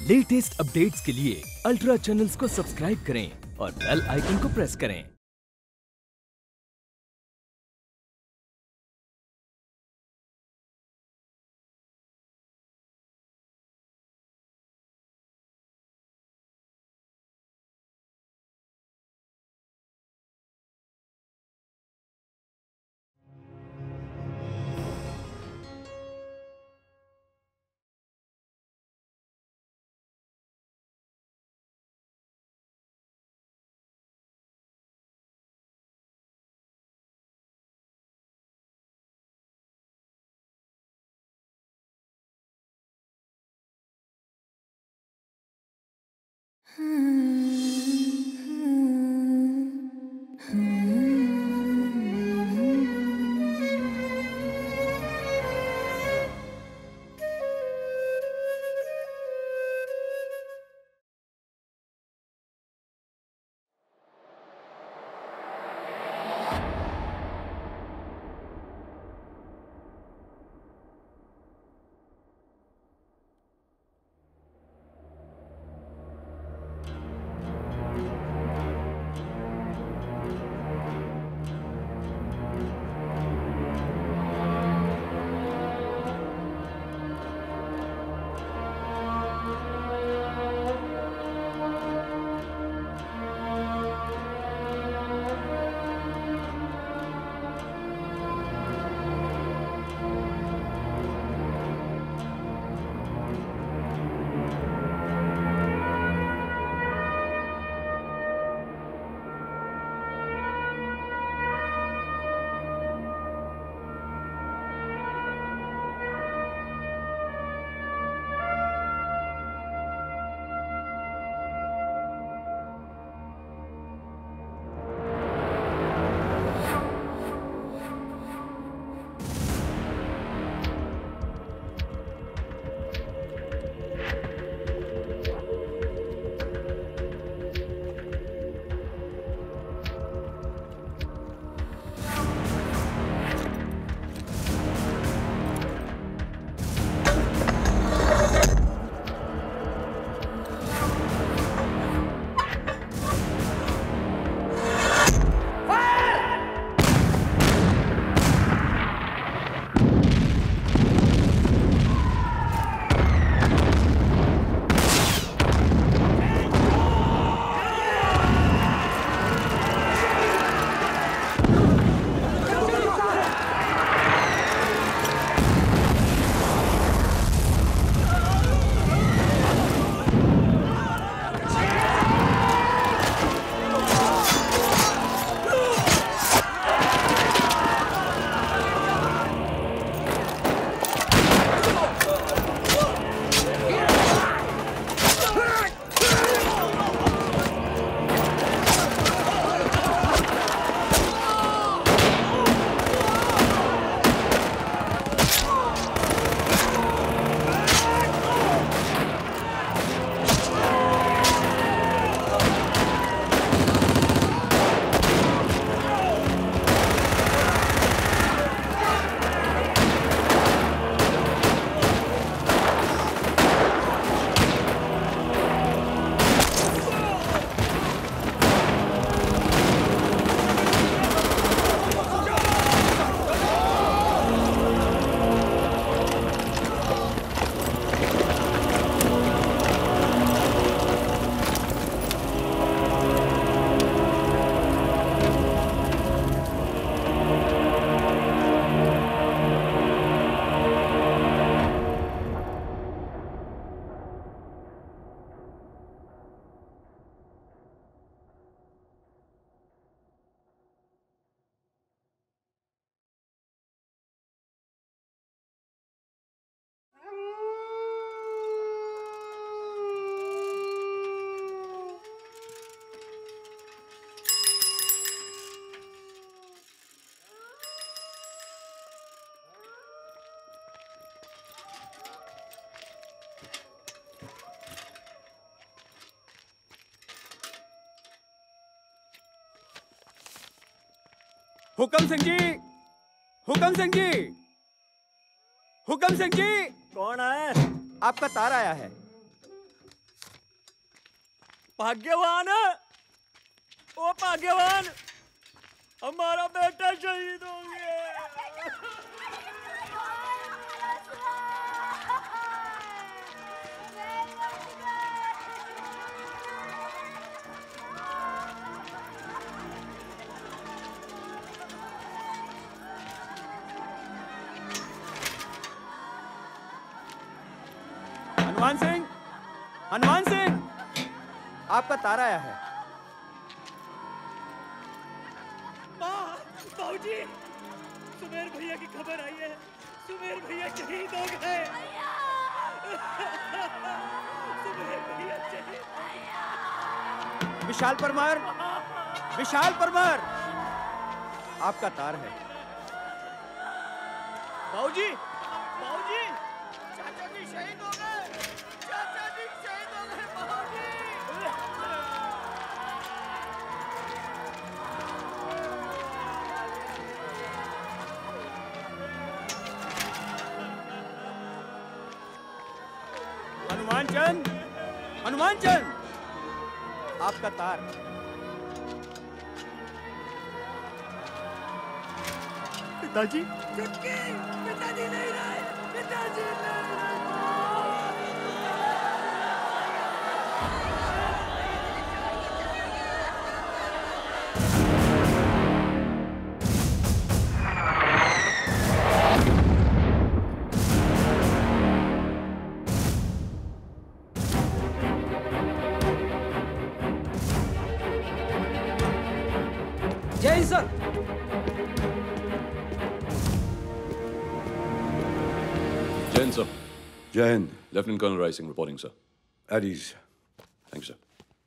Latest updates के लिए ultra channels को सब्सक्राइब करें और बेल आइकन को प्रेस करें। हुकम सिंह जी, हुकम सिंह जी, हुकम सिंह जी। कौन है? आपका तार आया है। भाग्यवान है, ओ भाग्यवान, हमारा बेटा शहीद हो गया। हनुमान सिंह, हनुमान सिंह, आपका तारा आया है। बाबूजी, सुमेर भैया की खबर आई है। सुमेर भैया शहीद हो गए। सुमेर भैया शहीद। विशाल परमार, विशाल परमार, आपका तार है। बाबूजी, बाबूजी, चाचा जी शहीद हो गए। चाचा जी शहीद हो गए बाबूजी। हनुमान चंद, हनुमान चंद, आपका तार। पिताजी, पिताजी नहीं रहे, पिताजी नहीं रहे। जय Hind sir. Jai Hind, sir. Jai Hind. Lieutenant Colonel Rai Singh reporting, sir. At ease. Thank you, sir.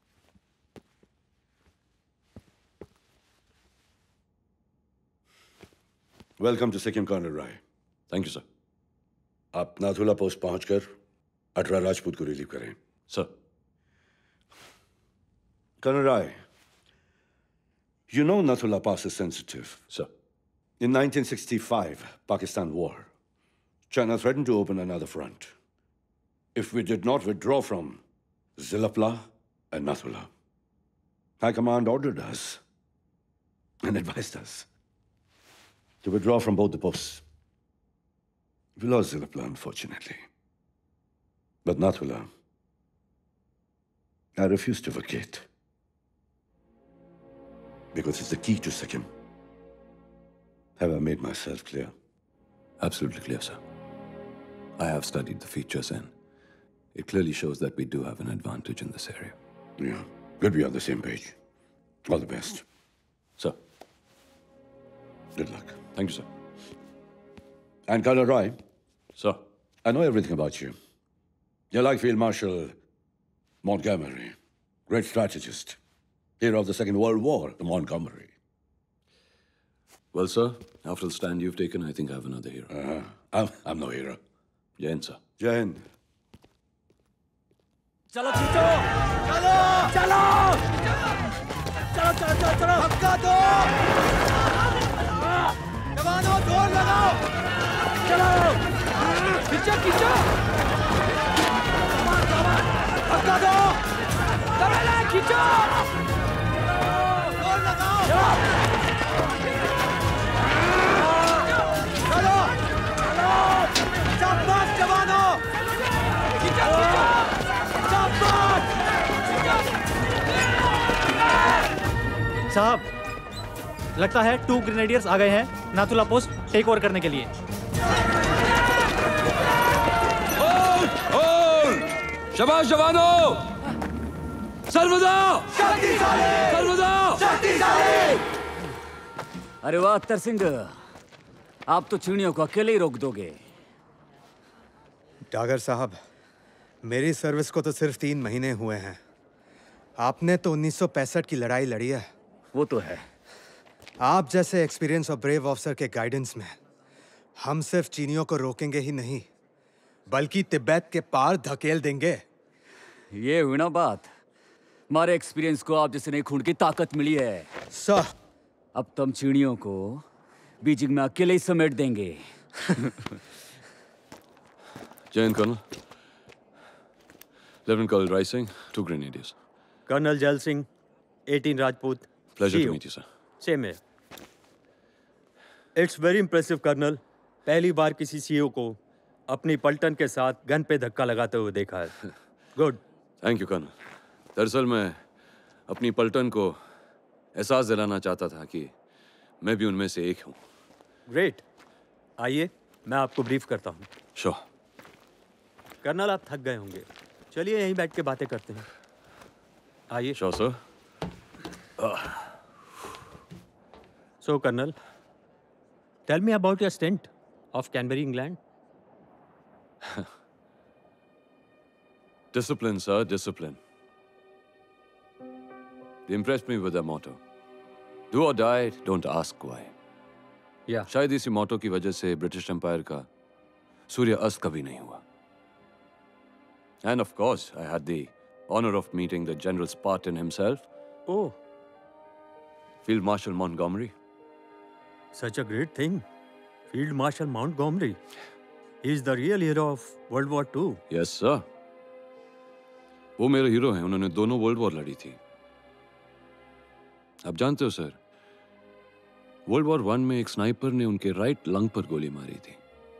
Welcome to Sikkim, Colonel Rai. Thank you, sir. आप नाथुला पोस्ट पहुंचकर अठारह राजपूत को रिलीव करें। Sir. Colonel Rai, you know Nathula Pass is sensitive. Sir. In 1965, Pakistan War, China threatened to open another front if we did not withdraw from Zilapla and Nathula. High Command ordered us and advised us to withdraw from both the posts. We lost Zilapla, unfortunately. But Nathula, I refused to vacate because it's the key to Sikkim. Have I made myself clear? Absolutely clear, sir. I have studied the features and it clearly shows that we do have an advantage in this area. Yeah, good we're on the same page. All the best. Sir. Good luck. Thank you, sir. And Colonel Rai, Sir. I know everything about you. You're like Field Marshal Montgomery, great strategist, hero of the Second World War, the Montgomery. Well, sir, after the stand you've taken, I think I have another hero. I'm no hero. Jai Hind, sir. Jai Hind. चलो खींचो, चलो, चलो, चलो, चलो, चलो, चलो, धक्का दो, जवानों जोर लगाओ, चलो, खींचो, खींचो, धक्का दो, चलो, खींचो, जोर लगाओ, चलो, चलो, शाबाश जवानों, खींचो, खींचो। साहब, लगता है 2 ग्रेनेडियर्स आ गए हैं नाथुला पोस्ट टेक ओवर करने के लिए। शाबाश जवानों! सर्वदा! सर्वदा! अरे वाह अत्तर सिंह, आप तो चिड़ियों को अकेले ही रोक दोगे। डागर साहब, मेरी सर्विस को तो सिर्फ 3 महीने हुए हैं। आपने तो 1965 की लड़ाई लड़ी है। वो तो है। आप जैसे एक्सपीरियंस और ब्रेव ऑफिसर के गाइडेंस में हम सिर्फ चीनियों को रोकेंगे ही नहीं, बल्कि तिब्बत के पार धकेल देंगे। ये हुई ना बात। हमारे एक्सपीरियंस को आप जैसे नई खून की ताकत मिली है। सर, अब तुम चिड़ियों को बीजिंग में अकेले ही समेट देंगे। Jai Hind, Colonel. Lieutenant Colonel Rai Singh, 2 grenadiers. Colonel Jal Singh, 18 Rajput. Pleasure CEO. to meet you, sir. Same here. It's very impressive, Colonel. पहली बार किसी सीईओ को अपनी पलटन के साथ गन पे धक्का लगाते हुए देखा है. Good. Thank you colonel. दरअसल मैं अपनी पलटन को एहसास दिलाना चाहता था कि मैं भी उनमें से एक हूँ. Great. आइए, मैं आपको ब्रीफ करता हूँ. Sure. कर्नल, आप थक गए होंगे. चलिए यहीं बैठ के बातें करते हैं. आइए. Sure, sir. So, Colonel, tell me about your stint of Canberra, England. Discipline, sir, discipline. They impressed me with their motto. Do or die, don't ask why. Yeah. शायद इसी motto की वजह से ब्रिटिश एम्पायर का सूर्य अस्त कभी नहीं हुआ. And of course, I had the honor of meeting the General Spartan himself. Oh. Field Marshal Montgomery. Such a great thing. Field Marshal Montgomery. He is the real hero of World War II. Yes, sir. वो मेरे hero हैं. उन्होंने दोनों world war लड़ी थी. आप जानते हो सर, वर्ल्ड वॉर 1 में एक स्नाइपर ने उनके राइट लंग पर गोली मारी थी.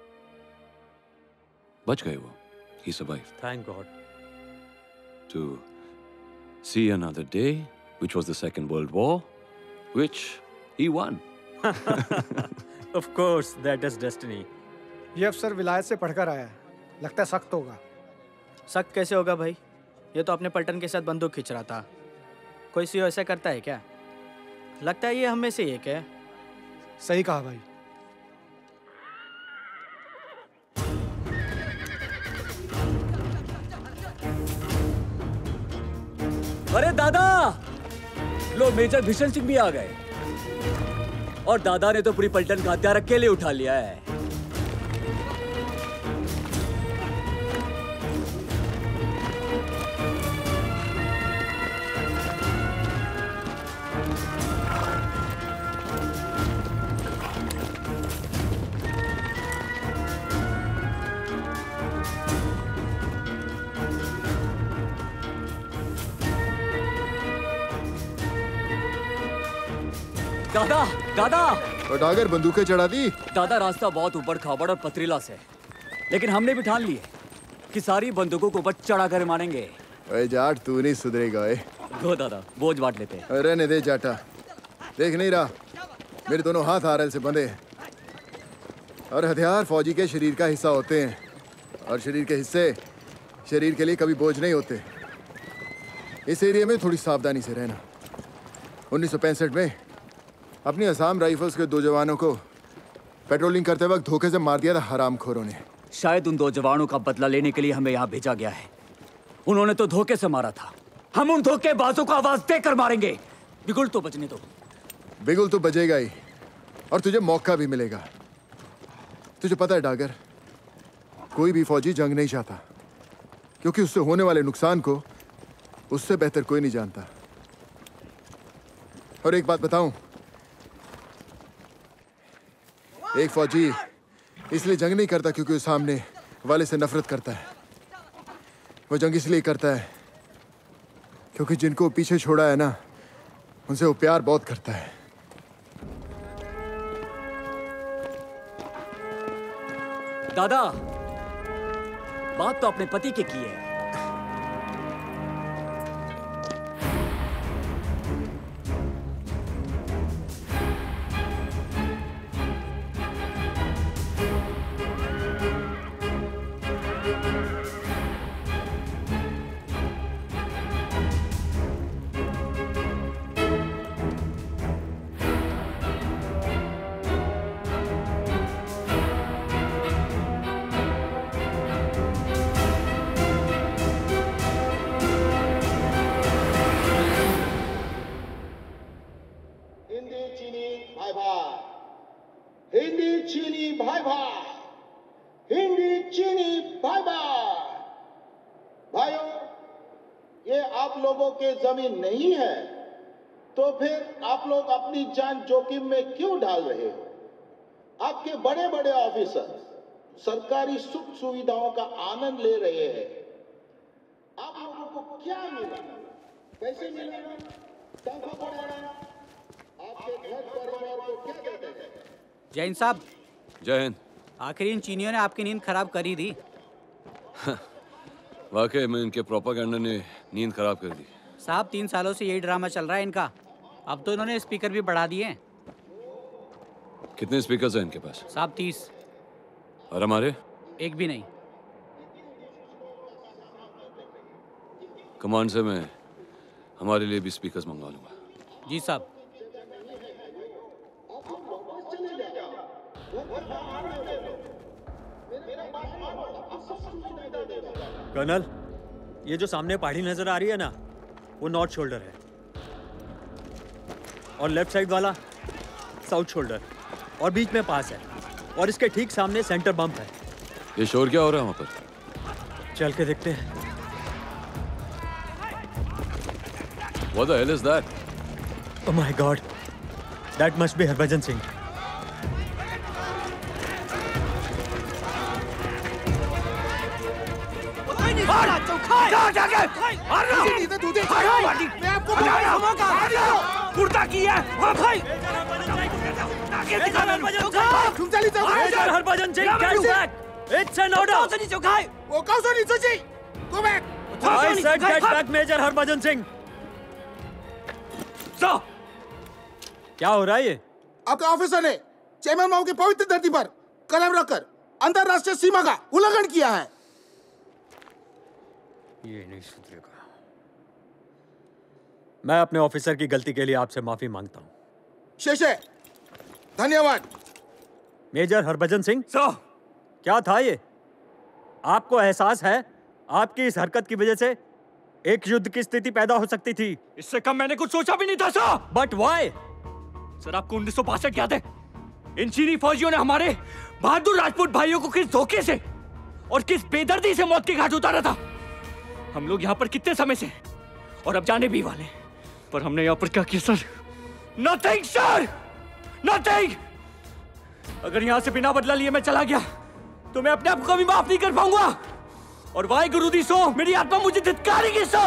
बच गए वो. He survived. Thank God. To see another day, which was the Second World War, which he won. Of course, that is destiny. ये अफसर विलायत से पढ़कर आया है. लगता है सख्त होगा. सख्त कैसे होगा भाई? ये तो अपने पलटन के साथ बंदूक खींच रहा था. कोई सीईओ ऐसा करता है क्या? लगता है ये हम में से एक है. सही कहा भाई. अरे दादा, लो मेजर बिशन सिंह भी आ गए. और दादा ने तो पूरी पलटन का हथियार अकेले उठा लिया है. दादा, दादा! और डागर बंदूकें चढ़ा दी. दादा, रास्ता बहुत ऊपर खाबड़ और पथरीला से, लेकिन हमने भी ठान ली है कि सारी बंदूकों को ऊपर चढ़ा कर मारेंगे. ओए जाट, तू नहीं सुधरेगा. दो दादा, बोझ बांट लेते हैं. अरे ने दे जाटा. देख नहीं रहा, मेरे दोनों हाथ आरएल से बंधे हैं. और हथियार फौजी के शरीर का हिस्सा होते हैं, और शरीर के हिस्से शरीर के लिए कभी बोझ नहीं होते. इस एरिया में थोड़ी सावधानी से रहना. 1965 में अपनी असम राइफल्स के 2 जवानों को पेट्रोलिंग करते वक्त धोखे से मार दिया था हरामखोरों ने. शायद उन 2 जवानों का बदला लेने के लिए हमें यहाँ भेजा गया है. उन्होंने तो धोखे से मारा था. हम उन धोखेबाजों को आवाज देकर मारेंगे. बिगुल तो बचने दो. बिगुल तो बजेगा ही, और तुझे मौका भी मिलेगा. तुझे पता है डागर, कोई भी फौजी जंग नहीं चाहता, क्योंकि उससे होने वाले नुकसान को उससे बेहतर कोई नहीं जानता. और एक बात बताऊं, एक फौजी इसलिए जंग नहीं करता क्योंकि वो सामने वाले से नफरत करता है. वो जंग इसलिए करता है क्योंकि जिनको पीछे छोड़ा है ना, उनसे वो प्यार बहुत करता है. दादा, बात तो अपने पति की है. जमीन नहीं है तो फिर आप लोग अपनी जान जोखिम में क्यों डाल रहे हो? आपके बड़े बड़े ऑफिसर सरकारी सुख सुविधाओं का आनंद ले रहे हैं. आप लोगों को क्या मिला? कैसे मिला, कहाँ पढ़ा, आपके घर परिवार को क्या कहते हैं? जैन साहब, जय हिंद। आखिर इन चीनियों ने आपकी नींद खराब करी दी। वाकई में इनके प्रोपेगेंडा ने नींद खराब कर दी। साहब 3 सालों से यही ड्रामा चल रहा है इनका। अब तो इन्होंने स्पीकर भी बढ़ा दिए हैं। कितने स्पीकर्स हैं इनके पास? साहब 30। और हमारे? एक भी नहीं। कमांड से मैं हमारे लिए भी स्पीकर्स मंगवा लूंगा। जी साहब। कर्नल, ये जो सामने पहाड़ी नजर आ रही है ना, वो नॉर्थ शोल्डर है और लेफ्ट साइड वाला साउथ शोल्डर और बीच में पास है और इसके ठीक सामने सेंटर बम्प है। ये शोर क्या हो रहा है वहां पर? चल के देखते हैं। What the hell is that? Oh my God, that must be Harbhajan Singh. Kurta की है भाई। Harbhajan Singh, get back! It's an order. वो कौन सा नहीं सोची? Go back. I said get back, Major Harbhajan Singh. सो क्या हो रहा है ये? आपके ऑफिसर ने चेयरमैन माओ की पवित्र धरती पर कलम रखकर अंतरराष्ट्रीय सीमा का उल्लंघन किया है। ये नहीं सुधरेगा। मैं अपने ऑफिसर की गलती के लिए आपसे माफी मांगता हूँ। शेषे, धन्यवाद। मेजर हरभजन सिंह। सर, क्या था ये? आपको एहसास है आपकी इस हरकत की वजह से एक युद्ध की स्थिति पैदा हो सकती थी? इससे कम मैंने कुछ सोचा भी नहीं था सर। But why? सर, आपको 1962 याद है? इन चीनी फौजियों ने हमारे बहादुर राजपूत भाइयों को किस धोखे से और किस बेदर्दी से मौत के घाट उतारा था। हम लोग यहाँ पर कितने समय से और अब जाने भी वाले, पर हमने यहाँ पर क्या किया सर? Nothing sir, nothing. अगर यहाँ से बिना बदला लिए मैं चला गया तो मैं अपने आप को कभी माफ नहीं कर पाऊंगा और वाहिगुरु दी सो मेरी आत्मा मुझे धिक्कारेगी सो।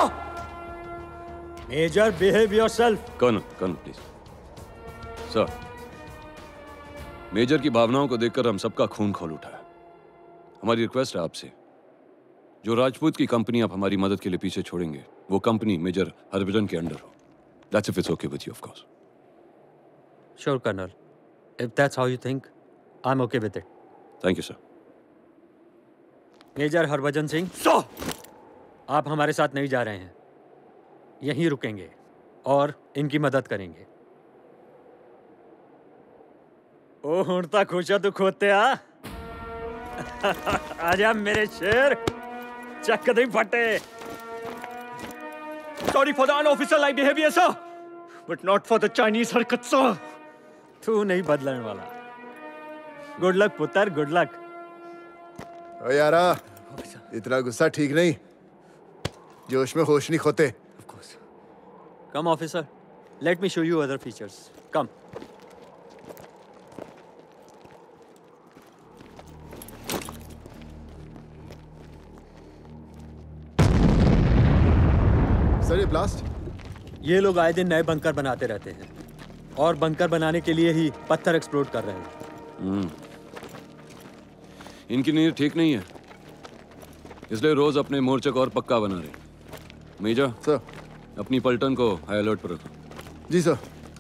Major, behave yourself. Colonel please. Sir, major की भावनाओं को देखकर हम सबका खून खोल उठा है। हमारी रिक्वेस्ट है आपसे, जो राजपूत की कंपनी आप हमारी मदद के लिए पीछे छोड़ेंगे वो कंपनी मेजर हरभजन के अंडर हो। That's if it's okay with you, of course. Sure, Colonel. If that's how you think, I'm okay with it. Thank you, sir. Major Harbhajan Singh. So, आप हमारे साथ नहीं जा रहे हैं, यहीं रुकेंगे और इनकी मदद करेंगे। ओ हुणता खुशा तू खोते आ। आजा मेरे शेर, चक दे फटे। Sorry for the unofficial behavior, sir, but not for the Chinese हरकत, sir. तू नहीं बदलने वाला। गुड लक पुत्र, गुड लक। ओ यारा, इतना गुस्सा ठीक नहीं। जोश में होश नहीं खोते। Of course. Come, officer. Let me show you other features. Come. Sir, ये ब्लास्ट? ये लोग आए दिन नए बंकर बनाते रहते हैं और बंकर बनाने के लिए ही पत्थर एक्सप्लोड कर रहे हैं। इनकी नींद ठीक नहीं है, इसलिए रोज अपने मोर्चे को और पक्का बना रहे। मेजर सर, अपनी पलटन को हाई अलर्ट पर रखो। जी सर।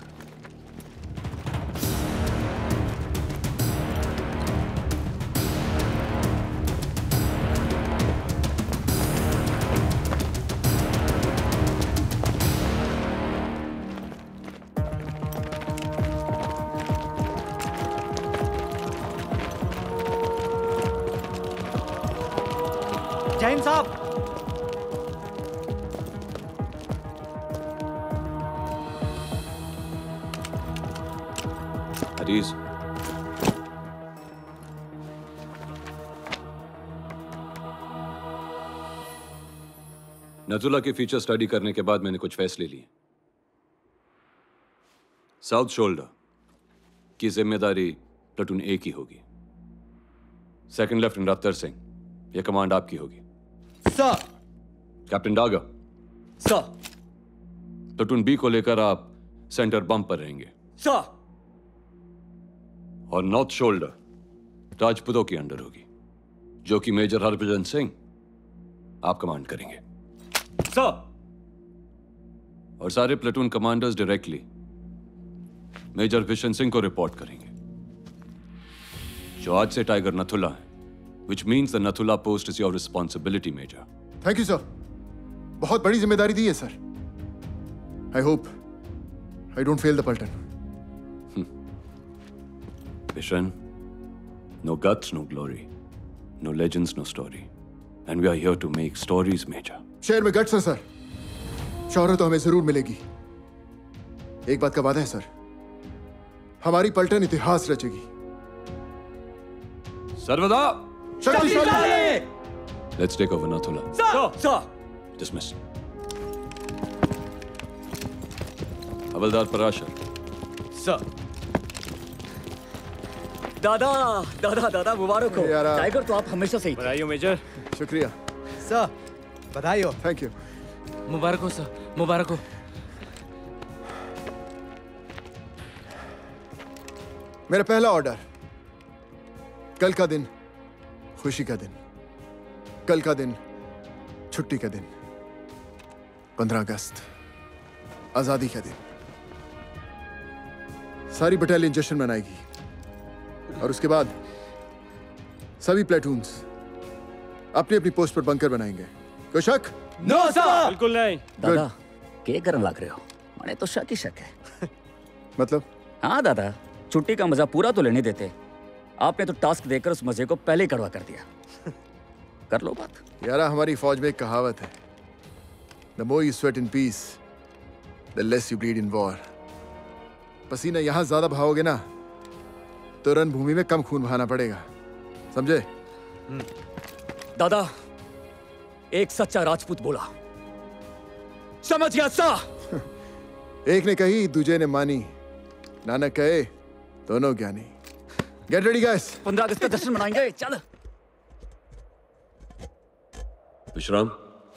जैन साहब, हरीज, नथुला की फीचर स्टडी करने के बाद मैंने कुछ फैसले लिए। साउथ शोल्डर की जिम्मेदारी प्लाटून ए की होगी। सेकंड लेफ्टिनेंट अत्तर सिंह, यह कमांड आपकी होगी। Sir. Captain Dagar, sir. Platoon B को लेकर आप सेंटर बम पर रहेंगे सर। और नॉर्थ शोल्डर राजपूतों के अंडर होगी, जो कि मेजर हरभजन सिंह आप कमांड करेंगे सर। और सारे platoon commanders directly major Bishan Singh को रिपोर्ट करेंगे, जो आज से टाइगर नथुला है, which means the Nathu La post is your responsibility, Major. Thank you sir, बहुत बड़ी जिम्मेदारी दी है sir. I hope I don't fail the पलटन। Bishen, no guts, no glory, no legends, no story, and we are here to make stories, Major. शहर में guts है sir, शौहरत तो हमें जरूर मिलेगी। एक बात का वादा है सर, हमारी पलटन इतिहास रचेगी। सर्वदा शक्तिशाली। Let's take over Nathu La. Sir. Dismiss. हवलदार पराशर। सर। दादा दादा दादा मुबारक हो। टाइगर तो आप हमेशा से ही थे। बधाई हो मेजर। शुक्रिया सर, बधाई हो। Thank you. मुबारक हो सर, मुबारक हो। मेरा पहला ऑर्डर, कल का दिन खुशी का दिन, कल का दिन छुट्टी का दिन, 15 अगस्त आजादी का दिन। सारी बटालियन जश्न मनाएगी और उसके बाद सभी प्लेटून्स अपनी अपनी पोस्ट पर बंकर बनाएंगे। कोई शक? नो सर, बिल्कुल नहीं। दादा क्या करने लग रहे हो? मैंने तो शक ही शक है। मतलब? हाँ दादा, छुट्टी का मजा पूरा तो लेने देते, आपने तो टास्क देकर उस मजे को पहले ही कड़वा कर दिया। कर लो बात। यार हमारी फौज में एक कहावत है, The more you sweat in peace, the less you bleed in war. पसीना यहां ज्यादा बहाओगे ना तो रणभूमि में कम खून बहाना पड़ेगा, समझे? दादा एक सच्चा राजपूत बोला, समझ गया सा। एक ने कही दूजे ने मानी, नानक कहे दोनों ज्ञानी। गेट रेडी गाइस, 15 अगस्त का जश्न मनाएंगे। चल विश्राम।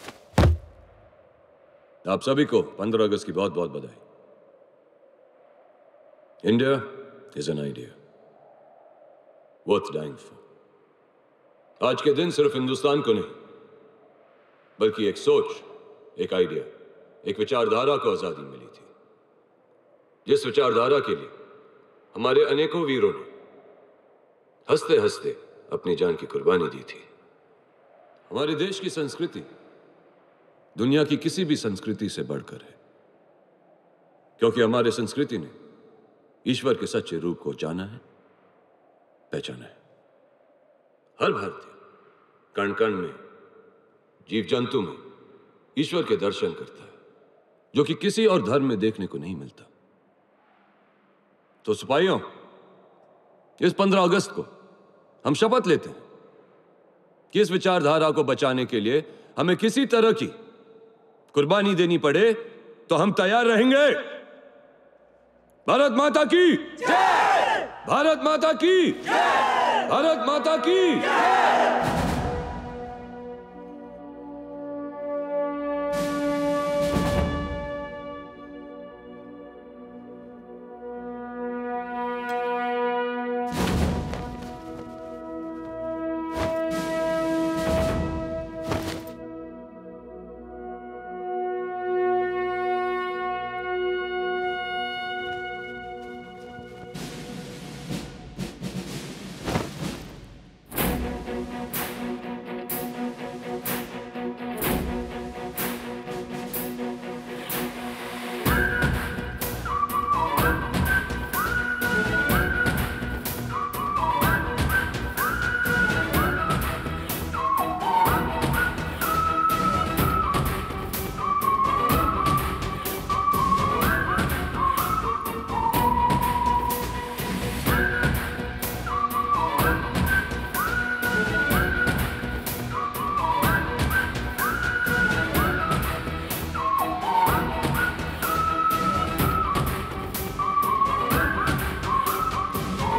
आप सभी को 15 अगस्त की बहुत बहुत बधाई। India is an idea worth dying for. आज के दिन सिर्फ हिंदुस्तान को नहीं, बल्कि एक सोच, एक आइडिया, एक विचारधारा को आजादी मिली थी, जिस विचारधारा के लिए हमारे अनेकों वीरों ने हंसते हंसते अपनी जान की कुर्बानी दी थी। हमारे देश की संस्कृति दुनिया की किसी भी संस्कृति से बढ़कर है, क्योंकि हमारे संस्कृति ने ईश्वर के सच्चे रूप को जाना है, पहचाना है। हर भारतीय कण कण में, जीव जंतु में ईश्वर के दर्शन करता है, जो कि किसी और धर्म में देखने को नहीं मिलता। तो सिपाहियों, इस 15 अगस्त को हम शपथ लेते हैं कि इस विचारधारा को बचाने के लिए हमें किसी तरह की कुर्बानी देनी पड़े तो हम तैयार रहेंगे। भारत माता की जय! भारत माता की जय! भारत माता की जय!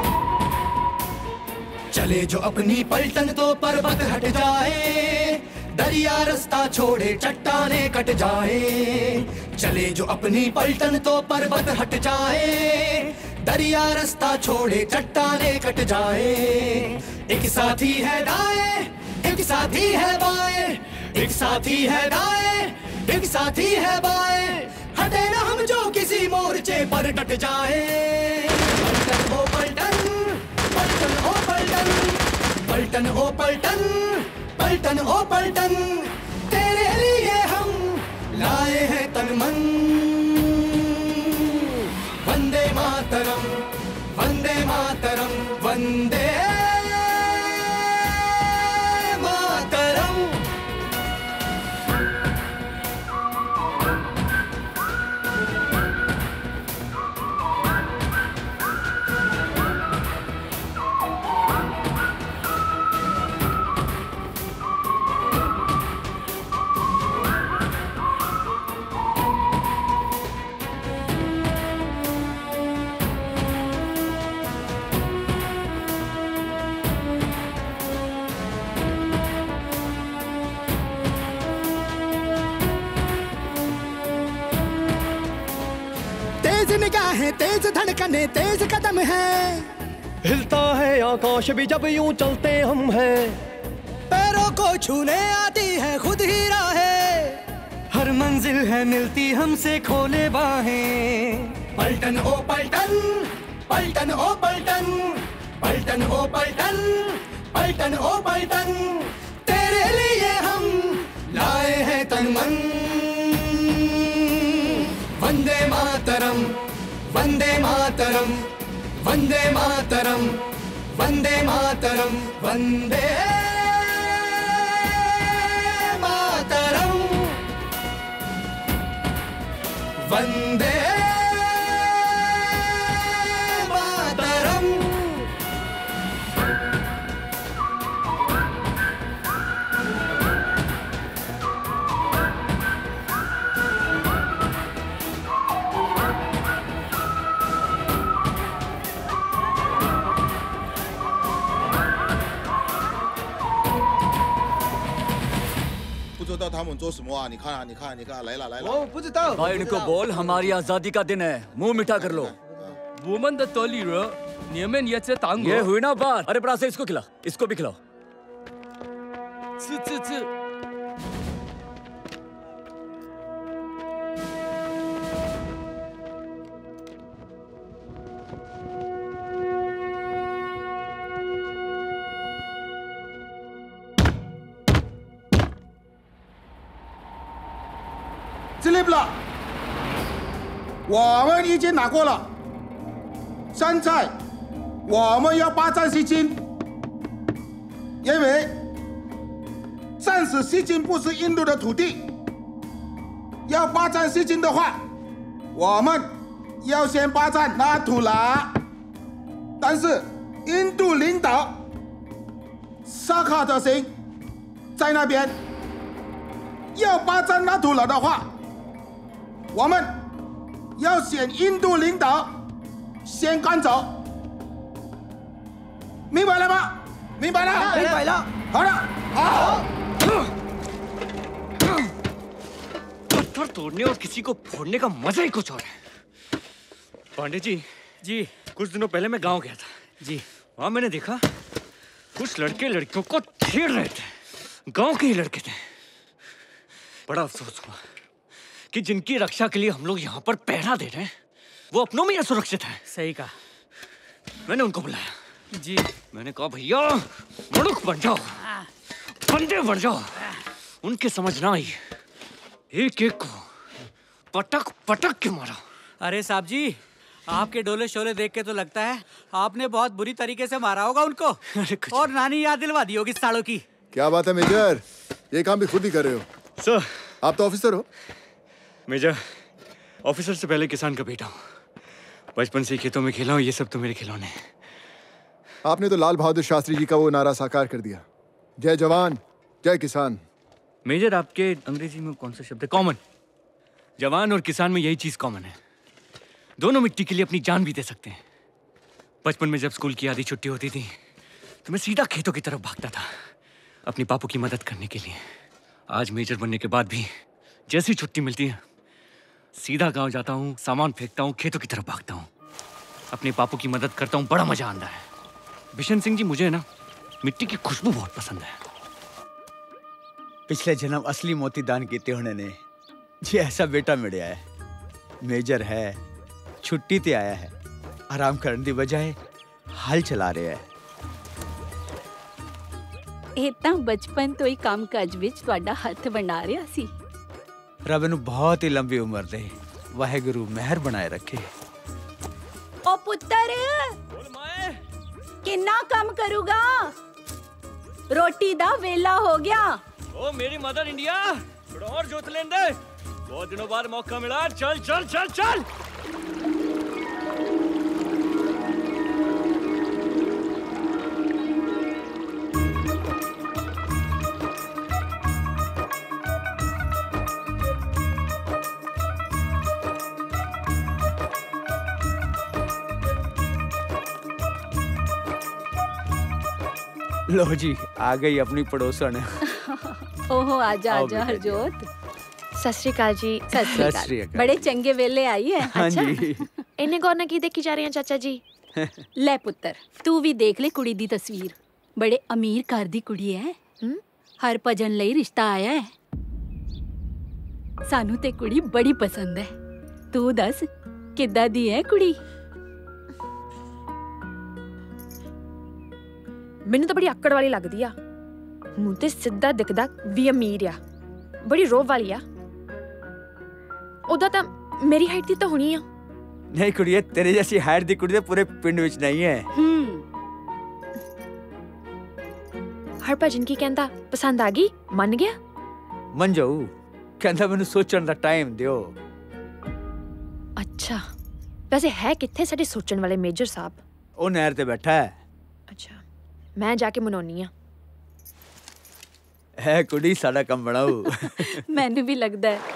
चले जो अपनी पलटन तो पर्वत हट जाए, दरिया रास्ता छोड़े चट्टाने कट जाए, चले जो अपनी पलटन तो पर्वत हट जाए। दरिया रास्ता छोड़े चट्टाने कट जाए, एक साथी है दाएं, एक साथी है बाएं, एक साथी है दाएं, एक साथी है बाएं। हटे ना हम जो किसी मोर्चे पर डट जाए। पलटन हो पलटन, पलटन हो पलटन, पलटन हो पलटन, पलटन हो पलटन। तेरे लिए हम लाए हैं तन मन। वंदे मातरम, वंदे मातरम, वंदे मातरम। तेज निगाहें, तेज धड़कने, तेज कदम है। हिलता है आकाश भी जब यूं चलते हम हैं। पैरों को छूने आती है खुद ही राहें। हर मंजिल है मिलती हमसे खोले बाहें। पलटन ओ पलटन, पलटन ओ पलटन, पलटन ओ पलटन, पलटन ओ पलटन। तेरे लिए हम लाए हैं तन मन। वंदे मातरम, वंदे मातरम, वंदे मातरम, वंदे मातरम, वंदे मातरम, वंदे मातरम। भाई इनको बोल हमारी आजादी का दिन है, मुंह मीठा कर लो। ये हुई ना बात। अरे बड़ा से इसको खिला, इसको भी खिलाओ। 自立了，我们已经拿过了。现在我们要霸占西京，因为暂时西京不是印度的土地。要霸占西京的话，我们要先霸占那土拉。但是印度领导萨卡特星在那边，要霸占那土拉的话。 我们要选印度领导先赶走，明白了吗？明白了，明白了。好了，好。 पत्थर तोड़ने और किसी को फोड़ने का मजा ही कुछ और है। पांडे जी, कुछ दिनों पहले मैं गांव गया था। जी, वहां मैंने देखा कुछ लड़के लड़कियों को छेड़ रहे थे। गांव के ही लड़के थे। बड़ा अफसोस हुआ कि जिनकी रक्षा के लिए हम लोग यहाँ पर पहरा दे रहे हैं, वो अपनों में असुरक्षित है। सही कहा। मैंने उनको बुलाया। जी, मैंने कहा भैया मड़ुक बन जाओ, बंदे बन जाओ। उनके समझ ना आई, एक एक को पटक पटक के मारा। अरे साहब जी, आपके डोले शोले देख के तो लगता है आपने बहुत बुरी तरीके से मारा होगा उनको। और नानी याद दिलवा दी होगी सालों की। क्या बात है मेजर, ये काम भी खुद ही कर रहे हो? सर, आप तो ऑफिसर हो। मेजर, ऑफिसर से पहले किसान का बेटा हूँ। बचपन से खेतों में खेला हूँ, ये सब तो मेरे खिलौने हैं। आपने तो लाल बहादुर शास्त्री जी का वो नारा साकार कर दिया, जय जवान जय किसान। मेजर, आपके अंग्रेजी में कौन सा शब्द है? कॉमन। जवान और किसान में यही चीज कॉमन है। दोनों मिट्टी के लिए अपनी जान भी दे सकते हैं। बचपन में जब स्कूल की आधी छुट्टी होती थी तो मैं सीधा खेतों की तरफ भागता था, अपनी पापू की मदद करने के लिए। आज मेजर बनने के बाद भी जैसी छुट्टी मिलती है सीधा गांव जाता हूँ, सामान फेंकता हूँ, खेतों की तरफ भागता हूँ, अपने पापू की मदद करता हूँ, बड़ा मजा आता है। बिशन सिंह जी, मुझे ना मिट्टी की खुशबू बहुत पसंद है। पिछले जन्म असली मोती दान कीते होने ने जी ऐसा बेटा मिलया है। मेजर है, छुट्टी ते आया है, आराम करने की बजाय हल चला रहा है। इतना बचपन तो ही काम काज विच तुहाडा हथ बना रहा सी। रब नू बहुत ही लंबी उम्र दे, वाहेगुरु मेहर बनाए रखे। ओ पुत्तर, किन्ना काम करूगा? रोटी दा वेला हो गया। ओ मेरी मदर इंडिया, थोड़ा और जोत लें दे। बहुत दिनों बाद मौका मिला, चल चल चल चल। लो जी, आ गई अपनी पड़ोसन। ओहो, आजा आजा हरजोत। सत श्री अकाल जी। सत श्री अकाल। बड़े चंगे वेले आई है। हाँ जी। इन्हें गौर ना की देखी जा रही हैं चाचा जी? ले पुत्तर, तू भी देख ले कुड़ी दी तस्वीर। बड़े अमीर घर दी कुड़ी है। हरभजन लई रिश्ता आया है। सानू ते कुड़ी बड़ी पसंद है। तू दस किद्दां दी है कुड़ी? मैनू तो बड़ी आकड़ वाली लगदी आ। मूंह ते सीधा दिखदा भी अमीर आ, बड़ी रोब वाली आ। ओदा तां मेरी हाइट दी तो होनी आ। नहीं कुड़िए, तेरे जैसी हाइट दी कुड़ी तो पूरे पिंड विच नहीं है। हरभजन की कहंदा पसंद आ गई? मन गया? मन जाऊ, कहंदा मैनू सोचण दा टाइम दियो। अच्छा, वैसे है कित्थे साडे सोचण वाले मेजर साहब? ओ नहर ते बैठा है। अच्छा, मैं जाके मनाउनी आ। है कुड़ी, साडा काम बनाओ। मैनू भी लगदा है।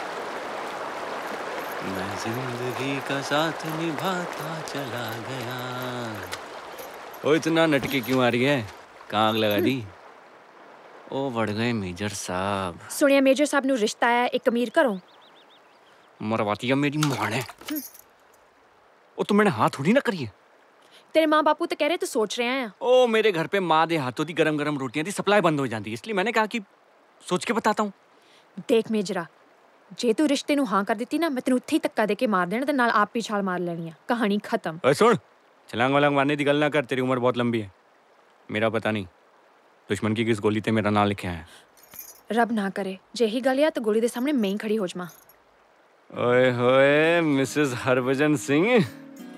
मैं जिंदगी का साथ निभाता चला गया। ओ इतना नटके क्यों आ रही है? कहाँ आग लगा दी? ओ बढ़ गए मेजर साहब। सुनिया मेजर साहब नू रिश्ता आया एक अमीर घरों। मरवाती है मेरी मां ने। ओ तुम मैंने हाथ थोड़ी ना करी है। तेरे माँ बापू तो कह रहे तो सोच रहे हैं। ओ मेरे घर पे माँ दे हाथों दी गरम गरम रोटियां दी सप्लाई बंद हो जाती है, इसलिए मैंने कहा कि सोच के बताता हूँ। देख मेजरा, जे तू रिश्ते नू हाँ कर देती ना, मैं तेनू उत्थे ही धक्का दे के मार देना ते नाल आप भी छाल मार लेनी है। कहानी खत्म। ओए सुन, छलांग वलांग मारने दी गल ना कर, तेरी उम्र बहुत लंबी है। मेरा पता नहीं दुश्मन की किस गोली ते मेरा नाम लिखे है। रब ना करे जे ही गल या तो गोली दे सामने मैं ही खड़ी हो जावां। ओए होए मिसेस हरभजन सिंह,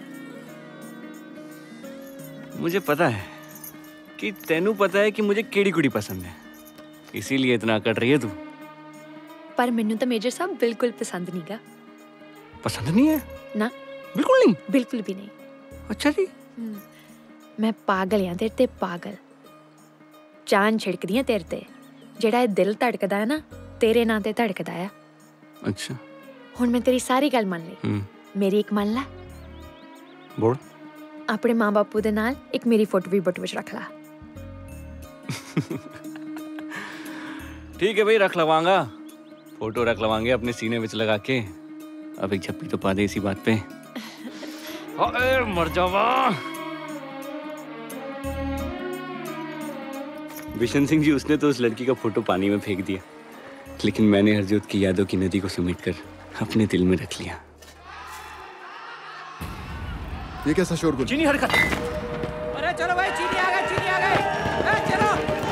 मुझे पता है कि तेनू पता है कि मुझे केड़ी कुड़ी पसंद है, इसीलिए इतना कर रही है तू। पर मैनू तो मेजर साहब बिल्कुल पसंद नहीं गा। पसंद नहीं है? ना, बिल्कुल नहीं। बिल्कुल भी नहीं। अच्छा जी। मैं पागल या तेरे ते पागल। जान छिड़कदी है तेरे ते। जेड़ा ये दिल धड़कदा है ना, तेरे नां ते धड़कदा है। अच्छा, हुण मैं तेरी सारी गल मान ली। मेरी एक मान ला। बोल। अपने माँ बापू दे नाल एक मेरी फोटो भी बटुए च रख ला। ठीक है भाई, रख लवांगा। फोटो रख लवांगे अपने सीने विच लगा के। अब एक झप्पी तो पा दे इसी बात पे। हाय मर जावा। बिशन सिंह जी, उसने तो उस लड़की का फोटो पानी में फेंक दिया, लेकिन मैंने हरजोत की यादों की नदी को समेटकर अपने दिल में रख लिया। ये कैसा शोरगुल? चीनी हरकत। अरे चलो भाई, चीनी आ गए, चीनी आ गए। चलो।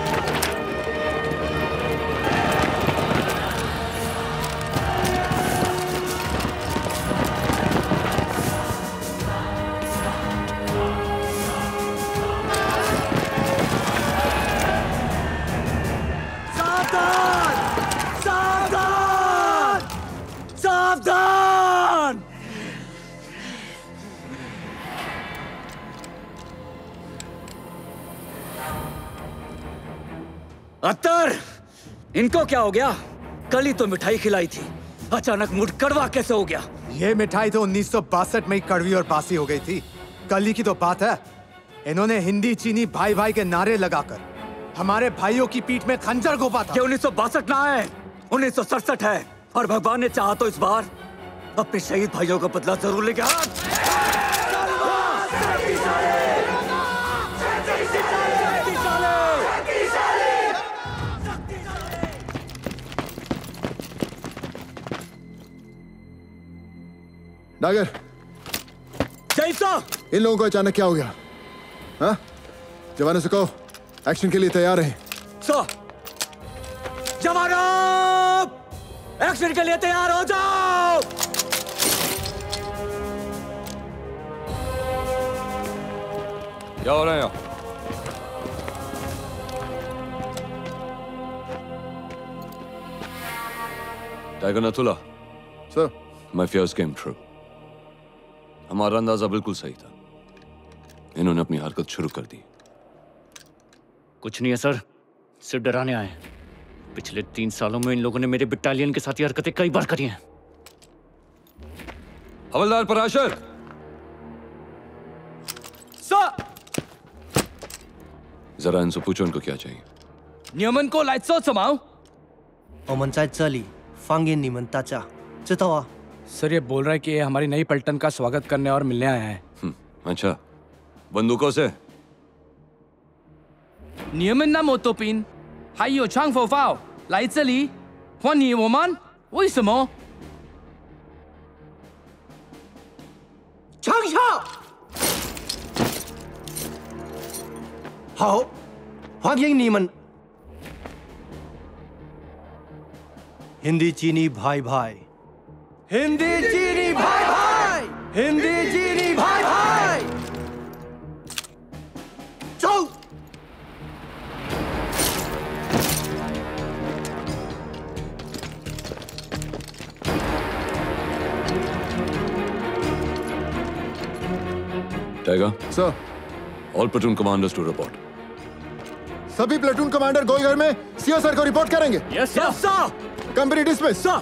सावधान! सावधान! सावधान! अत्तर, इनको क्या हो गया? कल ही तो मिठाई खिलाई थी, अचानक मूड कड़वा कैसे हो गया? ये मिठाई तो 1962 में ही कड़वी और बासी हो गई थी। कल ही की तो बात है। इन्होंने हिंदी चीनी भाई भाई के नारे लगाकर हमारे भाइयों की पीठ में खंजर घोपा था। ये 1962 ना है, 1967 है। और भगवान ने चाहा तो इस बार अपने शहीद भाइयों का बदला जरूर लेंगे। डागर, जैसा इन लोगों को अचानक क्या हो गया? हाँ? जवानों से कहो एक्शन के लिए तैयार हैं। सर, जवानों एक्शन के लिए तैयार हो जाओ। क्या हो रहा है यहाँ? Tiger Nathula, sir, my fears came true. हमारा अंदाजा बिल्कुल सही था। इन्होंने अपनी हरकत शुरू कर दी। कुछ नहीं है सर, सिर्फ डराने आए। पिछले 3 सालों में इन लोगों ने मेरे बटालियन के साथ ये हरकतें कई बार करी हैं। हवलदार पराशर, सर, जरा इनसे पूछो इनको क्या चाहिए। 你们过来做什么？ 我们在这里欢迎你们大家，知道啊？ सर ये बोल रहा है कि ये हमारी नई पलटन का स्वागत करने और मिलने आया है। अच्छा, बंदूकों से? 你们那么多兵，还有枪火炮来这里欢迎我们，为什么？ 枪下，好，欢迎你们。हिंदी चीनी भाई भाई, हिंदी चीनी भाई भाई, हिंदी चीनी भाई भाई, चलो। Tiger, sir, all platoon commanders to report. सभी प्लेटून कमांडर गोईघर में सीओ सर को रिपोर्ट करेंगे। Yes sir. Company dismiss. Sir,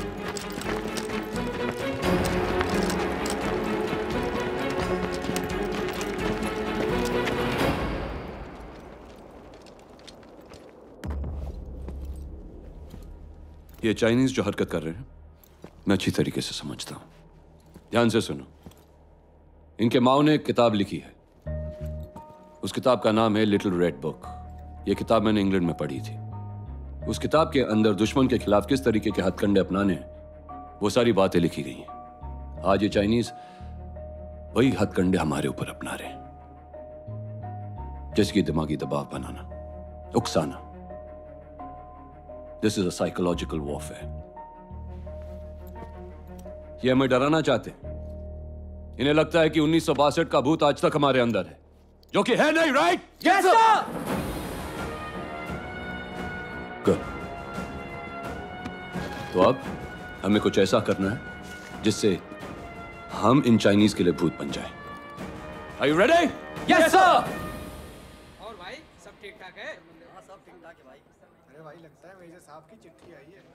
ये चाइनीज जो हरकत कर रहे हैं मैं अच्छी तरीके से समझता हूं। ध्यान से सुनो। इनके माओ ने एक किताब लिखी है। उस किताब का नाम है लिटिल रेड बुक। ये किताब मैंने इंग्लैंड में पढ़ी थी। उस किताब के अंदर दुश्मन के खिलाफ किस तरीके के हथकंडे अपनाने हैं वो सारी बातें लिखी गई हैं। आज ये चाइनीज वही हथकंडे हमारे ऊपर अपना रहे हैं, जैसे कि दिमागी दबाव बनाना, उकसाना। This is a psychological warfare. ये हमें डराना चाहते हैं। इन्हें लगता है कि 1962 का भूत आज तक हमारे अंदर है, जो कि है नहीं। राइट? Yes sir. गुड। तो अब हमें कुछ ऐसा करना है जिससे हम इन चाइनीज के लिए भूत बन जाए। Are you ready? Yes sir. और भाई सब ठीक ठाक है? हाँ सब ठीक ठाक है भाई। अरे भाई लगता है मेजर साहब की चिट्ठी आई है।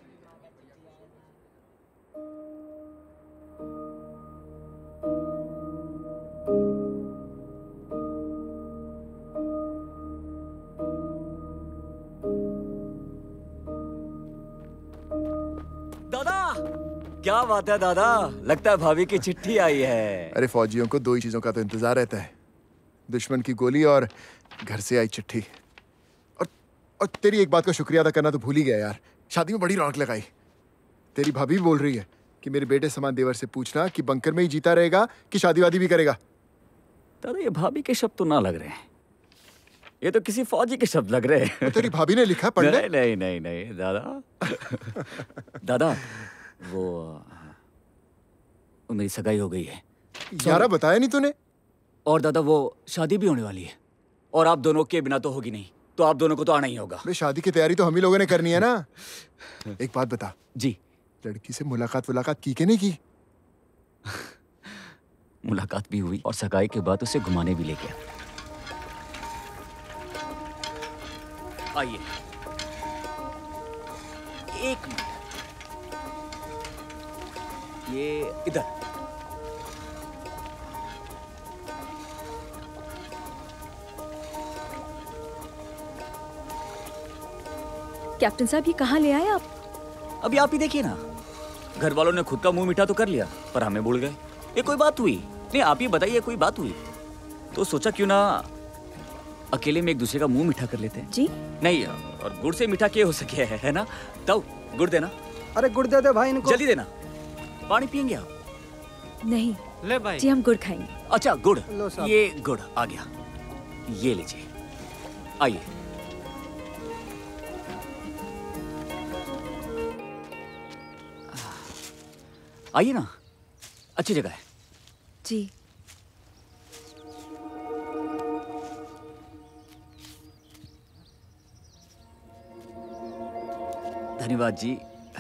दादा, क्या बात है दादा, लगता है भाभी की चिट्ठी आई है। अरे फौजियों को 2 ही चीजों का तो इंतजार रहता है, दुश्मन की गोली और घर से आई चिट्ठी। और तेरी एक बात का शुक्रिया अदा करना तो भूल ही गया यार, शादी में बड़ी रौनक लगाई। तेरी भाभी बोल रही है कि मेरे बेटे समान देवर से पूछना कि बंकर में ही जीता रहेगा कि शादी वादी भी करेगा। दादा ये भाभी के शब्द तो ना लग रहे हैं, ये तो किसी फौजी के शब्द लग रहे हैं। तो तेरी भाभी ने लिखा, पढ़ ले। नहीं नहीं नहीं दादा। दादा वो मेरी सगाई हो गई है। यारा बताया नहीं तूने? और दादा वो शादी भी होने वाली है, और आप दोनों के बिना तो होगी नहीं, तो आप दोनों को तो आना ही होगा। शादी की तैयारी तो हम ही लोगों ने करनी है ना। एक बात बता जी, लड़की से मुलाकात की के नहीं की? मुलाकात भी हुई और सगाई के बाद उसे घुमाने भी ले गया। आइए, एक मिनट, ये इधर। कैप्टन साहब ये कहाँ ले आए आप? अभी आप ही देखिए ना, घर वालों ने खुद का मुंह मीठा तो कर लिया पर हमें भूल गए। ये कोई बात हुई? नहीं आप ही बताइए, कोई बात हुई? तो सोचा क्यों ना अकेले में एक दूसरे का मुंह मीठा कर लेते हैं। जी नहीं, और गुड़ से मीठा क्या हो सके, है ना? ताऊ गुड़ देना। अरे गुड़ दे दे भाई इनको। जल्दी देना। पानी पियेंगे आप? नहीं ले भाई। जी हम गुड़ खाएंगे। अच्छा गुड़, ये गुड़ आ गया, ये लीजिए, आइए। आइए ना, अच्छी जगह है। जी धन्यवाद जी।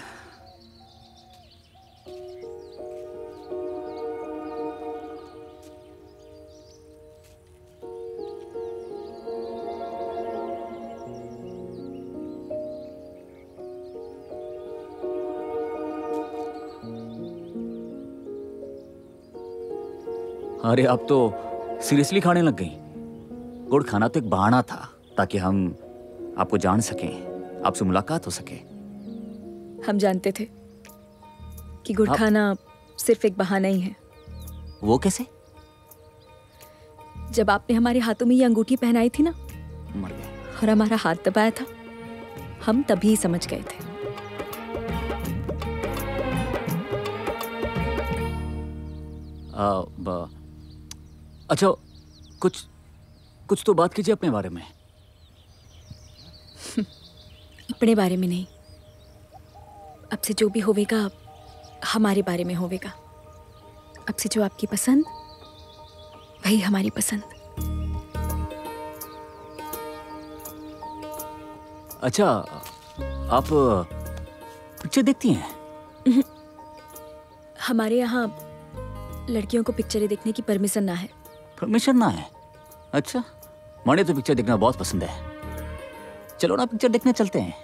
अरे आप तो सीरियसली खाने लग गई। गुड़ खाना तो एक बहाना था ताकि हम आपको जान सकें, आपसे मुलाकात हो सके। हम जानते थे कि गुड़ खाना सिर्फ एक बहाना ही है। वो कैसे? जब आपने हमारे हाथों में ये अंगूठी पहनाई थी ना, मर गए, और हमारा हाथ दबाया था, हम तभी समझ गए थे। अच्छा कुछ तो बात कीजिए अपने बारे में। अपने बारे में नहीं, अब से जो भी होवेगा हमारे बारे में होवेगा। अब से जो आपकी पसंद वही हमारी पसंद। अच्छा आप पिक्चर देखती हैं? हमारे यहाँ लड़कियों को पिक्चरें देखने की परमिशन ना है। परमिशन ना है? अच्छा, माने तो पिक्चर देखना बहुत पसंद है। चलो ना पिक्चर देखने चलते हैं।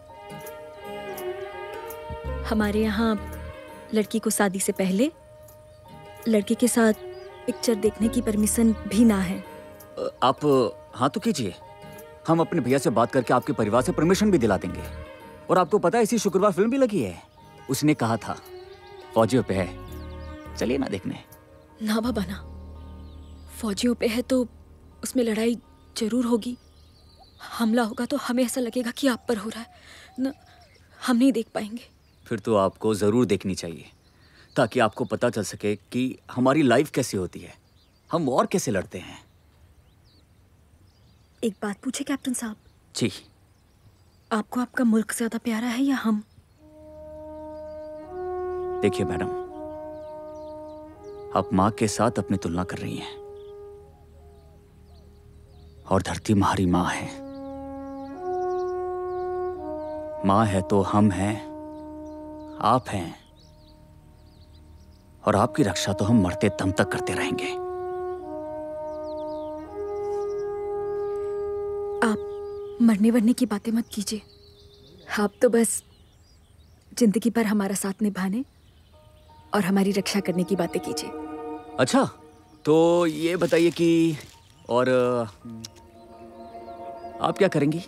हमारे यहाँ लड़की को शादी से पहले लड़के के साथ पिक्चर देखने की परमिशन भी ना है। आप हाँ तो कीजिए, हम अपने भैया से बात करके आपके परिवार से परमिशन भी दिला देंगे। और आपको पता है इसी शुक्रवार फिल्म भी लगी है। उसने कहा था फौजियों पे है, चलिए ना देखने। ना बाबा ना, फौजियों पे है तो उसमें लड़ाई जरूर होगी। हमला होगा तो हमें ऐसा लगेगा कि आप पर हो रहा है ना, हम नहीं देख पाएंगे। फिर तो आपको जरूर देखनी चाहिए ताकि आपको पता चल सके कि हमारी लाइफ कैसी होती है, हम वॉर कैसे लड़ते हैं। एक बात पूछे कैप्टन साहब? जी। आपको आपका मुल्क ज्यादा प्यारा है या हम? देखिए मैडम, आप माँ के साथ अपनी तुलना कर रही हैं और धरती हमारी माँ है। माँ है तो हम हैं, आप हैं, और आपकी रक्षा तो हम मरते दम तक करते रहेंगे। आप मरने वरने की बातें मत कीजिए। आप तो बस जिंदगी भर हमारा साथ निभाने और हमारी रक्षा करने की बातें कीजिए। अच्छा तो ये बताइए कि और आप क्या करेंगी?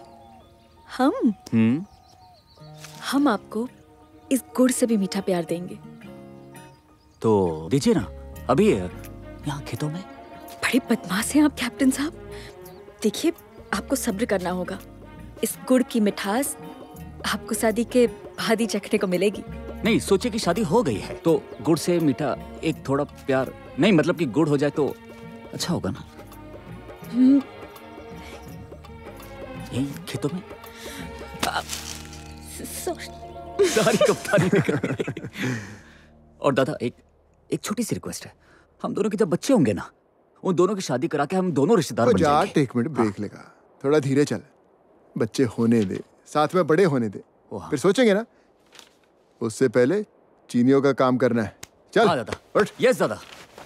हम आपको इस गुड़ से भी मीठा प्यार देंगे। तो दीजिए ना, अभी यहाँ खेतों में। बड़े बदमाश हैं आप कैप्टन साहब। देखिए आपको सब्र करना होगा। इस गुड़ की मिठास आपको शादी के बाद ही चखने को मिलेगी। नहीं, सोचिए कि शादी हो गई है तो गुड़ से मीठा एक थोड़ा प्यार नहीं, मतलब कि गुड़ हो जाए तो अच्छा होगा ना। यही खेतों में। सारी कप्तानी कर रही। और दादा एक छोटी सी रिक्वेस्ट है, हम दोनों के जब बच्चे होंगे ना, उन दोनों की शादी करा के हम दोनों रिश्तेदार बन जाएंगे। एक मिनट ब्रेक लेगा, थोड़ा धीरे चल। बच्चे होने दे, साथ में बड़े होने दे, फिर सोचेंगे ना। उससे पहले चीनियों का काम करना है। चल। हाँ दादा। यस दादा।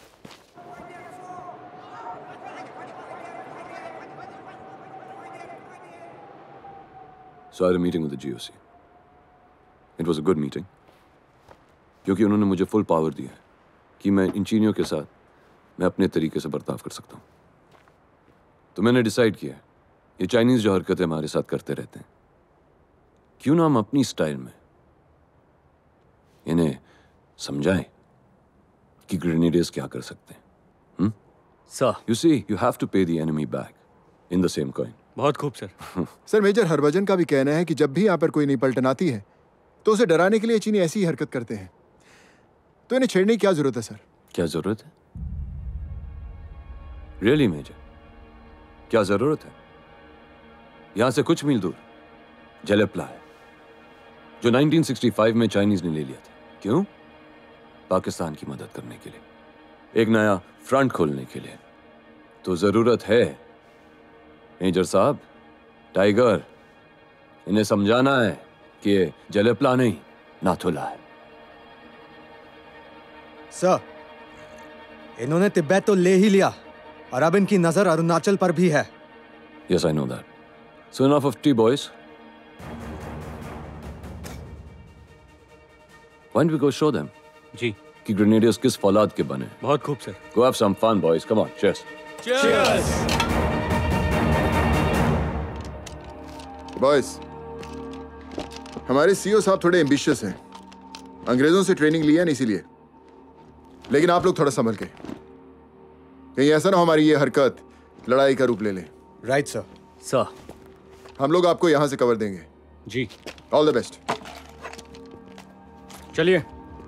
So I had a meeting with the GOC. It was a good meeting. क्योंकि उन्होंने मुझे फुल पावर दिया है कि मैं इन चीनियों के साथ मैं अपने तरीके से बर्ताव कर सकता हूँ। तो मैंने डिसाइड किया, ये चाइनीज जो हरकतें हमारे साथ करते रहते हैं, क्यों ना हम अपनी स्टाइल में इन्हें समझाएं कि ग्रेनेडियर्स क्या कर सकते हैं। Sir, you see, you have to pay the enemy back in the same coin. बहुत खूब सर। सर, मेजर हरभजन का भी कहना है कि जब भी यहाँ पर कोई नई पलटन आती है तो उसे डराने के लिए चीनी ऐसी ही हरकत करते हैं, तो इन्हें छेड़ने की क्या जरूरत है सर? क्या जरूरत है? रियली मेजर, क्या जरूरत है? यहां से कुछ मील दूर जलेपला है, जो 1965 में चाइनीज ने ले लिया था। क्यों? पाकिस्तान की मदद करने के लिए, एक नया फ्रंट खोलने के लिए। तो जरूरत है मेजर साहब, टाइगर, इन्हें समझाना है कि ये जलेपला नहीं, नाथु ला है। सर, इन्होंने तिब्बत तो ले ही लिया और अब इनकी नजर अरुणाचल पर भी है। Yes, I know that. So enough of tea, boys. Why don't we go show them? जी। कि ग्रेनेडियर्स किस फौलाद के बने। बहुत खूब sir. Go have some fun, boys. Come on, cheers. Cheers. Boys, हमारे सीईओ साहब थोड़े एम्बिशियस हैं, अंग्रेजों से ट्रेनिंग ली है ना इसीलिए। लेकिन आप लोग थोड़ा संभल के, कहीं ऐसा ना हमारी ये हरकत लड़ाई का रूप ले ले। Right sir. सर, हम लोग आपको यहां से कवर देंगे। जी। All the best. चलिए।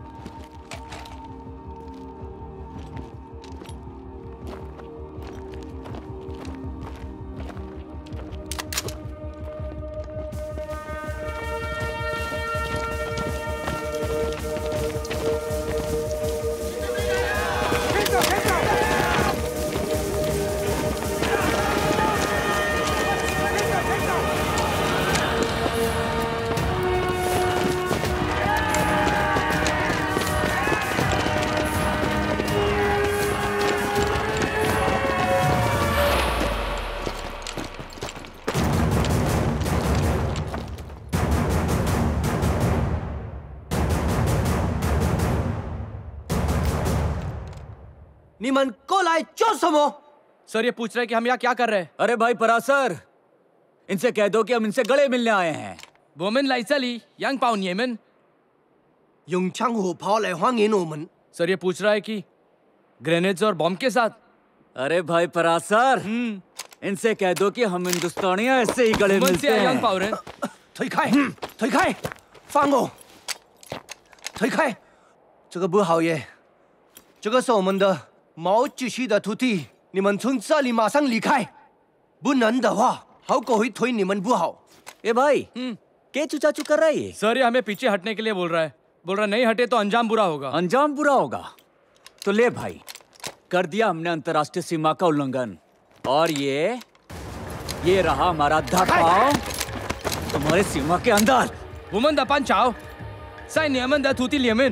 निमन को लाए चो समो। सर, ये पूछ रहे हैं कि हम यहाँ क्या कर रहे हैं। अरे भाई परासर, इनसे कह दो कि हम इनसे गले मिलने आए हैं। वोमेन लाइसली यंग पाउन येमन। युंग चंग हो पाओ ले हुआंग इन ओमन। सर, ये पूछ रहा है कि ग्रेनेड्स और बॉम्ब के साथ। अरे भाई परासर, इनसे कह दो कि हम हिंदुस्तानियां ऐसे ही गले मिलते हैं। यंग पाउन थई खाए फांगो थई खाए 这个不好耶，这个是我们的毛主席的徒弟，你们从这里马上离开，不然的话，后果会对你们不好。 ए भाई, क्या चुचाचू कर रहा है? सर, ये हमें पीछे हटने के लिए बोल रहा है। बोल रहा नहीं हटे तो अंजाम बुरा होगा। अंजाम बुरा होगा? तो ले भाई, कर दिया हमने अंतर्राष्ट्रीय सीमा का उल्लंघन, और ये रहा हमारा धपाव तुम्हारे सीमा के अंदर। वुमन दपान चाओ, साइन नियमन द थूती लियमन।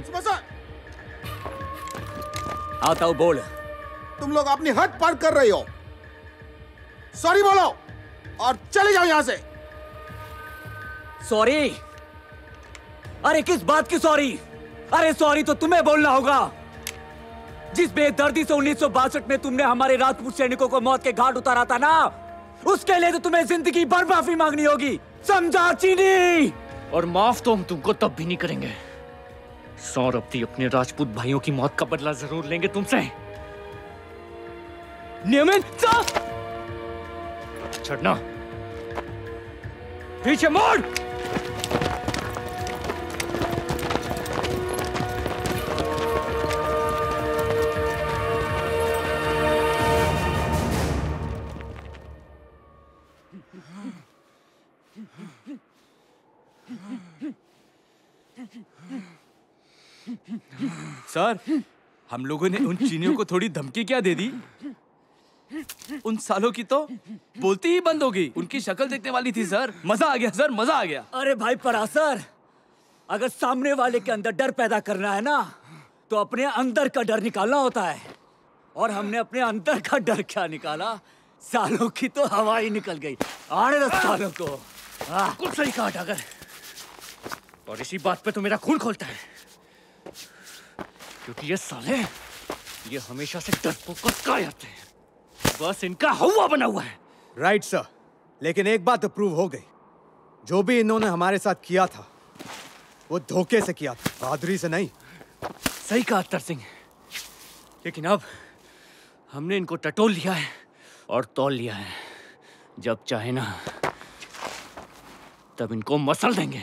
आता हूँ, बोल। तुम लोग अपनी हद पार कर रही हो। सॉरी बोलो और चले जाओ यहाँ से। सॉरी? अरे किस बात की सॉरी? अरे सॉरी तो तुम्हें बोलना होगा। जिस बेदर्दी से 1962 में तुमने हमारे राजपूत सैनिकों को मौत के घाट उतारा था ना, उसके लिए तो तुम्हें जिंदगी भर माफी मांगनी होगी, समझा चीनी? और माफ तो हम तुमको तब भी नहीं करेंगे। सौरभ भी अपने राजपूत भाइयों की मौत का बदला जरूर लेंगे तुमसे। नियमन छड़ना, पीछे मोड़। सर, हम लोगों ने उन चीनियों को थोड़ी धमकी क्या दे दी? उन सालों की तो बोलती ही बंद हो गई। उनकी शक्ल देखने वाली थी सर। मजा आ गया सर, मजा आ गया। अरे भाई परासर, अगर सामने वाले के अंदर डर पैदा करना है ना, तो अपने अंदर का डर निकालना होता है। और हमने अपने अंदर का डर क्या निकाला? सालों की तो हवा ही निकल गई। आने दो सालों को। कुछ सही कहा डागर। और इसी बात पे तो मेरा खून खोलता है, क्योंकि ये साले ये हमेशा से डरपोक और कायरत हैं। बस इनका हवा बना हुआ है। राइट सर, लेकिन एक बात तो प्रूव हो गई, जो भी इन्होंने हमारे साथ किया था वो धोखे से किया था, बहादुरी से नहीं। सही कहा अत्तर सिंह, लेकिन अब हमने इनको टटोल लिया है और तौल लिया है। जब चाहे ना तब इनको मसल देंगे।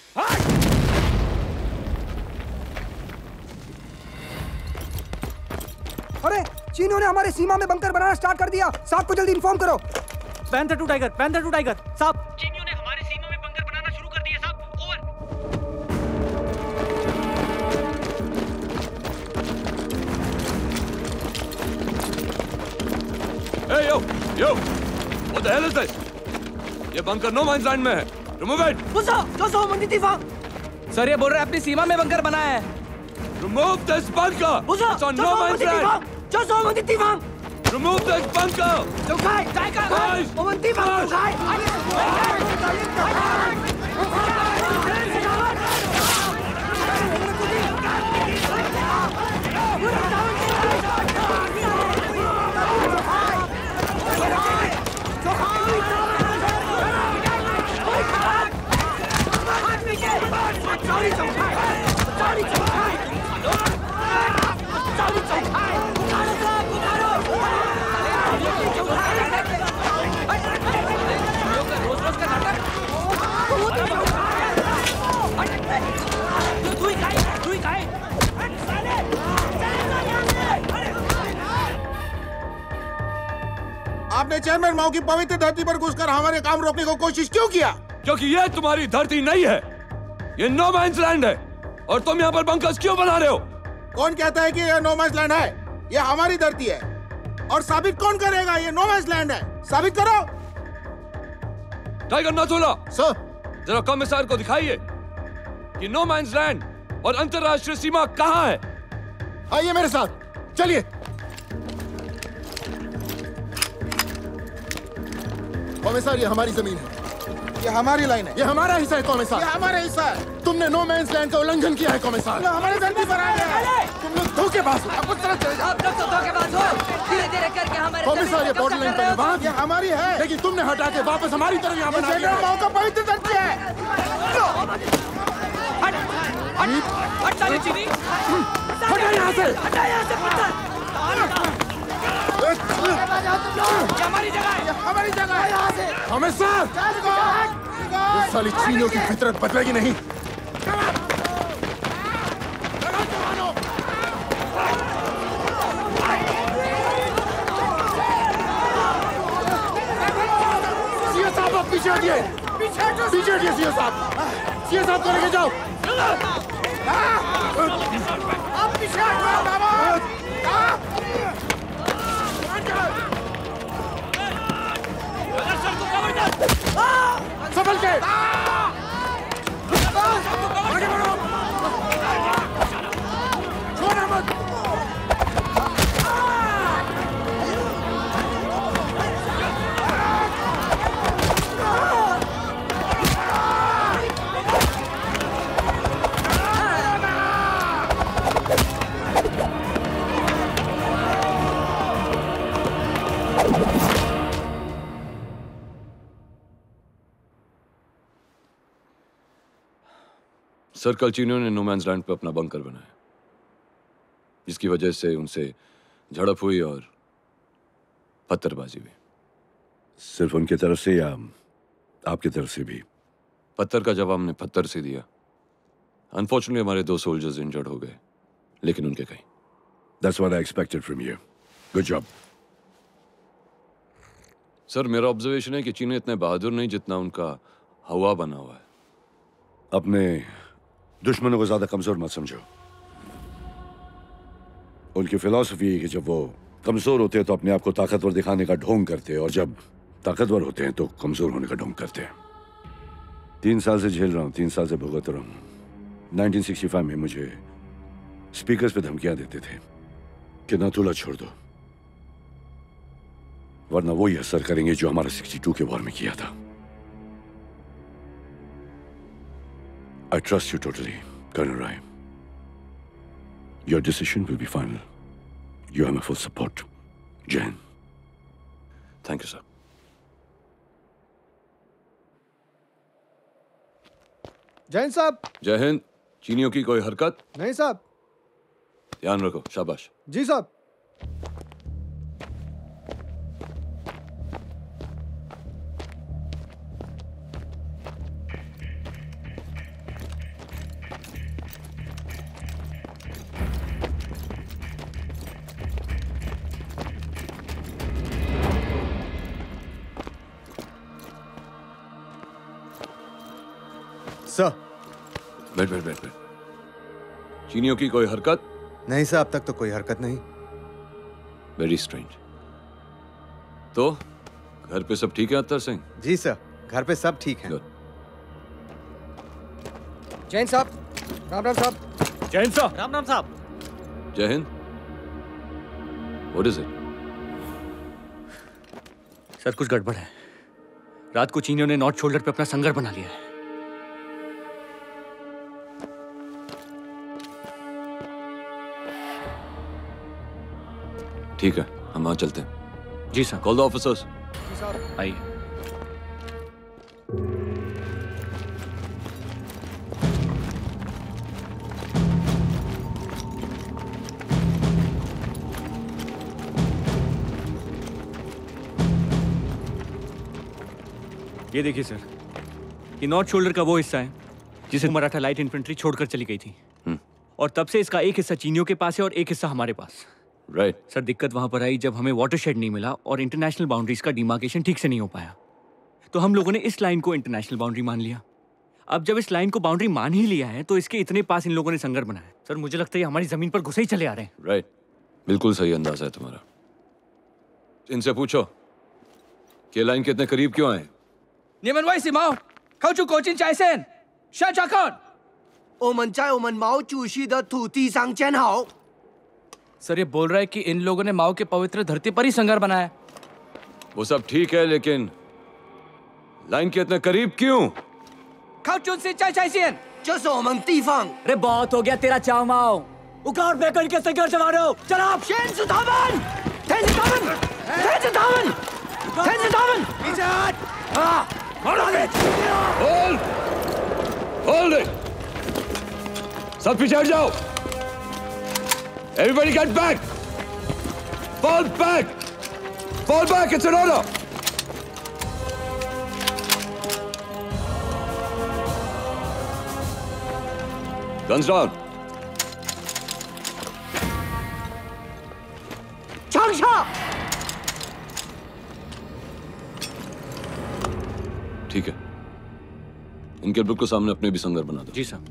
अरे चीनियों ने हमारे सीमा में बंकर बनाना स्टार्ट कर दिया। साहब को जल्दी इन्फॉर्म करो। पैंथर टू टाइगर साहब। चीनियों ने हमारे सीमा में बंकर बनाना शुरू कर दिया साहब। Hey, yo! What the hell is this? ये बंकर नो मैन्स लैंड में है। Remove it! सर ये बोल रहे हैं अपनी सीमा में बंकर बनाया है। Remove this bunker! It's on no man's land! Remove this bunker! Guys! आपने चेयरमैन माओ की पवित्र धरती पर घुसकर हमारे काम रोकने को कोशिश क्यों किया? क्योंकि ये तुम्हारी धरती नहीं है, ये नो मैन्स लैंड है। और तुम यहाँ पर बंकर्स क्यों बना रहे हो? कौन कहता है कि ये नो मैन्स लैंड है? ये हमारी धरती है। और साबित कौन करेगा ये नो मैन्स लैंड है? साबित करो। टाइगर नाथुला सर, जरा कमिश्नर को दिखाइए कि नो मैन्स लैंड और अंतरराष्ट्रीय सीमा कहाँ है। आइए मेरे साथ, चलिए। कॉमिसार, ये हमारी जमीन है, ये हमारी लाइन है, ये हमारा हिस्सा है कॉमिसार, ये हमारा हिस्सा है। तुमने नो मैन्स लैंड का उल्लंघन किया है कॉमिसार। हमारे धरती पर आए हैं। तुम लोग धोखेबाज हो। आप उस तरफ चले जाओ। आप लोग तो धोखेबाज हो। धीरे-धीरे करके हमारे कॉमिसार, ये बॉर्डर लाइन पर वहाँ ये हमारी है, लेकिन तुमने हटा के वापस हमारी तरफ यहाँ बना दिया। माओ का पवित्र धरती है। हट साले चीनी, हटा यहाँ से। ये हमारी जगह है, हमारी जगह है। यहाँ से कॉमिसार, इस साली चीनियों की फितरत बदलेगी नहीं। सीओ साहब, आप पीछे हटिए, पीछे हटिए सीओ साहब को लेके जाओ। आप पीछे हटो बाबा। संभल के। आगे बढ़ो। छोड़ना मत। सर, कल चीनियों ने नो मैन्स लैंड पे अपना बंकर बनाया, जिसकी वजह से उनसे झड़प हुई और पत्थरबाजी हुई। सिर्फ उनकी तरफ से या आपकी तरफ से भी? पत्थर का जवाब हमने पत्थर से दिया। अनफॉर्चुनेटली हमारे 2 सोल्जर्स इंजर्ड हो गए, लेकिन उनके कहीं। That's what I expected from you. Good job. Sir, मेरा ऑब्जर्वेशन है कि चीनी इतने बहादुर नहीं जितना उनका हवा बना हुआ है। अपने दुश्मनों को ज्यादा कमजोर मत समझो। उनकी फिलॉसफी है कि जब वो कमजोर होते हैं तो अपने आप को ताकतवर दिखाने का ढोंग करते हैं, और जब ताकतवर होते हैं तो कमजोर होने का ढोंग करते हैं। 3 साल से झेल रहा हूं, 3 साल से भुगत रहा हूं। 1965 में मुझे स्पीकर्स पे धमकियां देते थे कि नाथुला छोड़ दो, वरना वही असर करेंगे जो हमारा 62 के वॉर में किया था। I trust you totally, Colonel Rai. Your decision will be final. You have my full support. Jan. Thank you, sir. Jain साहब। जय हिंद। चीनियों की कोई हरकत? नहीं साहब। ध्यान रखो। शाबाश। जी साहब। सर। बैठ बैठ बैठ बैठ। चीनियों की कोई हरकत? नहीं सर, अब तक तो कोई हरकत नहीं। Very strange. तो घर पे सब ठीक है अत्तर सिंह? जी सर, घर पे सब ठीक है। जैन साहब। राम राम साहब। जैन साहब। राम राम साहब। जय Hind. What is it? Sir कुछ गड़बड़ है। रात को चीनियों ने नॉर्थ शोल्डर पे अपना संगर बना लिया है। ठीक है, हम वहां चलते हैं। जी सर। Call the officers. आइए। ये देखिए सर, ये नॉर्थ शोल्डर का वो हिस्सा है जिसे मराठा लाइट इन्फेंट्री छोड़कर चली गई थी। और तब से इसका एक हिस्सा चीनियों के पास है और एक हिस्सा हमारे पास। राइट। सर दिक्कत वहां पर आई जब हमें वाटरशेड नहीं मिला और इंटरनेशनल बाउंड्रीज का डिमार्केशन ठीक से नहीं हो पाया, तो हम लोगों ने इस लाइन को इंटरनेशनल बाउंड्री मान लिया। अब जब इस लाइन को बाउंड्री मान ही लिया है तो इसके इतने पास इन लोगों ने संगर बनाया। सर मुझे लगता है ये हमारी जमीन पर घुसे ही चले आ रहे हैं। राइट, बिल्कुल सही अंदाजा है तुम्हारा। इनसे पूछो कि लाइन के इतने करीब क्यों आए। 你们为什么靠住国境界线？向查看。 我们在我们毛主席的土地上建好。 सर ये बोल रहा है कि इन लोगों ने माओ के पवित्र धरती पर ही संगर बनाया। वो सब ठीक है, लेकिन लाइन के इतने करीब क्यों? 靠近是在界线， 这是我们地方。 अरे बहुत हो गया तेरा चाव माओ। उखाड़ फेंको इनके संगर से मारो। जनाब।先是他们，先是他们，先是他们，先是他们。闭嘴！啊！ Hold! Hold it! सब पीछे हट जाओ! Everybody get back! Fall back! Fall back! It's an order! Guns down! 枪下！ ठीक है, इनके बिल्कुल सामने अपने भी संगर बना दो। जी सर।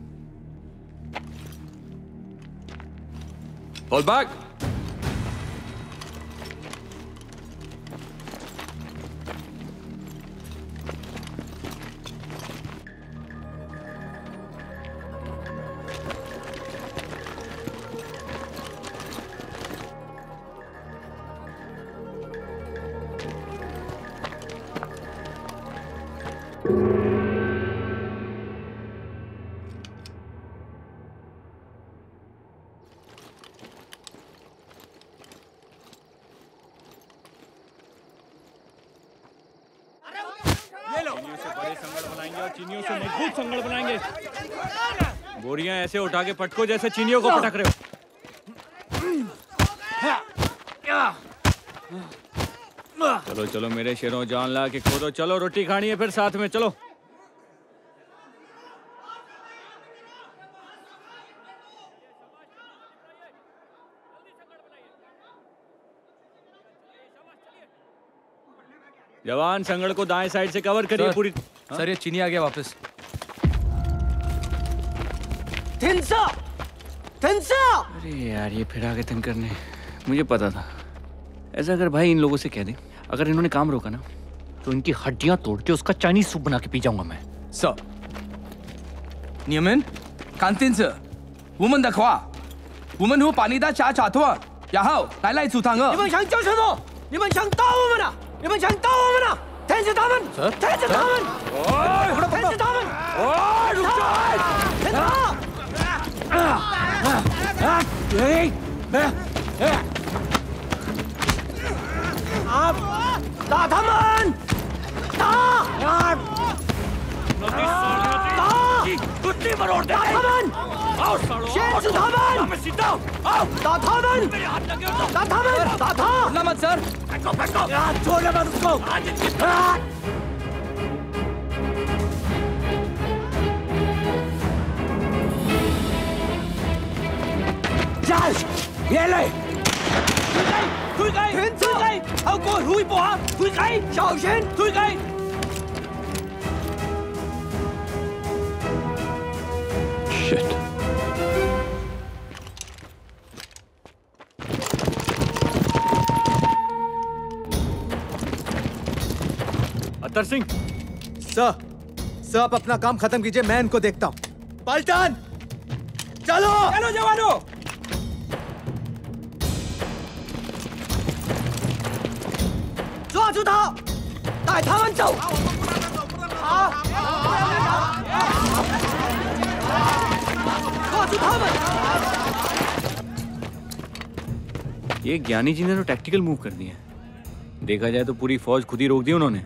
Fall back! चीनियों से मजबूत संगड़ बनाएंगे। बोरियां ऐसे उठा के पटको जैसे चीनियों को पटक रहे हो। चलो चलो मेरे शेरों, जान ला के खोदो। चलो रोटी खानी है फिर साथ में, चलो। जवान संगड़ को दाएं साइड से कवर करिए पूरी। सर ये चीनी आ गया वापस। अरे यार ये फिर आगे तंग करने, मुझे पता था। ऐसा अगर भाई इन लोगों से कह दे, अगर इन्होंने काम रोका ना तो इनकी हड्डियां तोड़ के उसका चाइनीज सूप बना के पी जाऊंगा मैं। सर, 你们看电视，我们的话，我们和巴尼达恰恰托，然后来煮汤哦。 你们想做什么？你们想打我们了？你们想打我们了？天是他们，天是他们，天是他们，天是他。打他们！打！打！ धरती मरोड़ दे। दाथामन! आओ सालो! शेर सुधामन! मैं सीधा हूँ! आओ! दाथामन! मेरे हाथ लगे हो तो! दाथामन! दाथा! बोलना मत सर! फेंको! छोड़ना मत उसको! चल! ये ले! Thui gai! Hao ko hui bỏ! Thui gai! Shao Shen! Thui gai! Shit. Attar Singh! Sir आप अपना काम खत्म कीजिए, मैं इनको देखता हूँ। पलटन! चलो! चलो जवानों! ये ज्ञानी जी ने तो टैक्टिकल मूव कर दिए। देखा जाए तो पूरी फौज खुद ही रोक दी उन्होंने।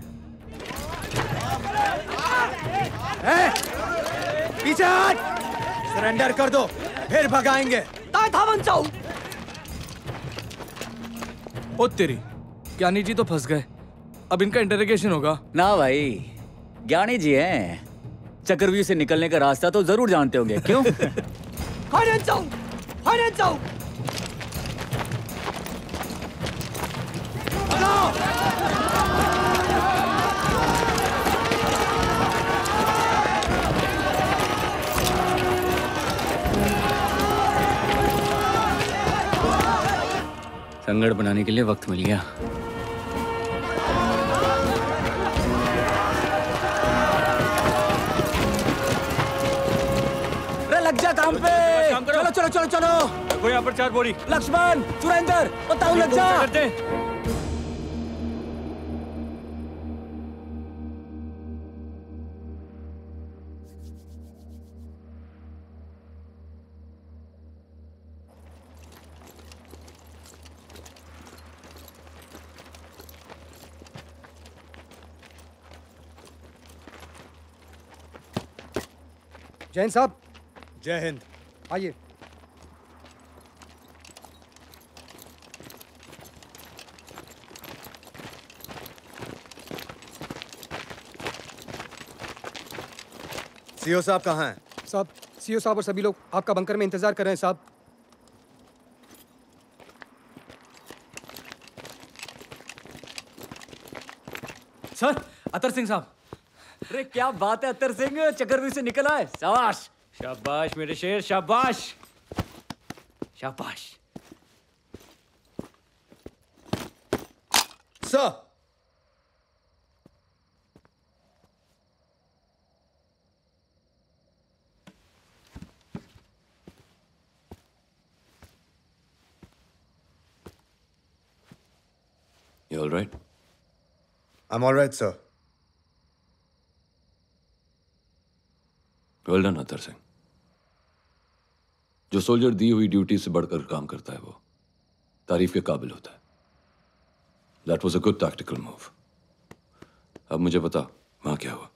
पीछे हट! सरेंडर कर दो, फिर भगाएंगे। ओ तेरी, ज्ञानी जी तो फंस गए। अब इनका इंटरोगेशन होगा। ना भाई, ज्ञानी जी हैं। चक्रव्यूह से निकलने का रास्ता तो जरूर जानते होंगे, क्यों? संगड़ बनाने के लिए वक्त मिल गया। लग जा काम पे। चलो चलो चलो चलो। देखो यहाँ पर 4 बोरी। लक्ष्मण, सुरेंद्र, बताओ लग जा। जैन साहब, जय हिंद। आइए। सीओ साहब कहाँ हैं? साहब, सीओ साहब और सभी लोग आपका बंकर में इंतजार कर रहे हैं साहब। सर, अतर सिंह साहब। अरे क्या बात है अत्तर सिंह, चक्रव्यूह से निकला है। शाबाश शाबाश मेरे शेर, शाबाश शाबाश। Sir, You all right? I'm all right, sir. Well done, Atar Singh. जो सोल्जर दी हुई ड्यूटी से बढ़कर काम करता है वो तारीफ के काबिल होता है। That was a good tactical move. अब मुझे बता वहां क्या हुआ।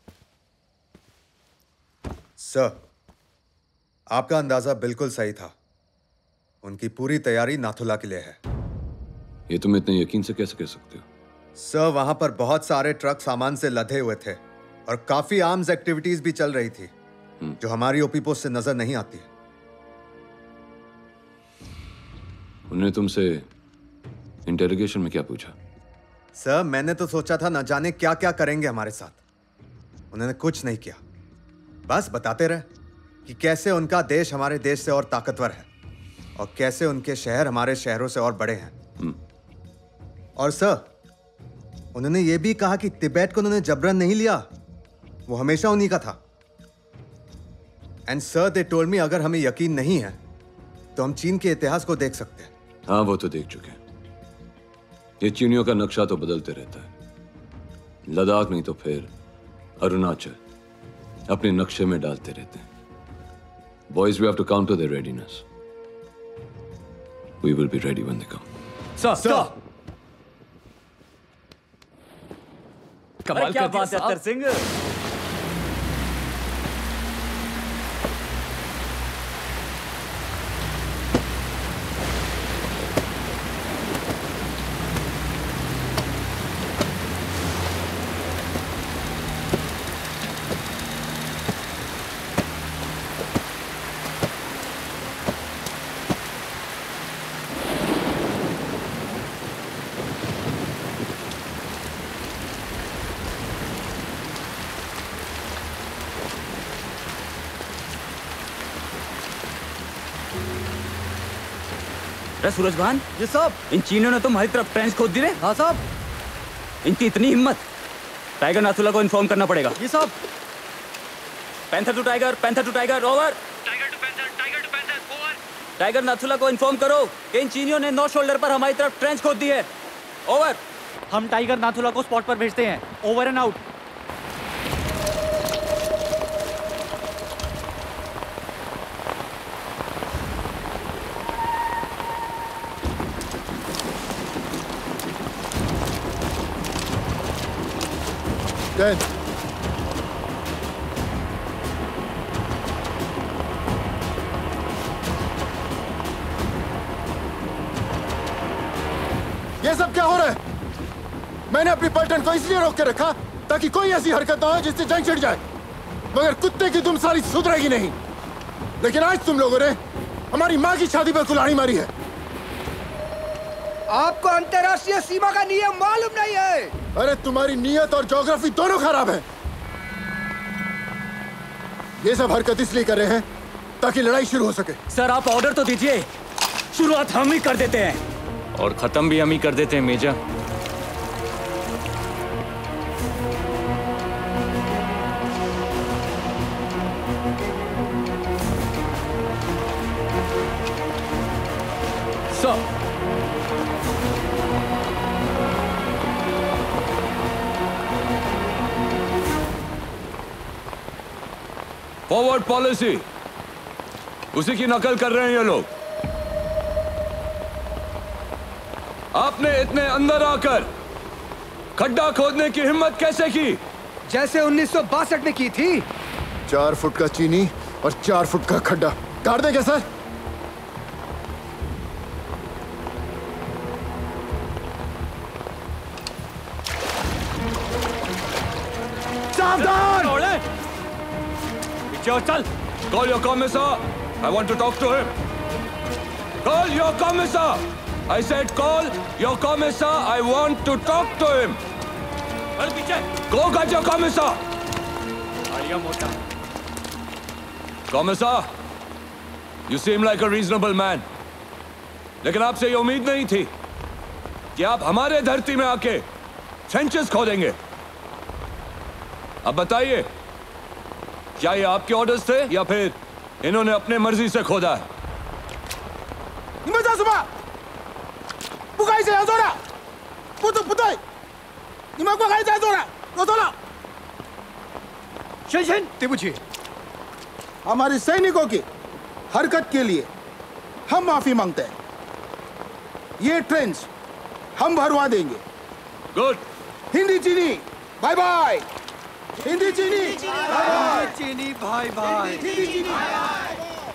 सर, आपका अंदाजा बिल्कुल सही था। उनकी पूरी तैयारी नाथुला के लिए है। ये तुम इतने यकीन से कैसे कह सकते हो? सर, वहां पर बहुत सारे ट्रक सामान से लदे हुए थे और काफी आर्म्स एक्टिविटीज भी चल रही थी जो हमारी ओपी पोस्ट से नजर नहीं आती है। उन्होंने तुमसे इंटेरोगेशन में क्या पूछा? सर, मैंने तो सोचा था न जाने क्या क्या करेंगे हमारे साथ। उन्होंने कुछ नहीं किया, बस बताते रहे कि कैसे उनका देश हमारे देश से और ताकतवर है और कैसे उनके शहर हमारे शहरों से और बड़े हैं। और सर, उन्होंने ये भी कहा कि तिब्बत को उन्होंने जबरन नहीं लिया, वो हमेशा उन्हीं का था। And sir, they told me अगर हमें यकीन नहीं है तो हम चीन के इतिहास को देख सकते हैं। हाँ, वो तो देख चुके हैं। ये चीनियों का नक्शा तो बदलते रहता है। लद्दाख नहीं तो फिर अरुणाचल अपने नक्शे में डालते रहते हैं। Boys, we have to counter their readiness. We will be ready when they come. Sir. कमाल क्या बात है अत्तर सिंह। अरे सूरज भान, जी साहब। इन चीनियों ने तो हमारी तरफ ट्रेंच खोद दी रे। हाँ साहब। इनकी इतनी हिम्मत, टाइगर नाथुला को इन्फॉर्म करना पड़ेगा। जी साहब। Panther to tiger, over. Tiger Nathula को इन्फॉर्म करो कि इन चीनियों ने नॉर्थ शोल्डर पर हमारी तरफ ट्रेंच खोद दी है। ओवर। हम टाइगर नाथुला को स्पॉट पर भेजते हैं। Over and out. Good. ये सब क्या हो रहा है? मैंने अपनी पलटन को इसलिए रोक के रखा ताकि कोई ऐसी हरकत ना हो जिससे जंग छिड़ जाए, मगर कुत्ते की तुम सारी सुधरेगी नहीं। लेकिन आज तुम लोगों ने हमारी माँ की शादी पर कुल्हाड़ी मारी है। आपको अंतर्राष्ट्रीय सीमा का नियम मालूम नहीं है? अरे तुम्हारी नियत और ज्योग्राफी दोनों खराब है। ये सब हरकत इसलिए कर रहे हैं ताकि लड़ाई शुरू हो सके। सर आप ऑर्डर तो दीजिए, शुरुआत हम ही कर देते हैं और खत्म भी हम ही कर देते हैं मेजर। फॉरवर्ड पॉलिसी उसी की नकल कर रहे हैं ये लोग। आपने इतने अंदर आकर खड्डा खोदने की हिम्मत कैसे की? जैसे 1962 में की थी। 4 फुट का चीनी और 4 फुट का खड्डा काट देंगे सर। सावधान! चल, call your commissar. I want to talk to him. Call your commissar. I said call your commissar. I want to talk to him. Go get your commissar. Commissar, you seem like a reasonable man. लेकिन आपसे ये उम्मीद नहीं थी कि आप हमारे धरती में आके ट्रेंचेस खोदेंगे। अब बताइए, क्या ये आपके ऑर्डर्स थे या फिर इन्होंने अपने मर्जी से खोदा है? हमारे सैनिकों की हरकत के लिए हम माफी मांगते हैं। ये ट्रेंच हम भरवा देंगे। गुड। हिंदी चीनी बाय बाय। हिंदी चीनी बाय बाय। चीनी बाय बाय। हिंदी चीनी बाय बाय।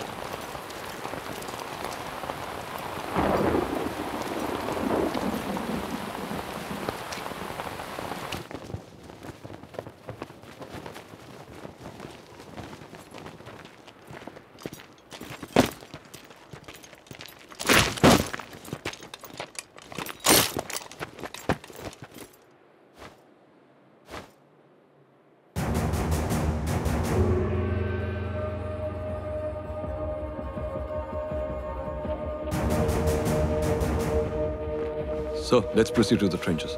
So, let's proceed to the trenches.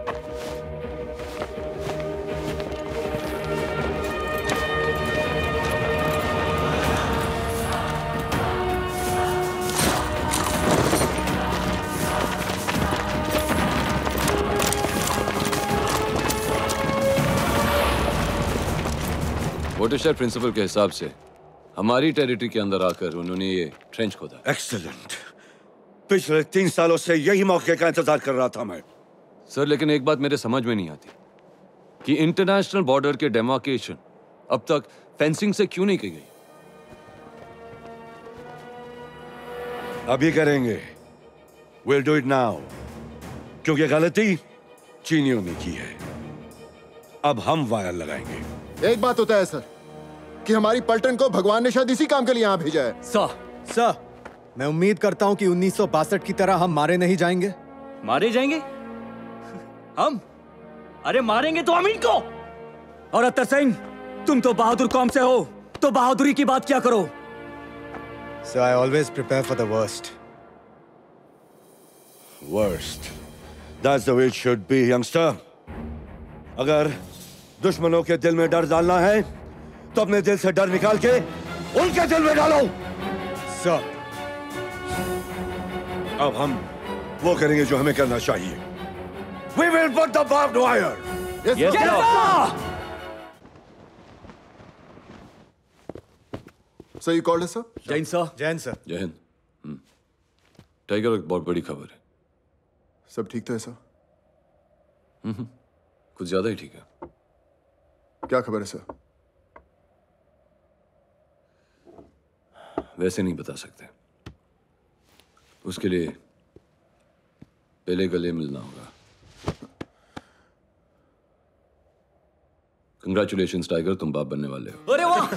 Watershed principle के हिसाब से हमारी टेरिटरी के अंदर आकर उन्होंने ये ट्रेंच खोदा। एक्सीलेंट। पिछले 3 सालों से यही मौके का इंतजार कर रहा था मैं। सर, लेकिन एक बात मेरे समझ में नहीं आती कि इंटरनेशनल बॉर्डर के डेमार्केशन अब तक फेंसिंग से क्यों नहीं की गई? अभी करेंगे। We'll do it now. क्योंकि गलती चीनियों ने की है। अब हम वायर लगाएंगे। एक बात होता है सर कि हमारी पलटन को भगवान ने शायद इसी काम के लिए यहाँ भेजा है। सर, मैं उम्मीद करता हूं कि 1962 की तरह हम मारे नहीं जाएंगे। मारे जाएंगे? हम? अरे मारेंगे तो हम इनको। और अत्तर सिंह, तुम तो बहादुर कौम से हो, तो बहादुरी की बात क्या करो। Sir, I always prepare for the worst. Worst. That's the way it should be, youngster. अगर दुश्मनों के दिल में डर डालना है, तो अपने दिल से डर निकाल के उनके दिल में डालो। सर, अब हम वो करेंगे जो हमें करना चाहिए। We will put the barbed wire. Yes, yes, sir. So you called us, sir? Jain sir. Jain sir. जय हिंद। टाइगर, एक बहुत बड़ी खबर है। सब ठीक तो है सर? कुछ ज्यादा ही ठीक है। क्या खबर है सर? वैसे नहीं बता सकते। उसके लिए पहले गले मिलना होगा। कंग्रेचुलेशंस टाइगर, तुम बाप बनने वाले हो। अरे वाह!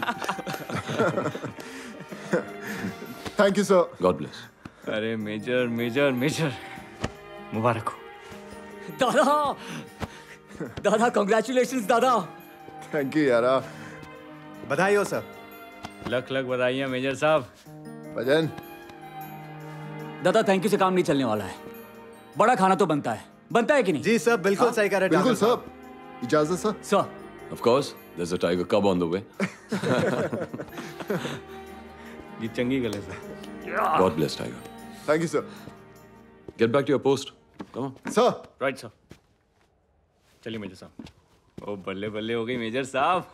Thank you sir. God bless. अरे मेजर मेजर मेजर, मुबारक हो। दादा, दादा कंग्रेचुलेशंस दादा। थैंक यू यारा। बधाई हो सर। लख लख बधाइयां मेजर साहब। भजन। दादा थैंक यू से काम नहीं चलने वाला है। बड़ा खाना तो बनता है कि नहीं? जी सर, बिल्कुल सही कह रहे हैं। बिल्कुल सर। इजाजत sir. Sir. Of course, there's a tiger cub on the way. ये चंगी गले से। God bless tiger. Thank you sir. Get back to your post. Come on. Sir. Right sir. चलिए मेजर साहब। ओ बल्ले बल्ले हो गई मेजर साहब।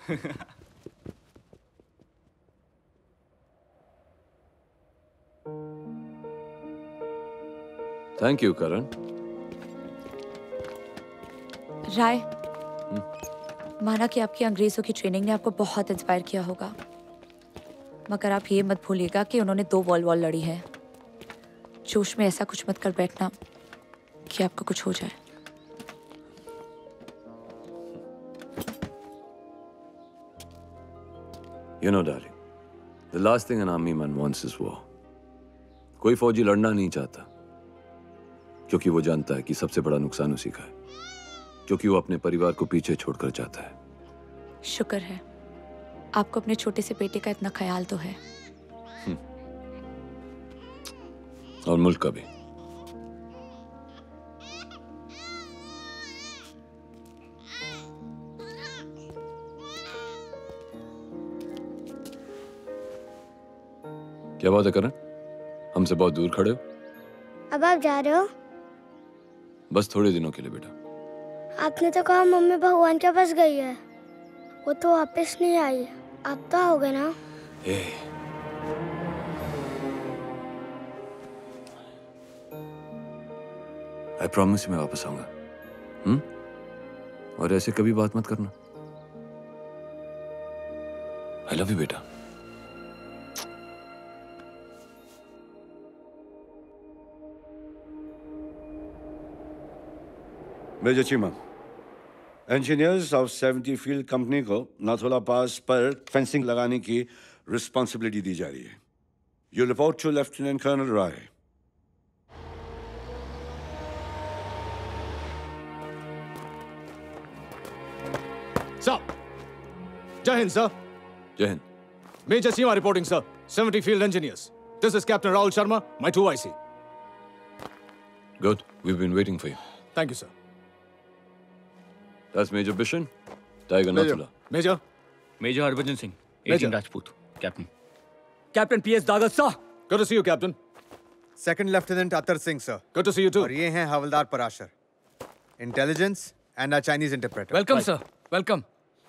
Thank you, Karan. राय, माना कि आपकी अंग्रेजों की ट्रेनिंग ने आपको बहुत इंस्पायर किया होगा, मगर आप ये मत भूलिएगा कि उन्होंने 2 वॉर लड़ी है। जोश में ऐसा कुछ मत कर बैठना कि आपको कुछ हो जाए। You know, darling, the last thing an army man wants is war. कोई फौजी लड़ना नहीं चाहता, क्योंकि वो जानता है कि सबसे बड़ा नुकसान उसी का है, क्योंकि वो अपने परिवार को पीछे छोड़कर जाता है। शुक्र है आपको अपने छोटे से बेटे का इतना ख्याल तो है। और मुल्क का भी। क्या बात है करण? हमसे बहुत दूर खड़े हो। अब आप जा रहे हो? बस थोड़े दिनों के लिए बेटा। आपने तो कहा मम्मी भगवान के पास गई है, वो तो वापस नहीं आई। आप तो आओगे ना? I promise मैं वापस आऊंगा। और ऐसे कभी बात मत करना। I love you बेटा। Major Cheema, engineers of 70 field company को नाथुला पास पर फेंसिंग लगाने की रिस्पॉन्सिबिलिटी दी जा रही है। You report to lieutenant colonel Rai. Sir, जय हिंद सर। जय Hind. Major Cheema reporting sir, 70 field engineers. This is captain Rahul Sharma, my 2 IC। Good. We've been waiting for you. Thank you sir. That's Major Bishen, Tiger Nathu La. Major. Major Harbhajan Singh, 18 Rajput, Captain. Captain PS Dagar sir. Good to see you, Captain. Second Lieutenant Attar Singh sir. Good to see you too. और ये हैं हवलदार Parashar, intelligence and a Chinese interpreter. Welcome sir, welcome.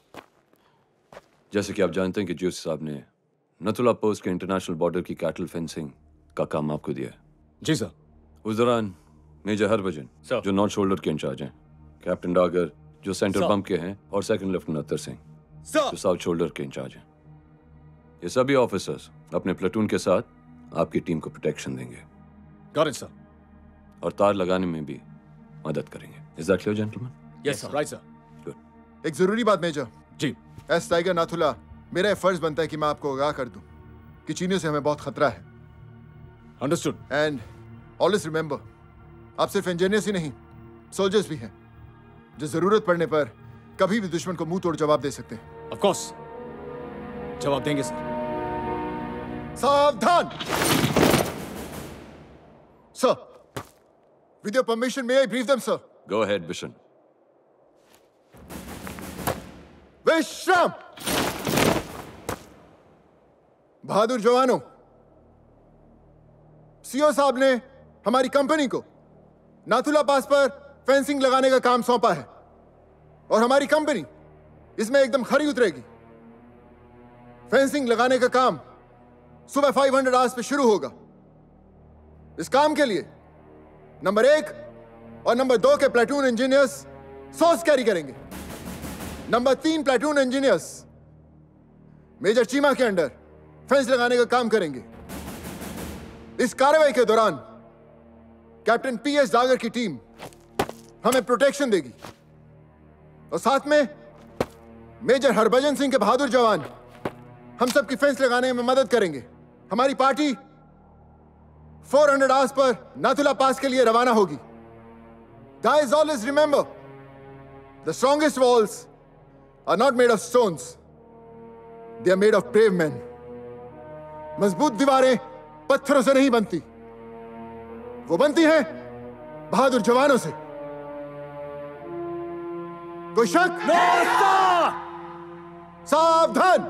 जैसे कि आप जानते हैं कि जीओसी साहब ने नथुला पोस्ट के इंटरनेशनल बॉर्डर की कैटल फेंसिंग का काम आपको दिया है। जी सर। उस दौरान मेजर हरभजन जो नॉर्थ शोल्डर के इंचार्ज हैं, कैप्टन डागर जो सेंटर बम्प के हैं, और सेकंड लेफ्टिनेंट अत्तर सिंह जो साउथ शोल्डर के इंचार्ज हैं, ये सभी ऑफिसर्स अपने प्लेटून के साथ आपकी टीम को प्रोटेक्शन देंगे। Got it, sir. और तार लगाने में भी मदद करेंगे। Is that clear, gentlemen? Yes, sir. Right, sir. Good. एक जरूरी बात मेजर। जी। एस टाइगर नाथुला, मेरा ये फर्ज बनता है कि मैं आपको आगाह कर दूं कि चीनियों से हमें बहुत खतरा है। Understood. And always remember, आप सिर्फ इंजीनियर्स ही नहीं, सोल्जर्स भी हैं, जो जरूरत पड़ने पर कभी भी दुश्मन को मुंह तोड़ जवाब दे सकते हैं। Of course. जवाब देंगे सर। सावधान। Sir, With your permission, may I brief them, sir? Go ahead, Bishen. विश्राम। बहादुर जवानों, सीओ साहब ने हमारी कंपनी को नाथुला पास पर फेंसिंग लगाने का काम सौंपा है और हमारी कंपनी इसमें एकदम खरी उतरेगी। फेंसिंग लगाने का काम सुबह 500 आवर्स पे शुरू होगा। इस काम के लिए नंबर 1 और नंबर 2 के प्लेटून इंजीनियर्स सोर्स कैरी करेंगे। Number 3 platoon engineers major Cheema के अंडर फेंस लगाने का काम करेंगे। इस कार्रवाई के दौरान कैप्टन पीएस दागर की टीम हमें प्रोटेक्शन देगी और साथ में मेजर हरभजन सिंह के बहादुर जवान हम सब की फेंस लगाने में मदद करेंगे। हमारी पार्टी 400 आवर्स पर नाथुला पास के लिए रवाना होगी। Guys, always remember, the strongest walls are not made of stones. They are made of brave men. मजबूत दीवारें पत्थरों से नहीं बनती, वो बनती हैं बहादुर जवानों से। कोई शक? सावधान।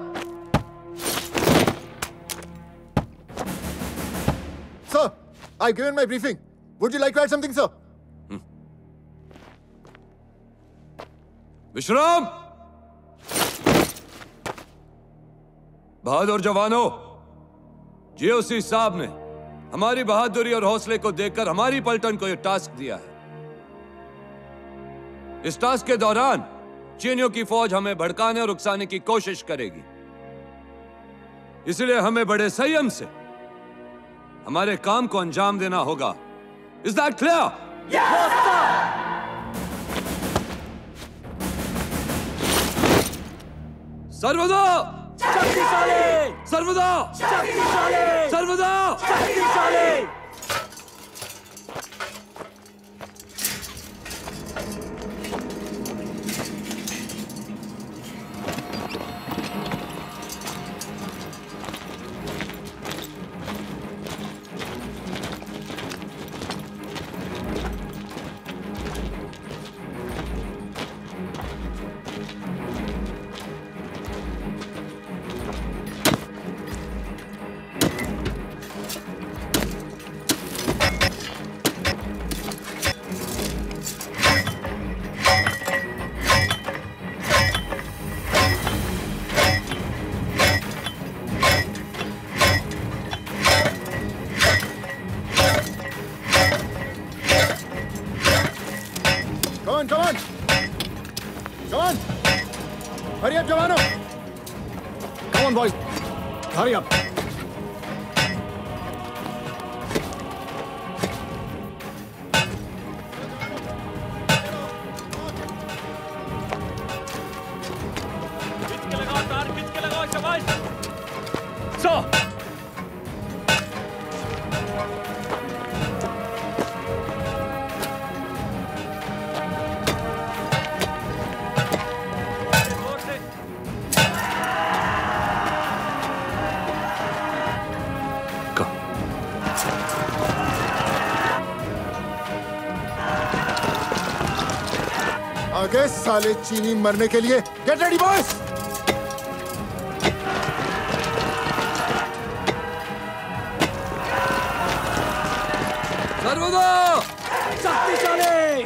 Sir, I've given my briefing. Would you like to add something, sir? विश्राम। बहादुर जवानों, जीओसी साहब ने हमारी बहादुरी और हौसले को देखकर हमारी पलटन को यह टास्क दिया है। इस टास्क के दौरान चीनियों की फौज हमें भड़काने और उकसाने की कोशिश करेगी, इसलिए हमें बड़े संयम से हमारे काम को अंजाम देना होगा। Is that clear? Yes, sir! सर्वदा शक्तिशाली! सर्वदा शक्तिशाली! सर्वदा शक्तिशाली! Hurry up. आगे साले चीनी मरने के लिए। Get ready boys. सर्वदा शक्तिशाली!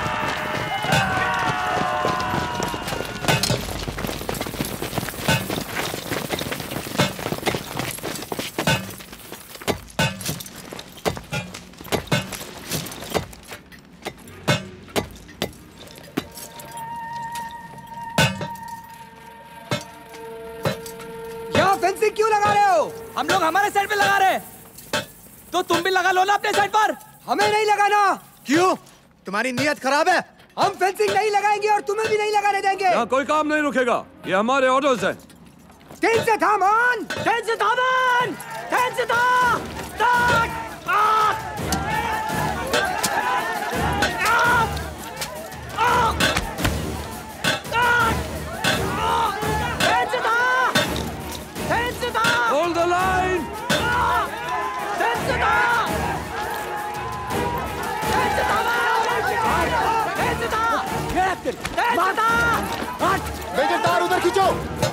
क्यों लगा रहे हो? हम लोग हमारे साइड पे लगा रहे हैं, तो तुम भी लगा लो ना अपने साइड पर। हमें नहीं लगाना। क्यों? तुम्हारी नीयत खराब है। हम फेंसिंग नहीं लगाएंगे और तुम्हें भी नहीं लगाने देंगे। यहाँ कोई काम नहीं रुकेगा, ये हमारे ऑर्डर्स हैं। तेज से था मान, तेज से था मान, तेज से था। Hold the line! तेज से था। माता! मेजर तार उधर खींचो।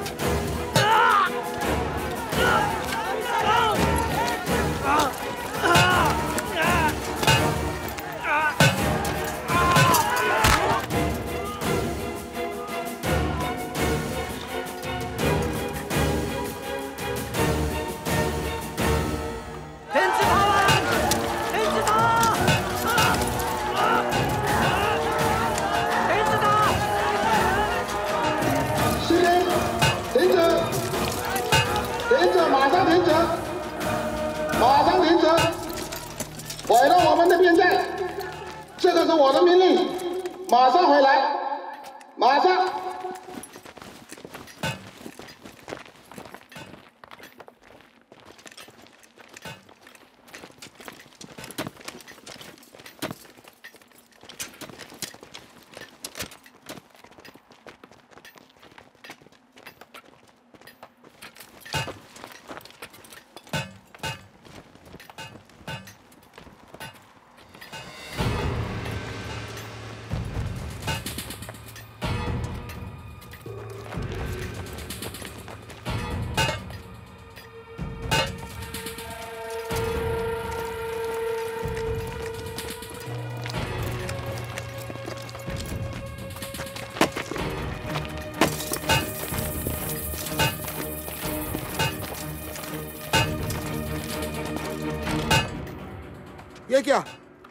ये क्या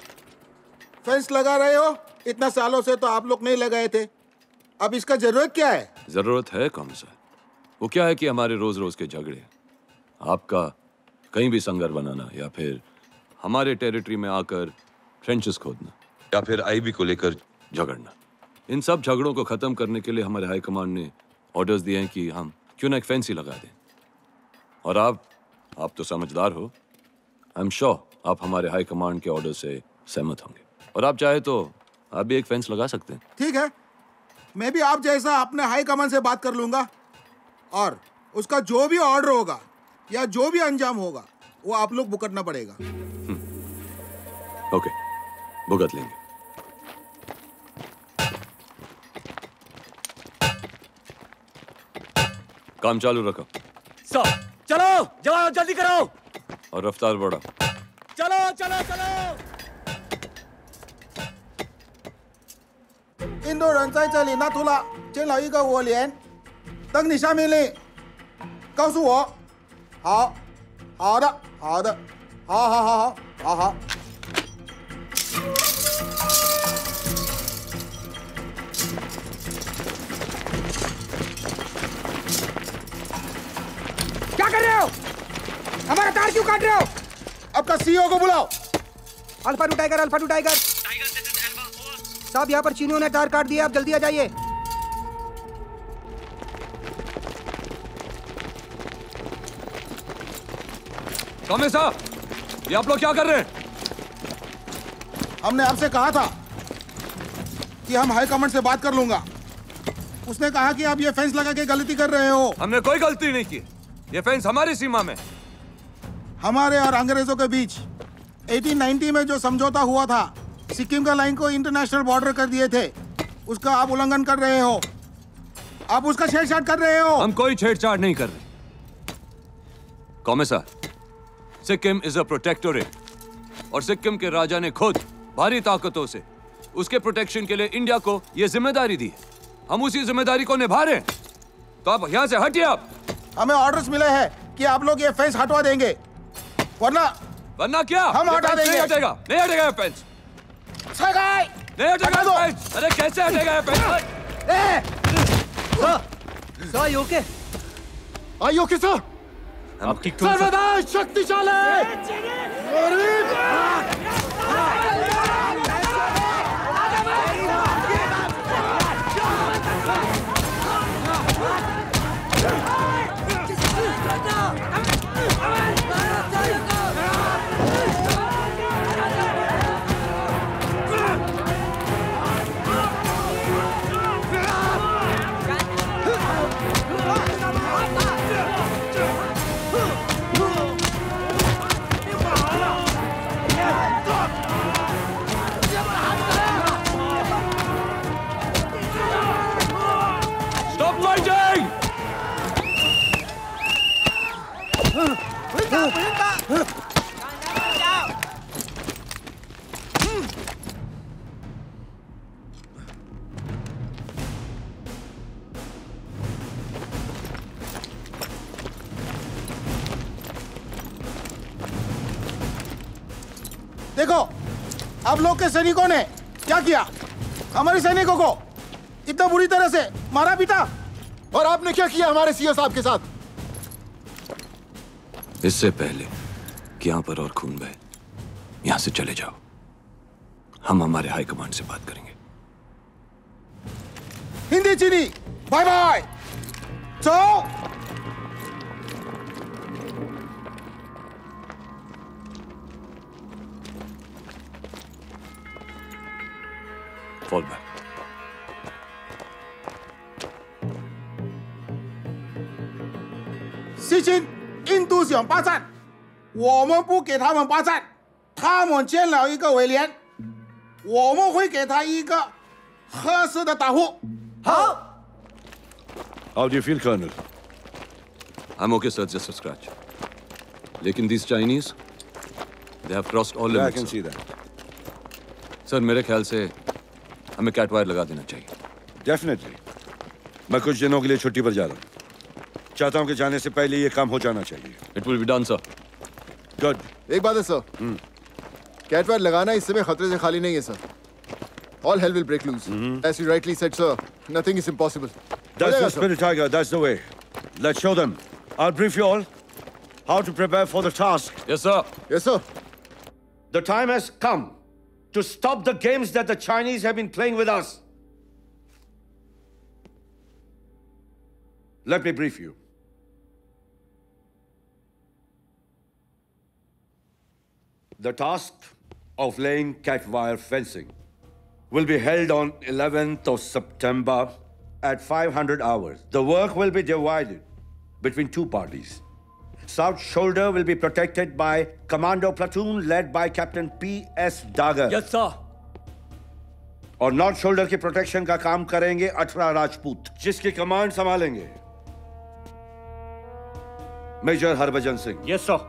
फेंस लगा रहे हो? इतना सालों से तो आप लोग नहीं लगाए थे, अब इसका जरूरत क्या है? जरूरत है कौन सा? वो क्या है कि हमारे रोज रोज के झगड़े, आपका कहीं भी संगर बनाना या फिर हमारे टेरिटरी में आकर ट्रेंचेस खोदना या फिर आईबी को लेकर झगड़ना, इन सब झगड़ों को खत्म करने के लिए हमारे हाई कमांड ने ऑर्डर्स दिए हैं कि हम क्यों ना एक फेंस ही लगा दें। और आप तो समझदार हो, आई एम श्योर आप हमारे हाई कमांड के ऑर्डर से सहमत होंगे और आप चाहे तो आप भी एक फेंस लगा सकते हैं। ठीक है, मैं भी आप जैसा अपने हाई कमांड से बात कर लूंगा और उसका जो भी ऑर्डर होगा या जो भी अंजाम होगा वो आप लोग भुगतना पड़ेगा। ओके, भुगत लेंगे। काम चालू रखो। चलो जवान, जल्दी करो और रफ्तार बढ़ा। चलो चलो चलो। 印度人在这里，那图拉建了一个窝连，等你下命令，告诉我。好，好的，好的，好好好好好好。 क्या कर रहे हो? हमारा तार क्यों काट रहे हो? आपका सीईओ को बुलाओ। Alpha to tiger, alpha to tiger. साहब यहाँ पर चीनियों ने तार काट दिया, आप जल्दी आ जाइए। कौन साहब, ये आप लोग क्या कर रहे हैं? हमने आपसे कहा था कि हम हाई कमांड से बात कर लूंगा। उसने कहा कि आप ये फेंस लगा के गलती कर रहे हो। हमने कोई गलती नहीं की, ये फेंस हमारी सीमा में। हमारे और अंग्रेजों के बीच 1890 में जो समझौता हुआ था, सिक्किम का लाइन को इंटरनेशनल बॉर्डर कर दिए थे, उसका आप उल्लंघन कर रहे हो। आप उसका छेड़छाड़ कर रहे हो। हम कोई छेड़छाड़ नहीं कर रहे। कॉमेसा, सिक्किम इज अ प्रोटेक्टोरेट और सिक्किम के राजा ने खुद भारी ताकतों से उसके प्रोटेक्शन के लिए इंडिया को यह जिम्मेदारी दी है। हम उसी जिम्मेदारी को निभा रहे हैं, तो आप यहाँ से हटिए। आप, हमें ऑर्डर्स मिले हैं कि आप लोग ये फेंस हटवा देंगे, वरना क्या हम हटा देंगे। नहीं हटेगा, नहीं हटेगा ये फेंस। नहीं हटेगा ये फेंस। अरे कैसे हटेगा ये fence? Sir, you okay? Are you okay, sir? आप ठीक सर्वदा शक्तिशाली। देखो आप लोग के सैनिकों ने क्या किया, हमारे सैनिकों को इतना बुरी तरह से मारा पीटा। और आपने क्या किया हमारे सीओ साहब के साथ? इससे पहले कि यहां पर और खून बहे, यहां से चले जाओ। हम हमारे हाई कमांड से बात करेंगे। हिंदी चीनी बाय बाय। चो Fall back. 西青，印度想霸占，我们不给他们霸占，他们建了一个围联，我们会给他一个合适的答复。好。 How do you feel, Colonel? I'm okay, sir. Just a scratch. लेकिन these Chinese, they have crossed all limits. I can see that. Sir मेरे ख्याल से हमें कैट वायर लगा देना चाहिए। Definitely. मैं कुछ दिनों के लिए छुट्टी पर जा रहा हूँ। चाहता हूँ कि जाने से पहले ये काम हो जाना चाहिए। It will be done, sir. Good. एक बात है सर, कैट वायर लगाना इस समय खतरे से खाली नहीं है sir. All hell will break loose. As you rightly said, sir, nothing is impossible. That's the spirit, Tiger. That's the way. Let's show them. I'll brief you all how to prepare for the task. Yes, sir. Yes, sir. The time has come to stop the games that the Chinese have been playing with us. Let me brief you. The task of laying cat wire fencing will be held on 11th of September at 500 hours. The work will be divided between two parties. South shoulder will be protected by commando platoon led by Captain P.S. Dagar. Yes, sir. और north shoulder की protection का काम करेंगे 18 राजपूत, जिसकी command संभालेंगे major Harbhajan Singh. Yes sir.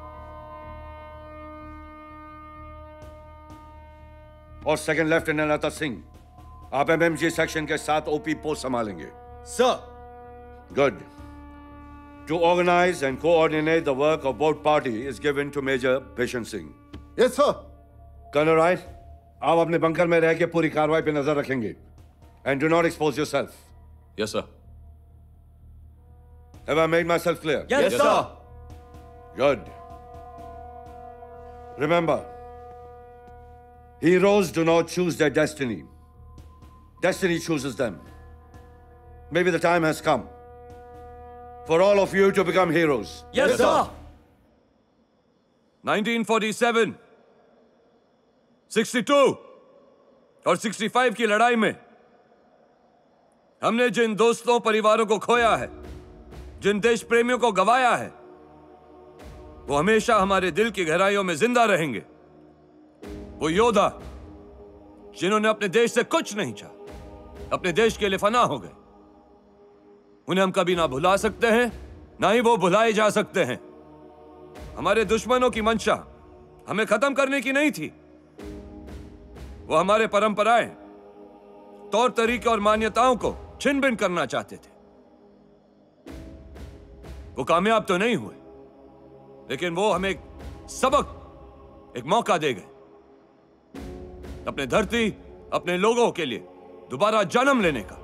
और second lieutenant Atar Singh, आप MMG section के साथ ओपी पोस्ट संभालेंगे। Sir. Good. To organize and coordinate the work of both parties is given to Major Bishen Singh. Yes, sir. Colonel Rai, आप अपने bunker में रह के पूरी कार्रवाई पे नजर रखेंगे. And do not expose yourself. Yes, sir. Have I made myself clear? Yes, sir. Good. Remember, heroes do not choose their destiny. Destiny chooses them. Maybe the time has come for all of you to become heroes. Yes, sir. 1947, 62 और 65 की लड़ाई में हमने जिन दोस्तों परिवारों को खोया है, जिन देश प्रेमियों को गवाया है, वो हमेशा हमारे दिल की गहराइयों में जिंदा रहेंगे। वो योद्धा जिन्होंने अपने देश से कुछ नहीं चाहा, अपने देश के लिए फना हो गए, उन्हें हम कभी ना भुला सकते हैं, ना ही वो भुलाए जा सकते हैं। हमारे दुश्मनों की मंशा हमें खत्म करने की नहीं थी। वो हमारे परंपराएं, तौर तरीके और मान्यताओं को छिन भिन करना चाहते थे। वो कामयाब तो नहीं हुए, लेकिन वो हमें एक सबक, एक मौका दे गए अपने धरती, अपने लोगों के लिए दोबारा जन्म लेने का।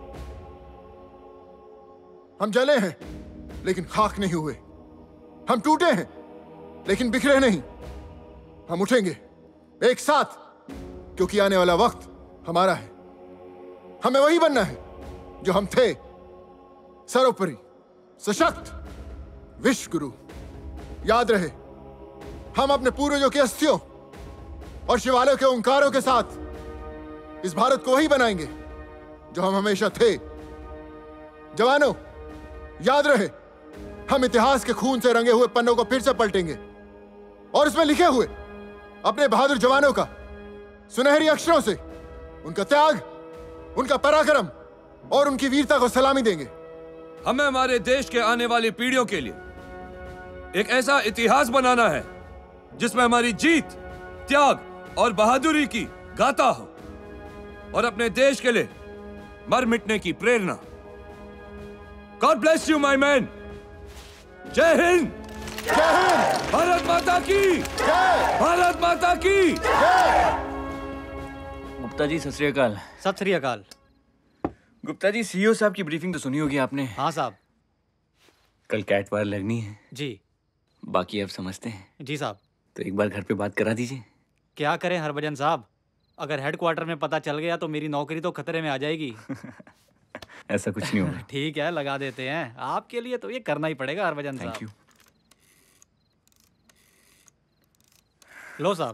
हम जले हैं लेकिन खाक नहीं हुए, हम टूटे हैं लेकिन बिखरे नहीं। हम उठेंगे एक साथ, क्योंकि आने वाला वक्त हमारा है। हमें वही बनना है जो हम थे, सर्वोपरि सशक्त विश्व गुरु। याद रहे, हम अपने पूर्वजों की अस्थियों और शिवालयों के ओंकारों के साथ इस भारत को वही बनाएंगे जो हम हमेशा थे। जवानों, याद रहे, हम इतिहास के खून से रंगे हुए पन्नों को फिर से पलटेंगे और इसमें लिखे हुए अपने बहादुर जवानों का सुनहरी अक्षरों से उनका त्याग, उनका पराक्रम और उनकी वीरता को सलामी देंगे। हमें हमारे देश के आने वाली पीढ़ियों के लिए एक ऐसा इतिहास बनाना है जिसमें हमारी जीत, त्याग और बहादुरी की गाथा हो और अपने देश के लिए मर मिटने की प्रेरणा। God bless you my man. जय हिंद। भारत माता की। भारत माता की। गुप्ता जी सत श्री अकाल। सत श्री अकाल। गुप्ता जी सीईओ साहब की ब्रीफिंग तो सुनी होगी आपने। हाँ साहब। कल कैट वार लगनी है जी। बाकी आप समझते हैं। जी साहब। तो एक बार घर पे बात करा दीजिए। क्या करें हरभजन साहब, अगर हेडक्वार्टर में पता चल गया तो मेरी नौकरी तो खतरे में आ जाएगी। ऐसा कुछ नहीं होगा। ठीक है लगा देते हैं, आपके लिए तो ये करना ही पड़ेगा हरभजन साहब। Thank you. लो साहब।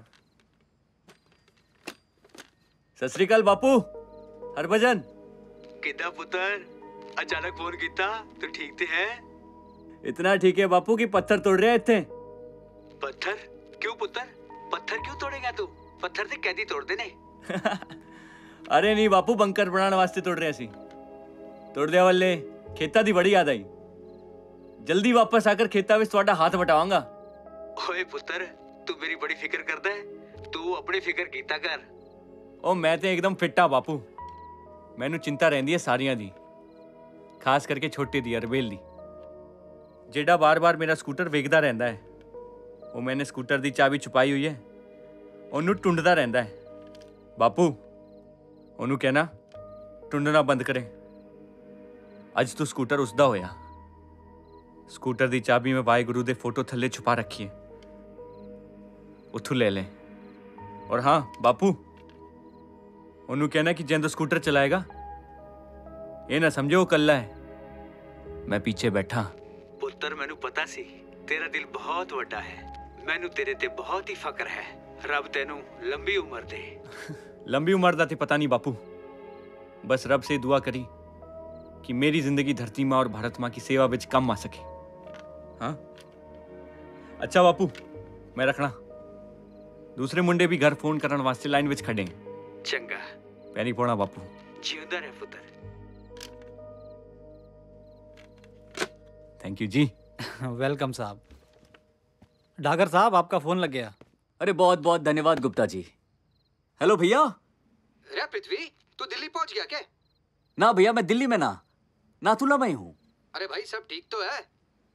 सत श्री अकाल बापू। हरभजन किदा पुत्र, अचानक फोन किया तो ठीक थे है? इतना ठीक है बापू कि पत्थर तोड़ रहे थे। पत्थर क्यों पुत्र? पत्थर क्यों तोड़ेगा तू? पत्थर से कैदी तोड़ देने। अरे नहीं बापू, बंकर बनाने वास्ते तोड़ रहे सी। तोड़ दिया वाले खेता दी बड़ी याद आई। जल्दी वापस आकर खेता विच तुहाडा हाथ बटावांगा। ओए पुत्र, तू मेरी बड़ी फिक्र करदा है, तू अपनी फिक्र कीता कर। ओ मैं ते एकदम फिट हाँ बापू। मैनू चिंता रहिंदी है सारियां दी, खास करके छोटे दी अरबेल दी, जेड़ा बार बार मेरा स्कूटर वेखदा रहंदा है। वो मैंने स्कूटर दी चाबी छुपाई हुई है, ओनू टुंडदा रहंदा है। बापू ओनू कहना टुंडना बंद करे। अज तो स्कूटर उसदा होया। स्कूटर दी चाबी में वाहिगुरु दे फोटो थल्ले छुपा रखी है, उथू ले ले। और हाँ बापू, ओनू कहना कि जिंदो स्कूटर चलाएगा ये ना समझो वो कल्ला है, मैं पीछे बैठा। पुत्र मैनू पता सी तेरा दिल बहुत वड्डा है, मैनू तेरे ते बहुत ही फक्र है। रब तेनू लंबी उम्र दे। लंबी उम्र दा ते पता नहीं बापू, बस रब से दुआ करी कि मेरी जिंदगी धरती माँ और भारत माँ की सेवा विच कम आ सके। हाँ अच्छा बापू मैं रखना। दूसरे मुंडे भी घर फोन करने वास्ते लाइन विच खड़े हैं। चंगा पैनी पोना बापू। जिंदा रह पुत्र। Thank you ji. वेलकम साहब। डागर साहब आपका फोन लग गया। अरे बहुत बहुत धन्यवाद गुप्ता जी। हेलो भैया। रे पृथ्वी, तू दिल्ली पहुंच गया क्या? ना भैया मैं दिल्ली में ना, नाथुला में ही हूँ। अरे भाई सब ठीक तो है?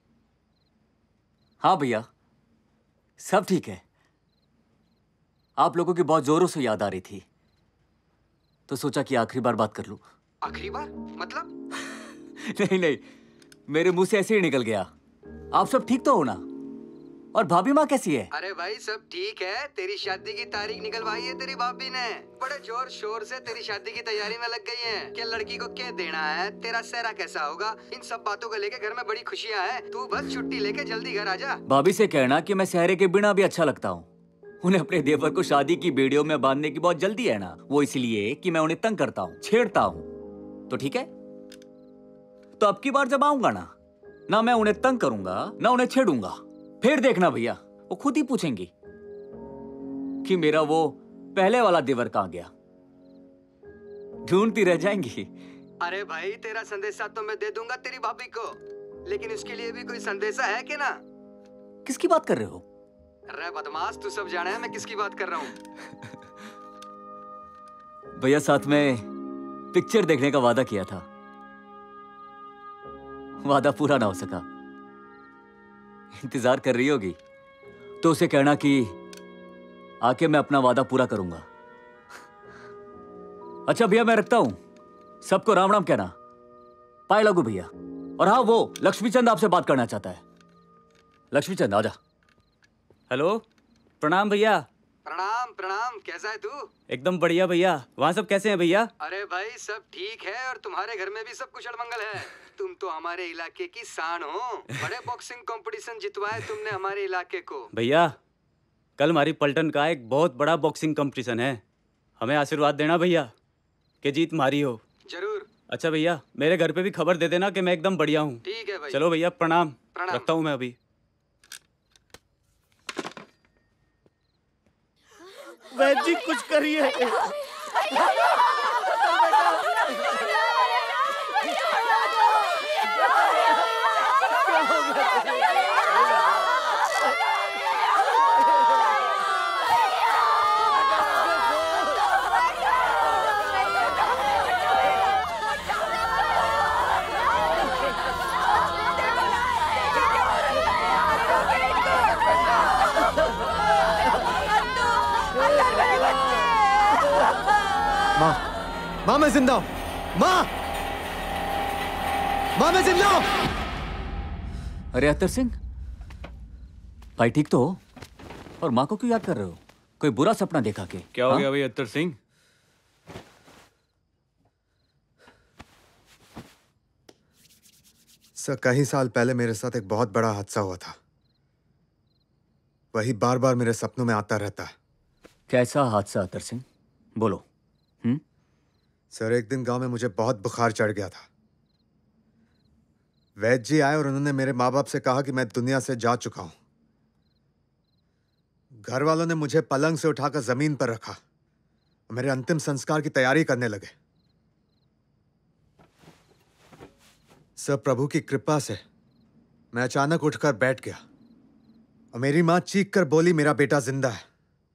हाँ भैया सब ठीक है। आप लोगों की बहुत जोरों से याद आ रही थी तो सोचा कि आखिरी बार बात कर लूं। आखिरी बार मतलब? नहीं नहीं, मेरे मुंह से ऐसे ही निकल गया। आप सब ठीक तो हो ना? और भाभी माँ कैसी है? अरे भाई सब ठीक है। तेरी शादी की तारीख निकलवाई है तेरी भाभी ने, बड़े जोर शोर से तेरी शादी की तैयारी में लग गई है। क्या लड़की को क्या देना है, तेरा सेहरा कैसा होगा, इन सब बातों को लेके घर में बड़ी खुशियाँ हैं। तू बस छुट्टी लेके जल्दी घर आ जा। भाभी से कहना कि मैं सेहरे के बिना भी अच्छा लगता हूँ। उन्हें अपने देवर को शादी की बेड़ियों में बांधने की बहुत जल्दी है ना, वो इसलिए कि मैं उन्हें तंग करता हूँ, छेड़ता हूँ। तो ठीक है, तो अब की बार जब आऊंगा ना मैं उन्हें तंग करूंगा ना उन्हें छेड़ूंगा। फिर देखना भैया, वो खुद ही पूछेंगी कि मेरा वो पहले वाला देवर कहाँ गया। ढूंढती रह जाएंगी। अरे भाई तेरा संदेशा तो मैं दे दूंगा तेरी भाभी को, लेकिन उसके लिए भी कोई संदेशा है कि ना? किसकी बात कर रहे हो? अरे बदमाश, तू सब जाने है मैं किसकी बात कर रहा हूँ। भैया साथ में पिक्चर देखने का वादा किया था, वादा पूरा ना हो सका। इंतजार कर रही होगी तो उसे कहना कि आके मैं अपना वादा पूरा करूंगा। अच्छा भैया मैं रखता हूं, सबको राम राम कहना। पाए लगू भैया। और हाँ, वो लक्ष्मीचंद आपसे बात करना चाहता है। लक्ष्मीचंद आजा। हेलो, प्रणाम भैया। प्रणाम प्रणाम, कैसा है तू? एकदम बढ़िया भैया। वहाँ सब कैसे हैं भैया? अरे भाई सब ठीक है, और तुम्हारे घर में भी सब कुशल मंगल है। तुम तो हमारे इलाके की शान हो, बड़े बॉक्सिंग कंपटीशन जितवाए तुमने हमारे इलाके को। भैया कल हमारी पलटन का एक बहुत बड़ा बॉक्सिंग कंपटीशन है, हमें आशीर्वाद देना भैया कि जीत हमारी हो। जरूर। अच्छा भैया, मेरे घर पे भी खबर दे देना कि मैं एकदम बढ़िया हूँ। ठीक है भाई। चलो भैया प्रणाम, प्रणाम। रखता हूँ मैं अभी। वैद जी कुछ करिए। माँ, माँ मैं जिंदा हूँ। माँ, माँ मैं जिंदा हूँ। अरे अत्तर सिंह, भाई ठीक तो हो? और माँ को क्यों याद कर रहे हो? कोई बुरा सपना देखा के? क्या हो गया भाई अत्तर सिंह? सर, कई साल पहले मेरे साथ एक बहुत बड़ा हादसा हुआ था। वही बार बार मेरे सपनों में आता रहता है। कैसा हादसा अत्तर सिंह? बोलो। सर, एक दिन गांव में मुझे बहुत बुखार चढ़ गया था। वैद्य जी आए और उन्होंने मेरे माँ बाप से कहा कि मैं दुनिया से जा चुका हूं। घर वालों ने मुझे पलंग से उठाकर जमीन पर रखा और मेरे अंतिम संस्कार की तैयारी करने लगे। सर, प्रभु की कृपा से मैं अचानक उठकर बैठ गया और मेरी मां चीख कर बोली, मेरा बेटा जिंदा है।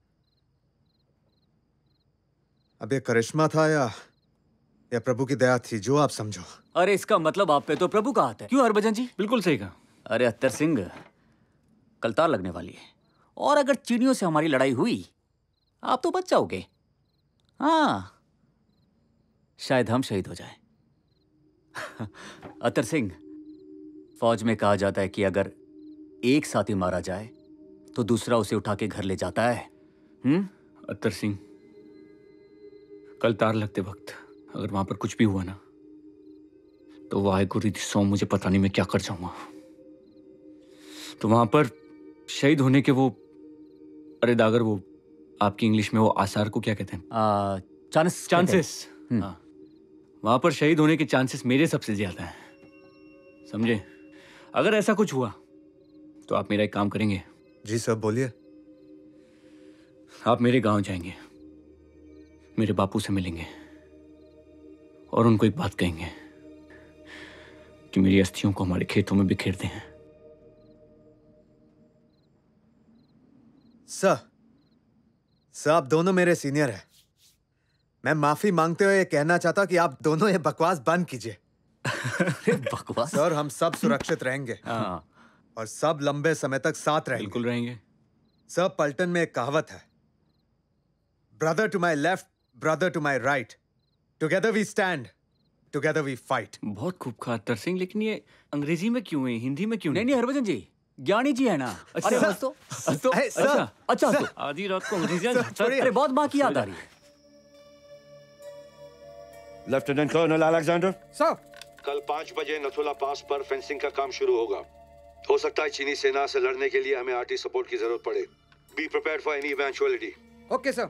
अब ये करिश्मा था या प्रभु की दया थी, जो आप समझो। अरे इसका मतलब आप पे तो प्रभु का हाथ है। क्यों हरभजन जी? बिल्कुल सही कहा। अरे अत्तर सिंह, कल तार लगने वाली है और अगर चीनियों से हमारी लड़ाई हुई आप तो बच जाओगे। हाँ, शायद हम शहीद हो जाएं। अत्तर सिंह, फौज में कहा जाता है कि अगर एक साथी मारा जाए तो दूसरा उसे उठा के घर ले जाता है। अत्तर सिंह, कल तार लगते वक्त अगर वहां पर कुछ भी हुआ ना तो वाहेगुरु दी सौ मुझे पता नहीं मैं क्या कर जाऊंगा। तो वहां पर शहीद होने के वो, अरे दागर, वो आपकी इंग्लिश में वो आसार को क्या कहते हैं? चांसेस। हाँ, वहां पर शहीद होने के चांसेस मेरे सबसे ज्यादा हैं, समझे? अगर ऐसा कुछ हुआ तो आप मेरा एक काम करेंगे? जी सर, बोलिए। आप मेरे गांव जाएंगे, मेरे बापू से मिलेंगे और उनको एक बात कहेंगे कि मेरी अस्थियों को हमारे खेतों में बिखेरते हैं। सर, आप दोनों मेरे सीनियर हैं। मैं माफी मांगते हुए कहना चाहता कि आप दोनों ये बकवास बंद कीजिए। बकवास? सर, हम सब सुरक्षित रहेंगे। और सब लंबे समय तक साथ रहेंगे। बिल्कुल रहेंगे। सर, पलटन में एक कहावत है, brother to my left, brother to my right, together we stand, together we fight. बहुत खूब कहा अत्तर सिंह, लेकिन ये अंग्रेजी में क्यों है, हिंदी में क्यों नहीं? हरभजन जी ज्ञानी जी है ना। अच्छा, अरे हंस तो। अच्छा, आधी रात को अंग्रेजी। अरे बहुत माँ की याद आ रही है। Lieutenant colonel Alexander. सर, कल 5 बजे नथुला पास पर फेंसिंग का काम शुरू होगा। हो सकता है चीनी सेना से लड़ने के लिए हमें आर्टी सपोर्ट की जरूरत पड़े। Be prepared for any eventuality. Okay sir.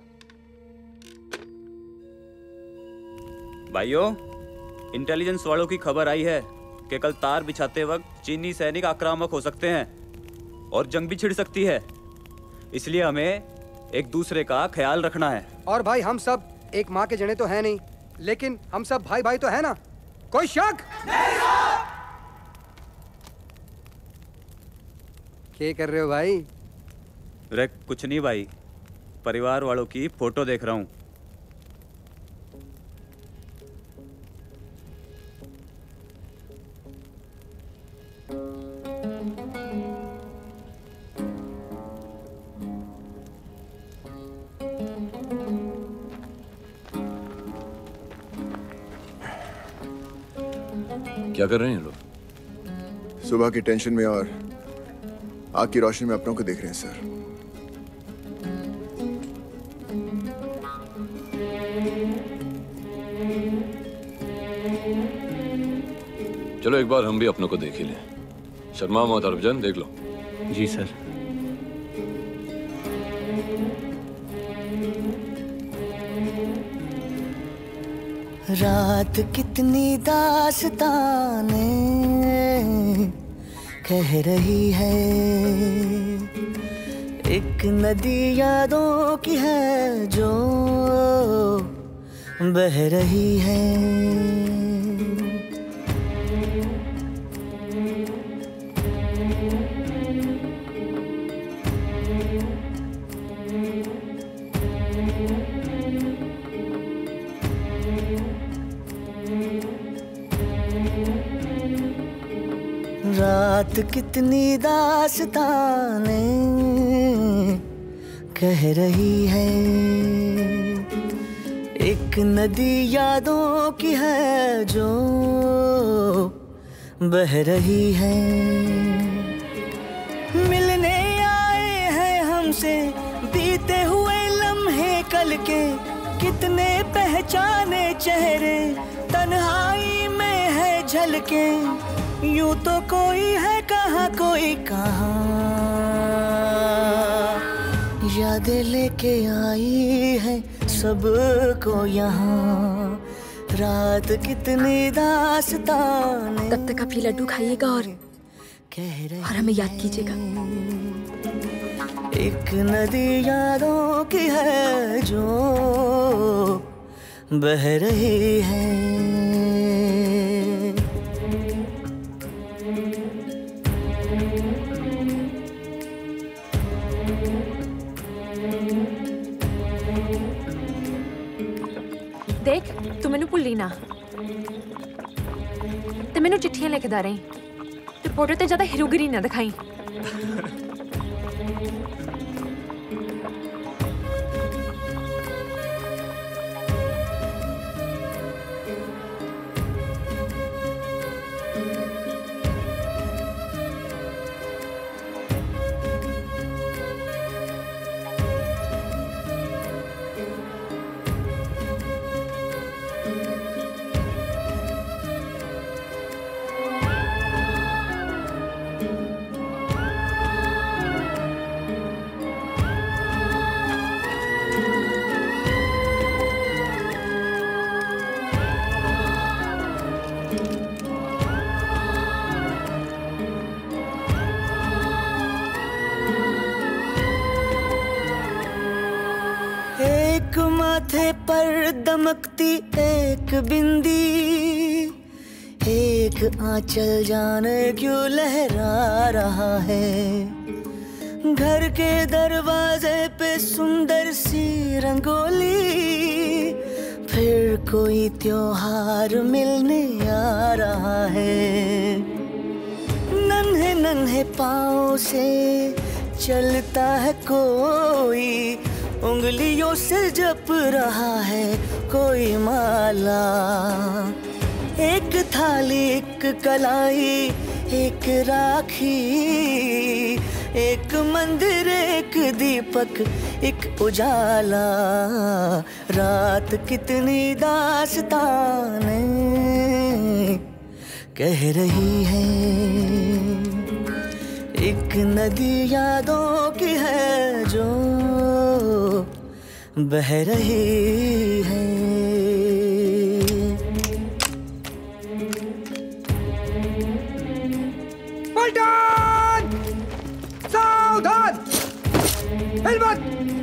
भाइयों, इंटेलिजेंस वालों की खबर आई है कि कल तार बिछाते वक्त चीनी सैनिक आक्रामक हो सकते हैं और जंग भी छिड़ सकती है। इसलिए हमें एक दूसरे का ख्याल रखना है। और भाई, हम सब एक माँ के जने तो है नहीं, लेकिन हम सब भाई भाई तो है ना? कोई शक नहीं? क्या कर रहे हो भाई? रे कुछ नहीं भाई, परिवार वालों की फोटो देख रहा हूँ। क्या कर रहे हैं लोग? सुबह की टेंशन में और आग की रोशनी में अपनों को देख रहे हैं सर। चलो एक बार हम भी अपनों को देख ही लें। शर्मा मत हरभजन, देख लो। जी सर। रात कितनी दास्ताने कह रही है, एक नदी यादों की है जो बह रही है। रात कितनी दास्ताने कह रही है, एक नदी यादों की है जो बह रही है, मिलने आए हैं हमसे बीते हुए लम्हे कल के, कितने पहचाने चेहरे तन्हाई में है झलके, यूं तो कोई है कहाँ कोई कहाँ, यादें लेके आई है सबको यहाँ, रात कितनी दास्तान। तब तक आप ये लड्डू खाइएगा और हमें याद कीजिएगा। एक नदी यादों की है जो बह रही है। देख तू मैनू भुल्ली ना, ते मैनू चिट्ठियां लिखदा रही, ते फोटो ते ज्यादा हीरोगिरी ना दिखाई। माथे पर दमकती एक बिंदी, एक आंचल जाने क्यों लहरा रहा है, घर के दरवाजे पे सुंदर सी रंगोली, फिर कोई त्योहार मिलने आ रहा है, नन्हे नन्हे पाँव से चलता है कोई, उंगलियों से जप रहा है कोई माला, एक थाली एक कलाई एक राखी, एक मंदिर एक दीपक एक उजाला, रात कितनी दास्तानें कह रही है, एक नदी यादों की है जो बह रही है। पलटन! सावधान! हेलमेट!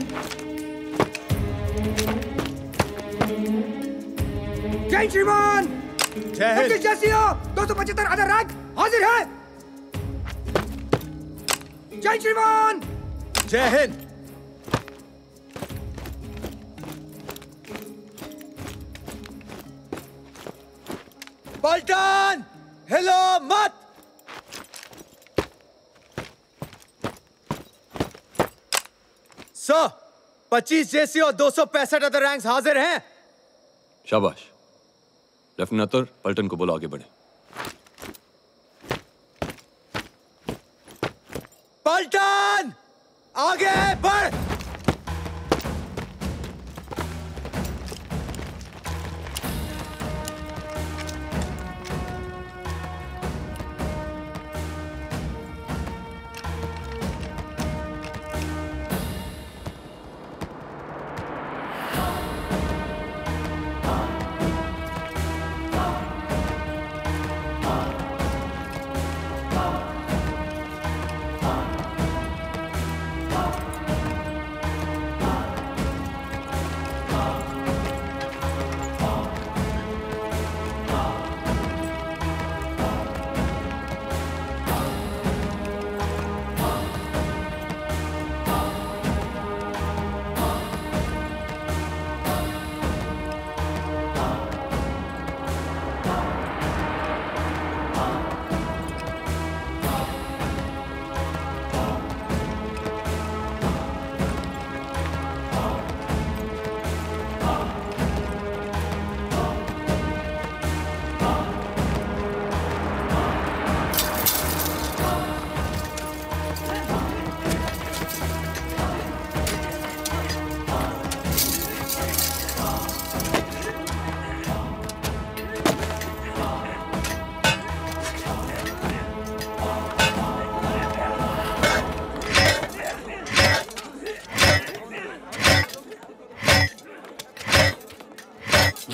जय श्रीमान! जय हिंद! 275 अदर रैंक हाजिर है। जय श्रीमान! जय हिंद! पलटन! हिलो मत! सर, 25 जेसी और 265 अदर रैंक्स हाजिर हैं। शाबाश। लेफ्टिनेंट अत्तर, पलटन को बोलो आगे बढ़े। पलटन! आगे बढ़!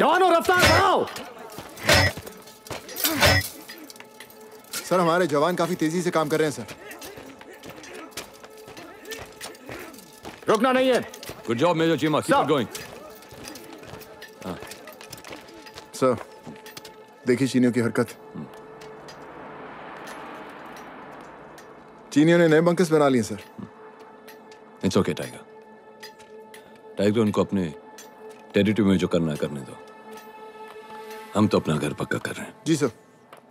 जवानों रफ्तार बढ़ाओ। सर हमारे जवान काफी तेजी से काम कर रहे हैं सर। रुकना नहीं है। Good job major Cheema, keep it going. Sir देखिए चीनियों की हरकत। चीनियों ने नए बंकर्स बना लिए sir. It's okay Tiger. Tiger उनको अपने टेरिटरी में जो करना है करने दो। हम तो अपना घर पक्का कर रहे हैं। जी सर।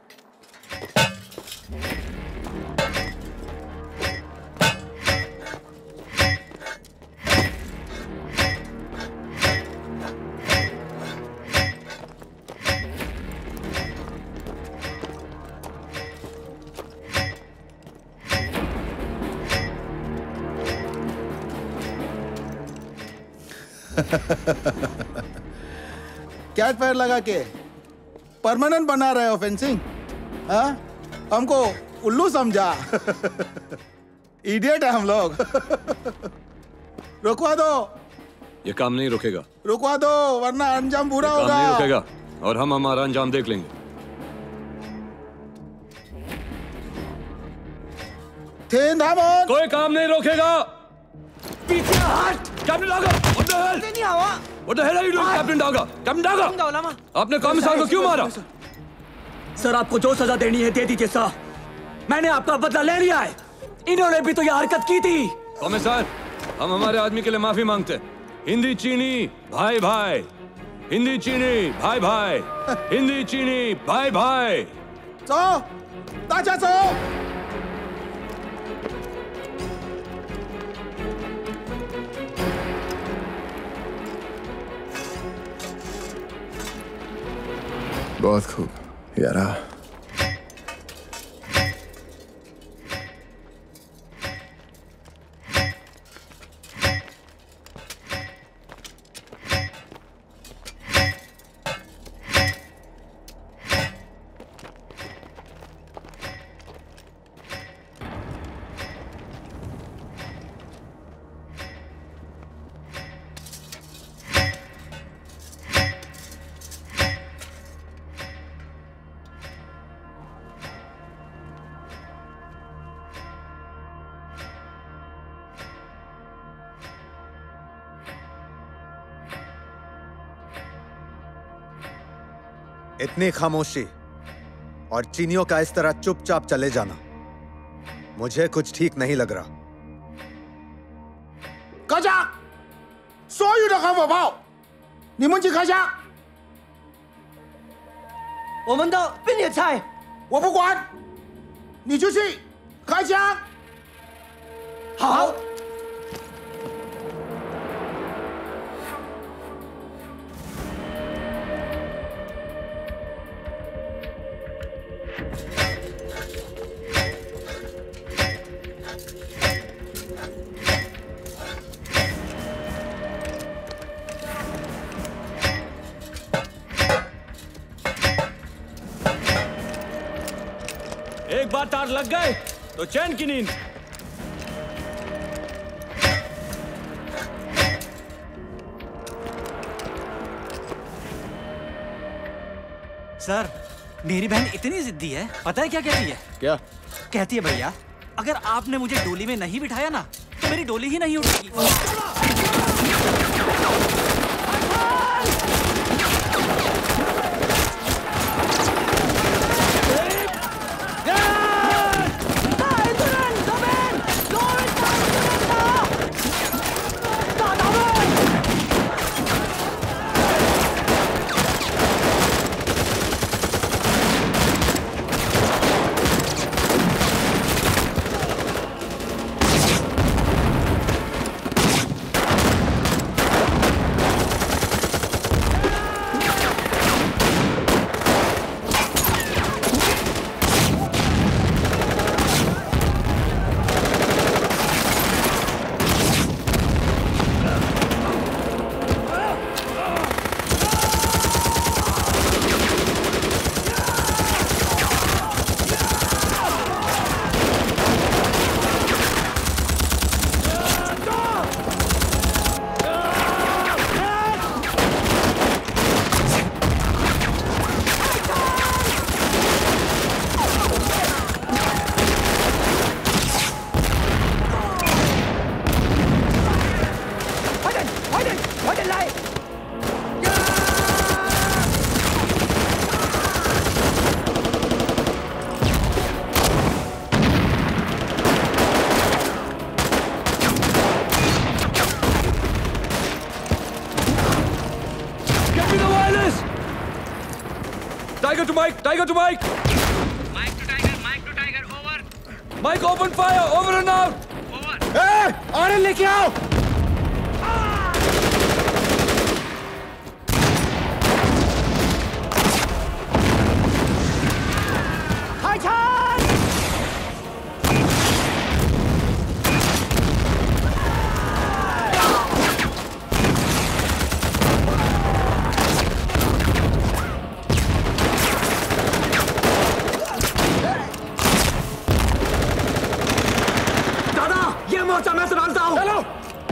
कैट फायर लगा के परमानेंट बना रहे हो फेंसिंग? हाँ, हमको उल्लू समझा। इडियट है हम लोग। रुकवा दो। ये काम नहीं रुकेगा। रुकवा दो वरना अंजाम बुरा होगा। काम नहीं रुकेगा और हम हमारा अंजाम देख लेंगे। कोई काम नहीं रोकेगा। पीछे हट। Captain Daga, what the hell? नहीं आवा। What the hell are you doing, captain Daga? Captain Daga, आपने कॉमिसार को क्यों मारा? सर आपको जो सजा देनी है दे दीजिए सर। मैंने आपका बदला ले लिया है। इन्होंने भी तो ये हरकत की थी। कॉमिसार, हम हमारे आदमी के लिए माफी मांगते हैं। हिंदी चीनी भाई भाई, हिंदी चीनी भाई भाई, हिंदी चीनी भाई भाई। 走，大家走。 बहुत खूब यारा। इतनी खामोशी और चीनियों का इस तरह चुपचाप चले जाना मुझे कुछ ठीक नहीं लग रहा। 阁下，所有的航火炮，你们去开枪。 我们的并列菜， 我不管，你就去开枪。好。 एक बार तार लग गए तो चैन की नींद। सर मेरी बहन इतनी जिद्दी है, पता है क्या कहती है? क्या कहती है? भैया अगर आपने मुझे डोली में नहीं बिठाया ना तो मेरी डोली ही नहीं उठेगी। to Mike. Tiger to Mike. Mike to Tiger. Mike to Tiger. Over. Mike, open fire. Over and out. Over. ए, आरएल लेके आओ. मैं संभालता हूँ। चलो।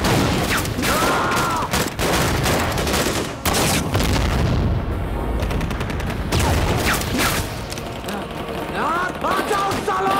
भाग जाओ सालो।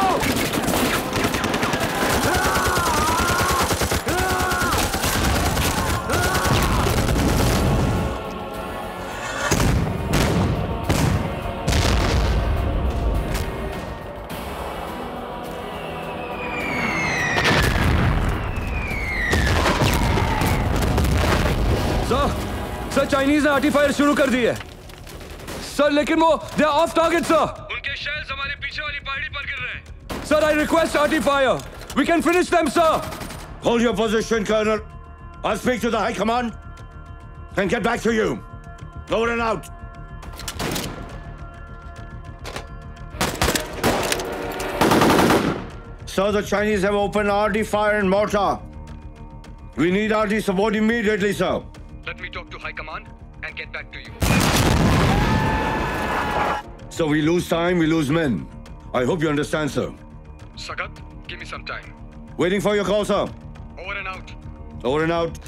सर चाइनीज ने आर्टी फायर शुरू कर दी है सर, लेकिन वो they are off target sir. उनके शेल्स हमारे पीछे वाली पहाड़ी पर गिर रहे हैं। Sir I request arty fire, we can finish them sir. Hold your position, Colonel. I'll speak to the High Command and get back to you. Over and out. Sir, the Chinese have opened RD fire and mortar. We need RD support immediately, sir. Let me talk to High Command and get back to you. So we lose time, we lose men. I hope you understand, sir. Sagat, give me some time. Waiting for your call, sir. Over and out. Over and out.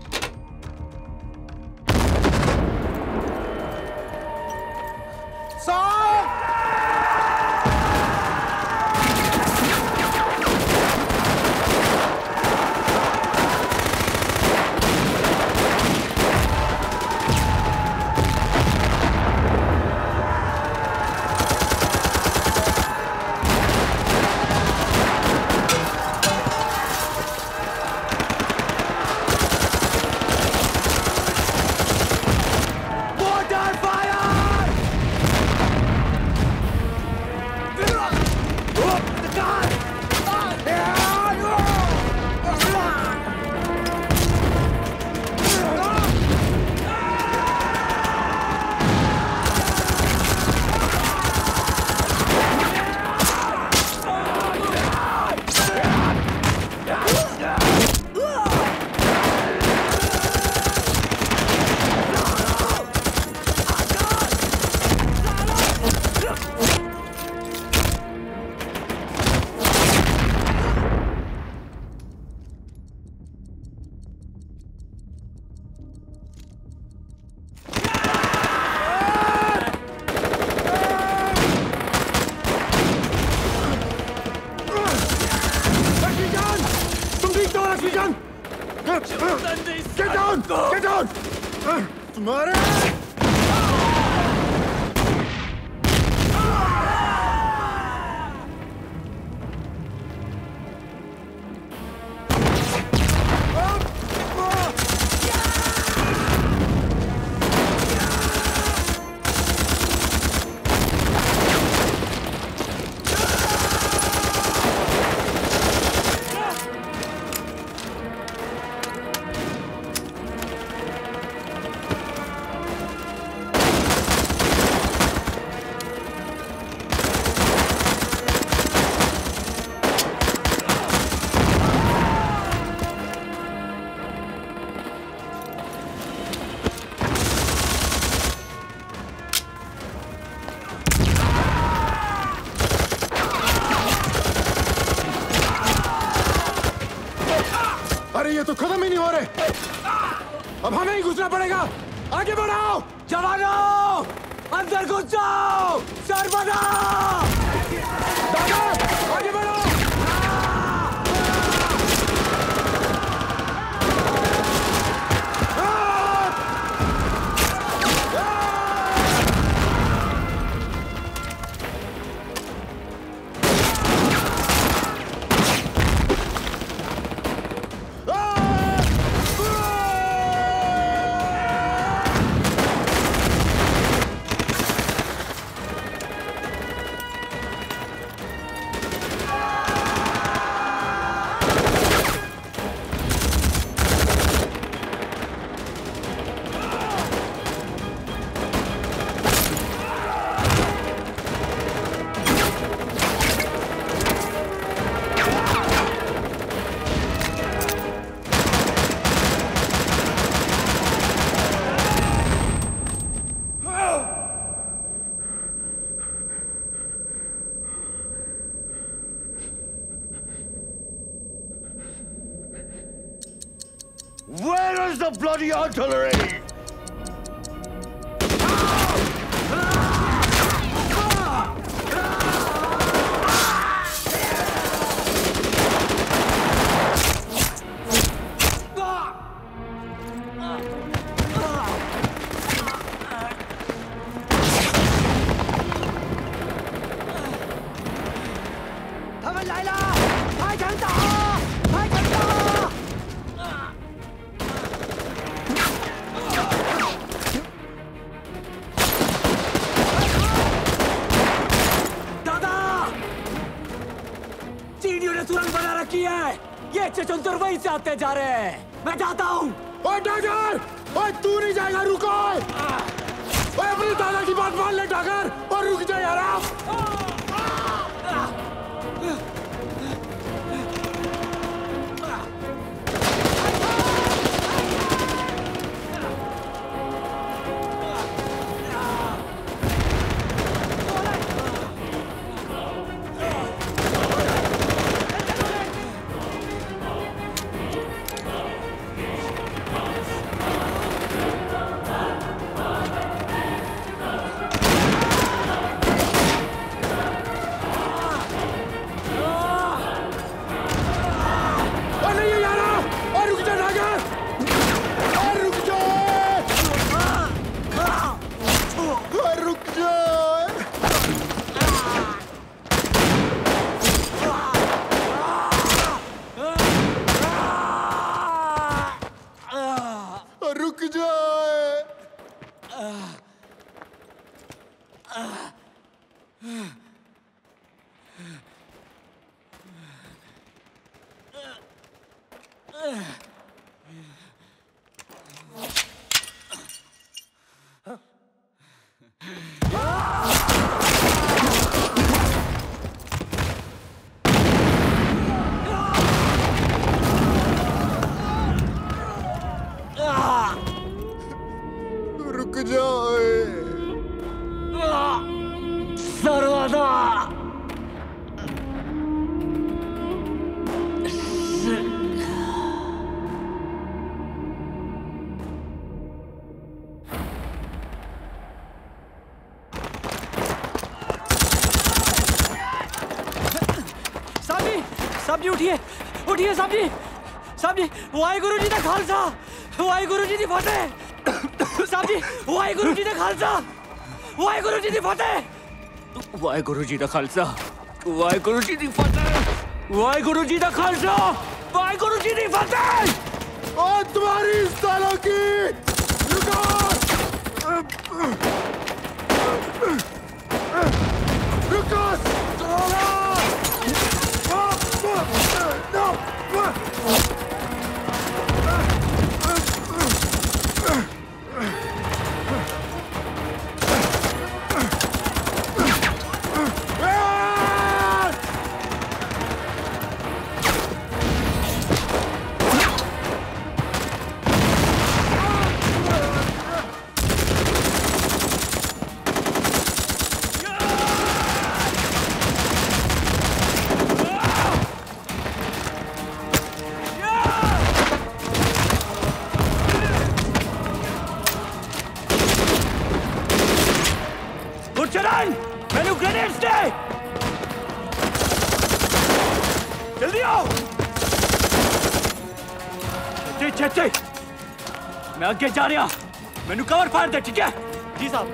Get down! Get down! Tomorrow! ये तो खत्म ही नहीं हो रहे। अब हमें ही घुसना पड़ेगा। आगे बढ़ाओ जवानों, अंदर घुस जाओ। सर बनाओ। आगे बढ़ो। Where is the bloody artillery? चचुंतर वहीं से आते जा रहे हैं। मैं जाता हूँ। ओए डागर, ओए तू नहीं जाएगा, रुको। ओए अपनी दादा की बात मान ले डागर, और रुक जा यार आप। वाहिगुरु जी दा खालसा, वाहिगुरु जी दी फतेह। साहब जी, वाहिगुरु जी दा खालसा, वाहिगुरु जी दी फतेह। वाहिगुरु जी दा खालसा, वाहिगुरु जी दी फतेह, वाहिगुरु जी दा खालसा, वाहिगुरु जी दी फतेह। और तुम्हारी सालों की रुको। रुको जल्दी आओ। मैं आगे जा रहा, मैनू कवर फायर दे, ठीक है? जी साहब।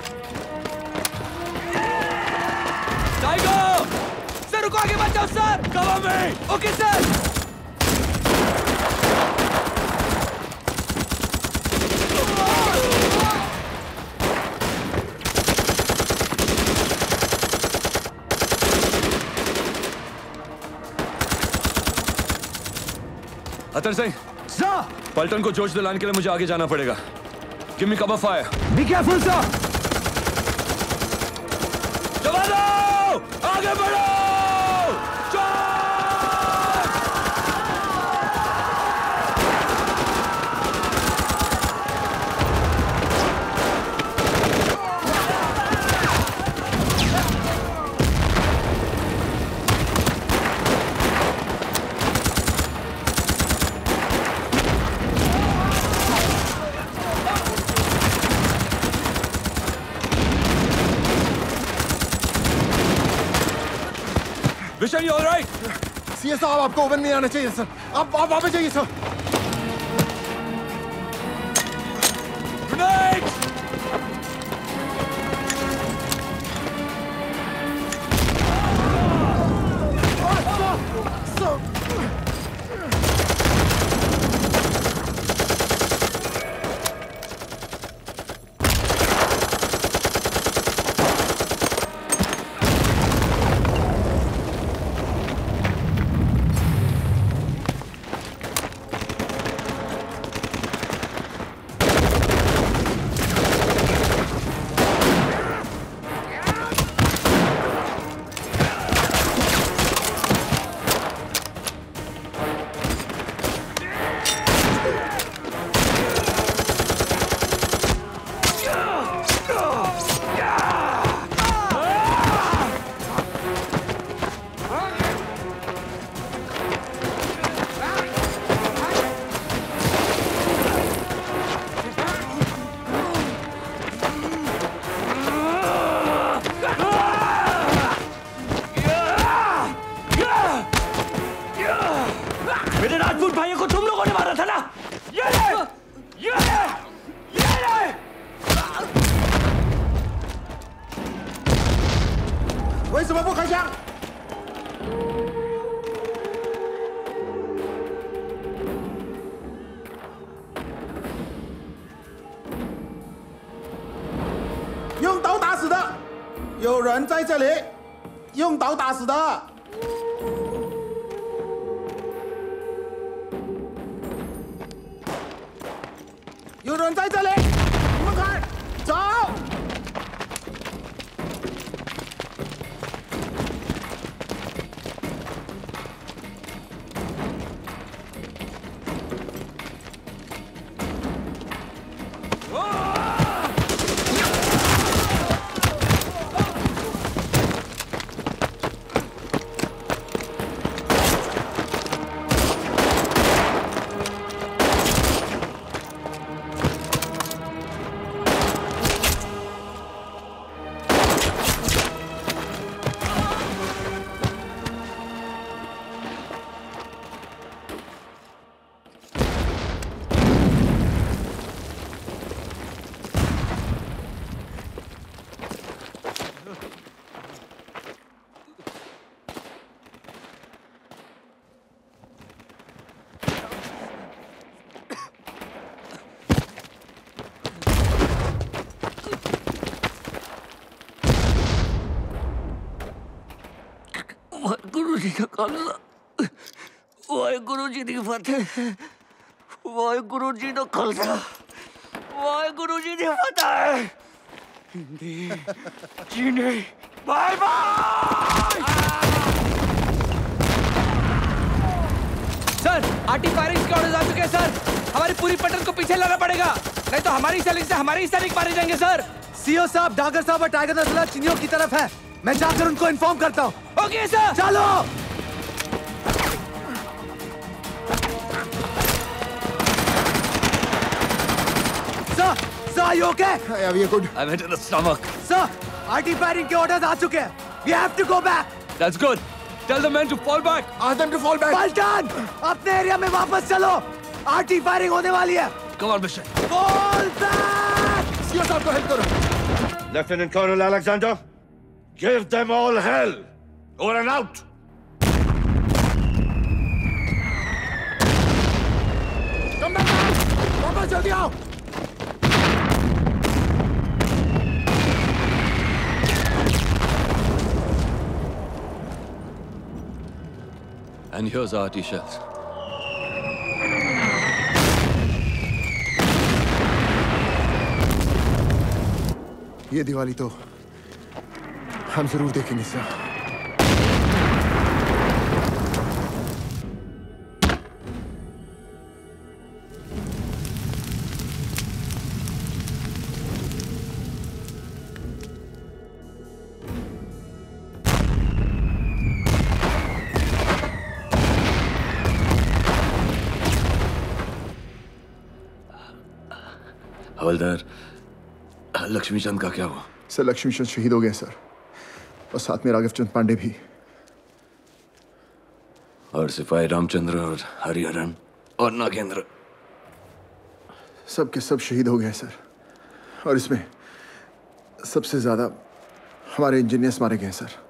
टाइगर, सर रुको, आगे मत जाओ सर। कवर में। Okay sir. अतर सिंह, पलटन को जोश दिलाने के लिए मुझे आगे जाना पड़ेगा। Give me cover fire. Be careful sir. जवानों, आगे बढ़ो। Bishen, you all right? CA साहब आपको ओवन में आना चाहिए सर। आप वापस जाइए सर। Grenades! जी का खालसा वाहेगुरु जी दी फतेह वाहेगुरु जी दा खालसा वाहेगुरु जी दी फतेह हिंदी चीनी bye bye sir arty firing के ऑर्डर्स आ चुके हैं सर हमारी पूरी पटन को पीछे लाना पड़ेगा नहीं तो हमारी सैनिक से हमारे ही सैनिक मारे जाएंगे सर सीओ साहब डागर साहब और टाइगर नस्ला चीनियों की तरफ है मैं जाकर उनको इन्फॉर्म करता हूँ ओके सर चलो Sir, are you okay? Yeah, we are good. I'm hit in the stomach. Sir, RT firing के orders आ चुके हैं. We have to go back. That's good. Tell the men to fall back. Ask them to fall back. Paltan, अपने area में वापस चलो. RT firing होने वाली है. Come on, Bishen. Fall back. CO साहब को हेल्प करो. Lieutenant Colonel Alexander, give them all hell. Over and out. Come back. वापस जल्दी आओ. And here's our RT shells. ये दिवाली तो हम जरूर देखेंगे सर. हवलदार लक्ष्मी चंद का क्या हुआ? सर लक्ष्मी चंद शहीद हो गए सर और साथ में राघव चंद पांडे भी. और सिपाही रामचंद्र और हरिहरन और नागेंद्र सब के सब शहीद हो गए सर। और इसमें सबसे ज्यादा हमारे इंजीनियर्स मारे गए sir.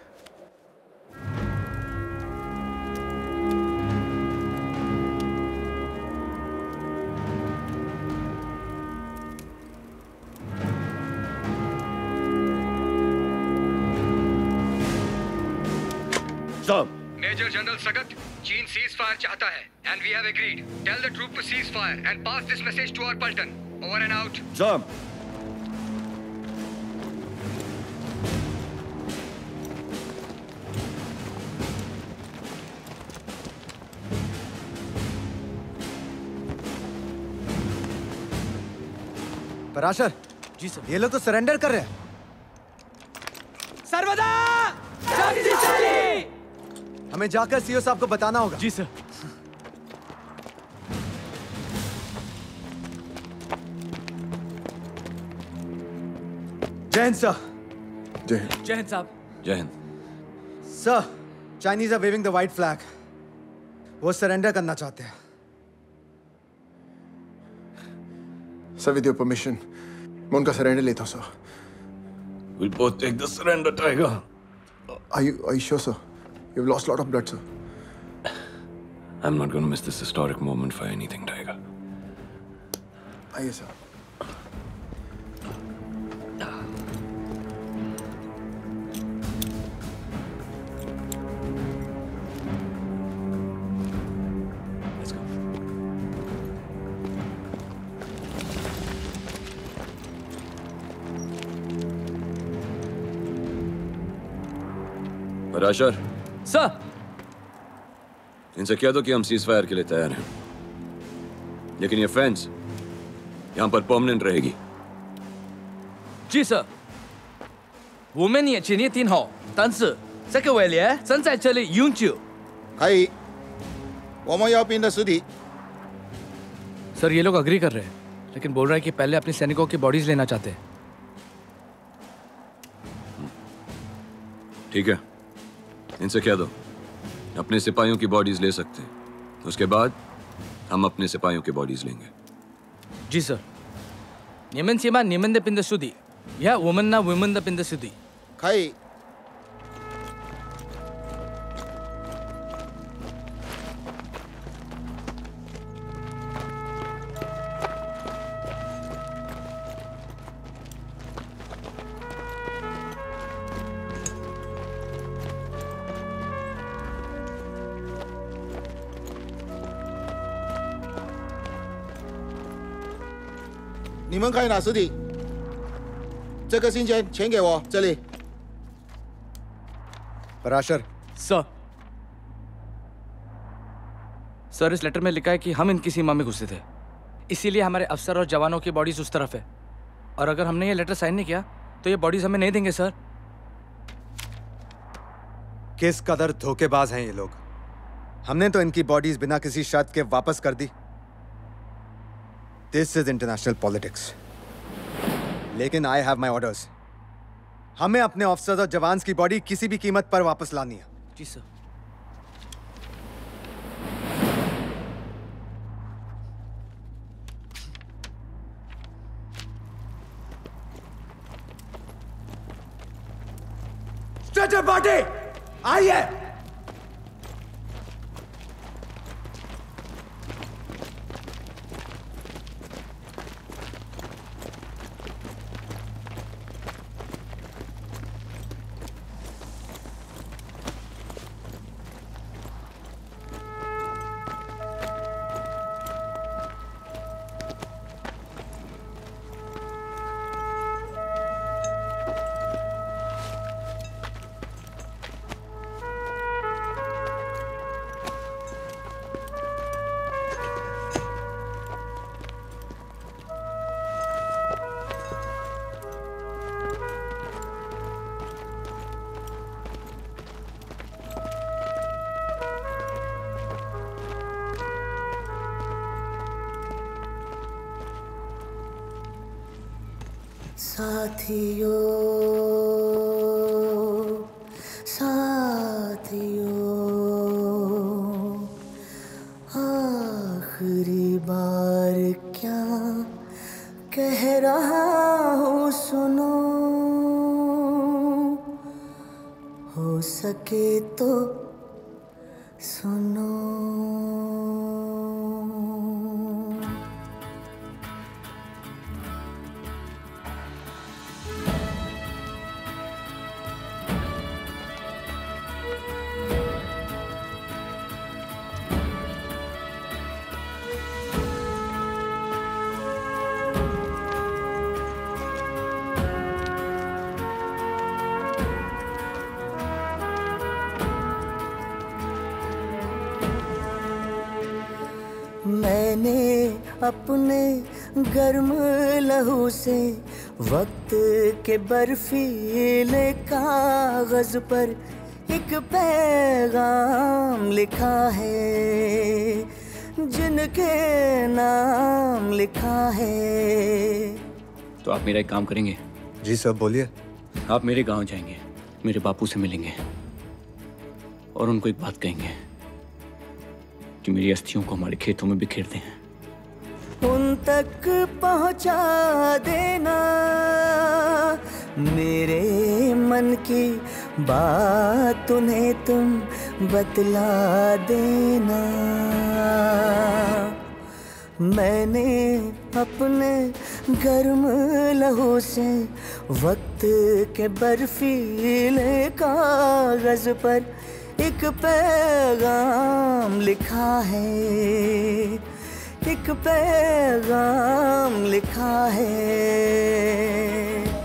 Major General Sagat, Chin ceasefire चाहता है, and we have agreed. Tell the troop to cease fire and pass this message to our Paltan. Over and out. Sir. Parashar ji sir. ये लोग तो सरेंडर कर रहे हैं। सर्वदा हमें जाकर सीओ साहब को बताना होगा। जी सर। जय हिंद सर। जय हिंद। जय हिंद साहब। जय Hind. Sir, Chinese are waving the white flag. वो सरेंडर करना चाहते हैं। सर, विद योर परमिशन मैं उनका सरेंडर लेता हूं sir. We'll both take the surrender, Tiger. Are you sure, sir? You've lost a lot of blood, sir. I'm not going to miss this historic moment for anything, Tiger. आइए sir. Parashar sir, इनसे कह दो कि हम cease fire के लिए तैयार हैं, लेकिन ये फेंस यहां पर परमानेंट रहेगी। जी सर。我们也前天挺好，但是这个威廉正在这里永久。 可以，我们要兵的尸体。 सर, ये लोग अग्री कर रहे हैं, लेकिन बोल रहे हैं कि पहले अपने सैनिकों की बॉडीज लेना चाहते हैं। ठीक है, इनसे कह दो अपने सिपाहियों की बॉडीज ले सकते हैं, उसके बाद हम अपने सिपाहियों की बॉडीज लेंगे। जी सर。你们先把你们的兵的尸体，也我们那我们的兵的尸体。 可以。你们可以拿尸体，这个信件签给我，这里。 पराशर सर। सर, इस लेटर में लिखा है कि हम इनकी सीमा में घुसे थे, इसीलिए हमारे अफसर और जवानों की बॉडीज उस तरफ है, और अगर हमने ये लेटर साइन नहीं किया तो ये बॉडीज हमें नहीं देंगे सर। किस कदर धोखेबाज हैं ये लोग। हमने तो इनकी बॉडीज बिना किसी शर्त के वापस कर दी। This is international politics. लेकिन आई हैव माई ऑर्डर्स। हमें अपने ऑफिसर्स और जवान्स की बॉडी किसी भी कीमत पर वापस लानी है। जी सर। स्ट्रेचर पार्टी आइए। साथियों आखिरी बार क्या कह रहा हूँ सुनो, हो सके तो सुनो। मैंने अपने गर्म लहू से वक्त के बर्फीले कागज पर एक पैगाम लिखा है, जिनके नाम लिखा है। तो आप मेरा एक काम करेंगे? जी सर, बोलिए। आप मेरे गांव जाएंगे, मेरे बापू से मिलेंगे और उनको एक बात कहेंगे कि मेरी अस्थियों को हमारे खेतों में बिखेर दें। उन तक पहुंचा देना मेरे मन की बात, उन्हें तुम बतला देना। मैंने अपने गर्म लहू से वक्त के बर्फीले कागज पर एक पैगाम लिखा है, एक पैगाम लिखा है।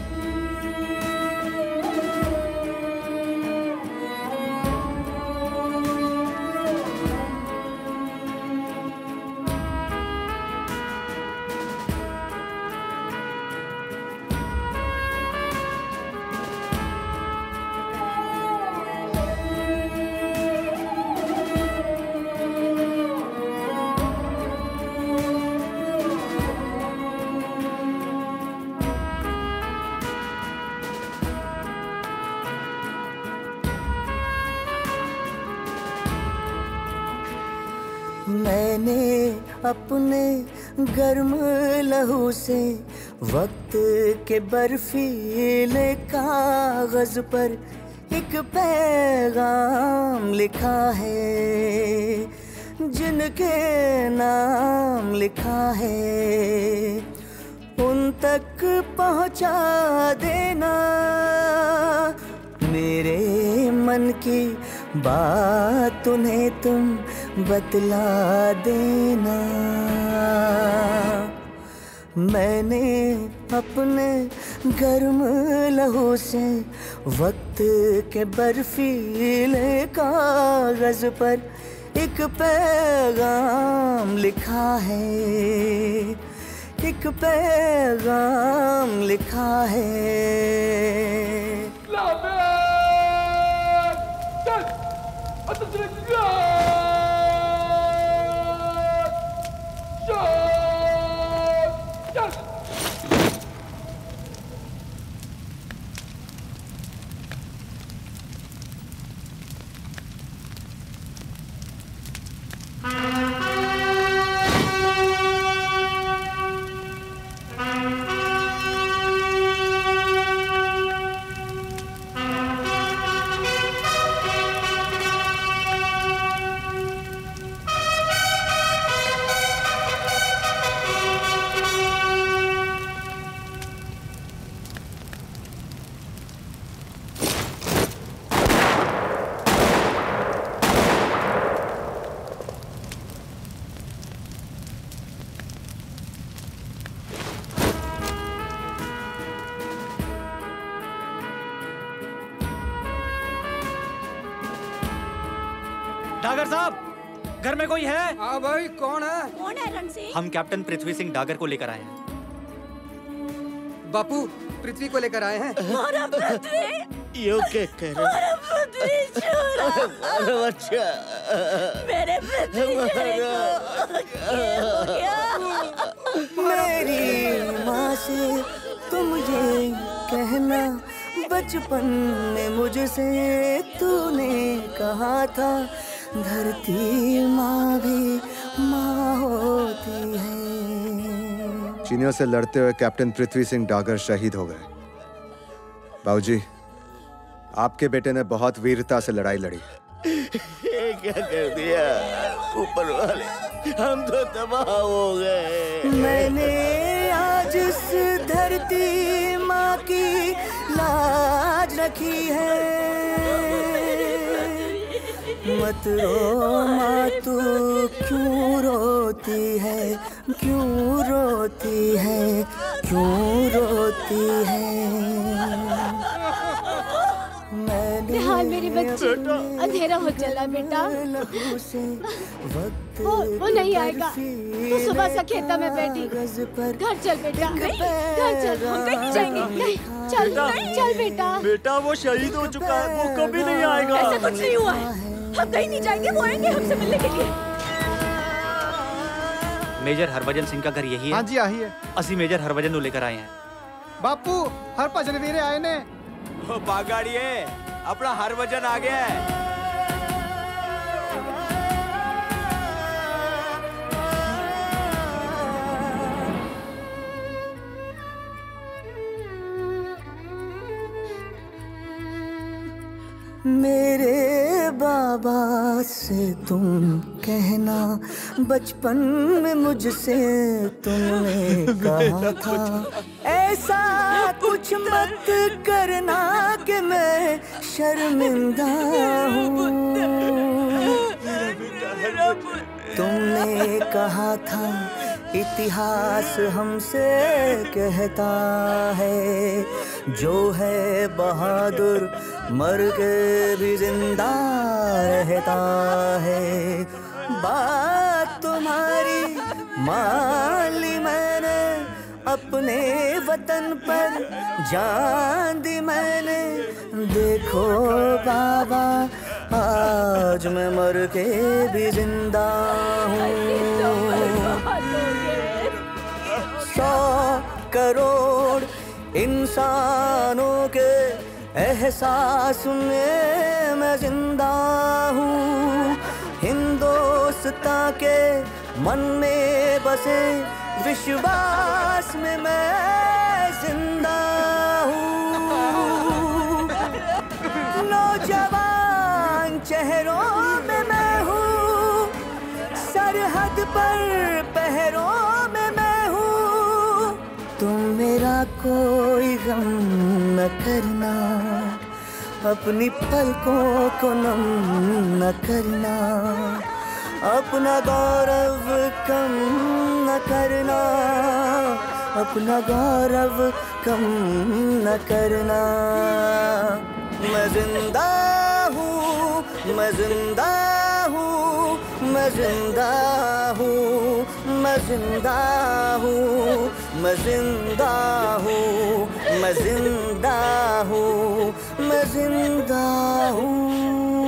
मैंने अपने गर्म लहू से वक्त के बर्फीले कागज पर एक पैगाम लिखा है, जिनके नाम लिखा है। उन तक पहुंचा देना मेरे मन की बात, उन्हें तुम बतला देना। मैंने अपने गर्म लहू से वक्त के बर्फीले कागज पर एक पैगाम लिखा है, एक पैगाम लिखा है। डागर साहब, घर में कोई है? हाँ भाई, कौन है? कौन है रणसिंह? हम कैप्टन पृथ्वी सिंह डागर को लेकर आए हैं। बापू, पृथ्वी को लेकर आए हैं। मारा पृथ्वी। यो क्या कह रहे? मारा पृथ्वी छोरा। मारा बच्चा। मेरे पृथ्वी को मेरी माँ से तुम ये कहना, बचपन में मुझसे तूने कहा था, धरती माँ भी माँ हो चीनियों से लड़ते हुए कैप्टन पृथ्वी सिंह डागर शहीद हो गए। बाबूजी, आपके बेटे ने बहुत वीरता से लड़ाई लड़ी। ये क्या कर दिया ऊपर वाले, हम तो तबाह हो गए। मैंने आज इस धरती माँ की लाज रखी है। मत रो माँ, तू क्यों रोती है, क्यों रोती है, क्यों रोती है। निहाल मेरे बच्चे, अंधेरा हो चला बेटा। वो नहीं आएगा। तू सुबह से खेता में बैठी। घर चल बेटा, घर चल। हम कहीं जाएंगे। नहीं, चल चल बेटा। बेटा वो शहीद हो चुका है, वो कभी नहीं आएगा। ऐसा कुछ नहीं हुआ है, हम कहीं नहीं जाएंगे, वो आएंगे हमसे मिलने के लिए। मेजर हरभजन सिंह का घर यही है? हाँ जी यही है। असि मेजर हरभजन को लेकर आए हैं। बापू हरभजन वीरे आए ने। वो बागाड़ी है, अपना हरभजन आ गया है। मेरे बाबा से तुम कहना, बचपन में मुझसे तुमने कहा था, ऐसा कुछ मत करना कि मैं शर्मिंदा हूँ। तुमने कहा था इतिहास हमसे कहता है, जो है बहादुर मर के भी जिंदा रहता है। बात तुम्हारी मान ली मैंने, अपने वतन पर जान दी मैंने। देखो बाबा, आज मैं मर के भी जिंदा हूँ। 100 करोड़ इंसानों के एहसास में मैं जिंदा हूँ। हिंदुस्तां के मन में बसे विश्वास में मैं जिंदा हूँ। नौजवान चेहरों में मैं हूँ, सरहद पर पहरों में मैं हूँ। तुम मेरा कोई गम न करना, अपनी पलकों को नम न करना, अपना गौरव कम न करना, अपना गौरव कम न करना। मैं जिंदा हूँ, मैं जिंदा हूँ, मैं जिंदा हूँ, मैं जिंदा हूँ, मैं जिंदा हूँ, मैं जिंदा हूँ, मैं जिंदा हूँ।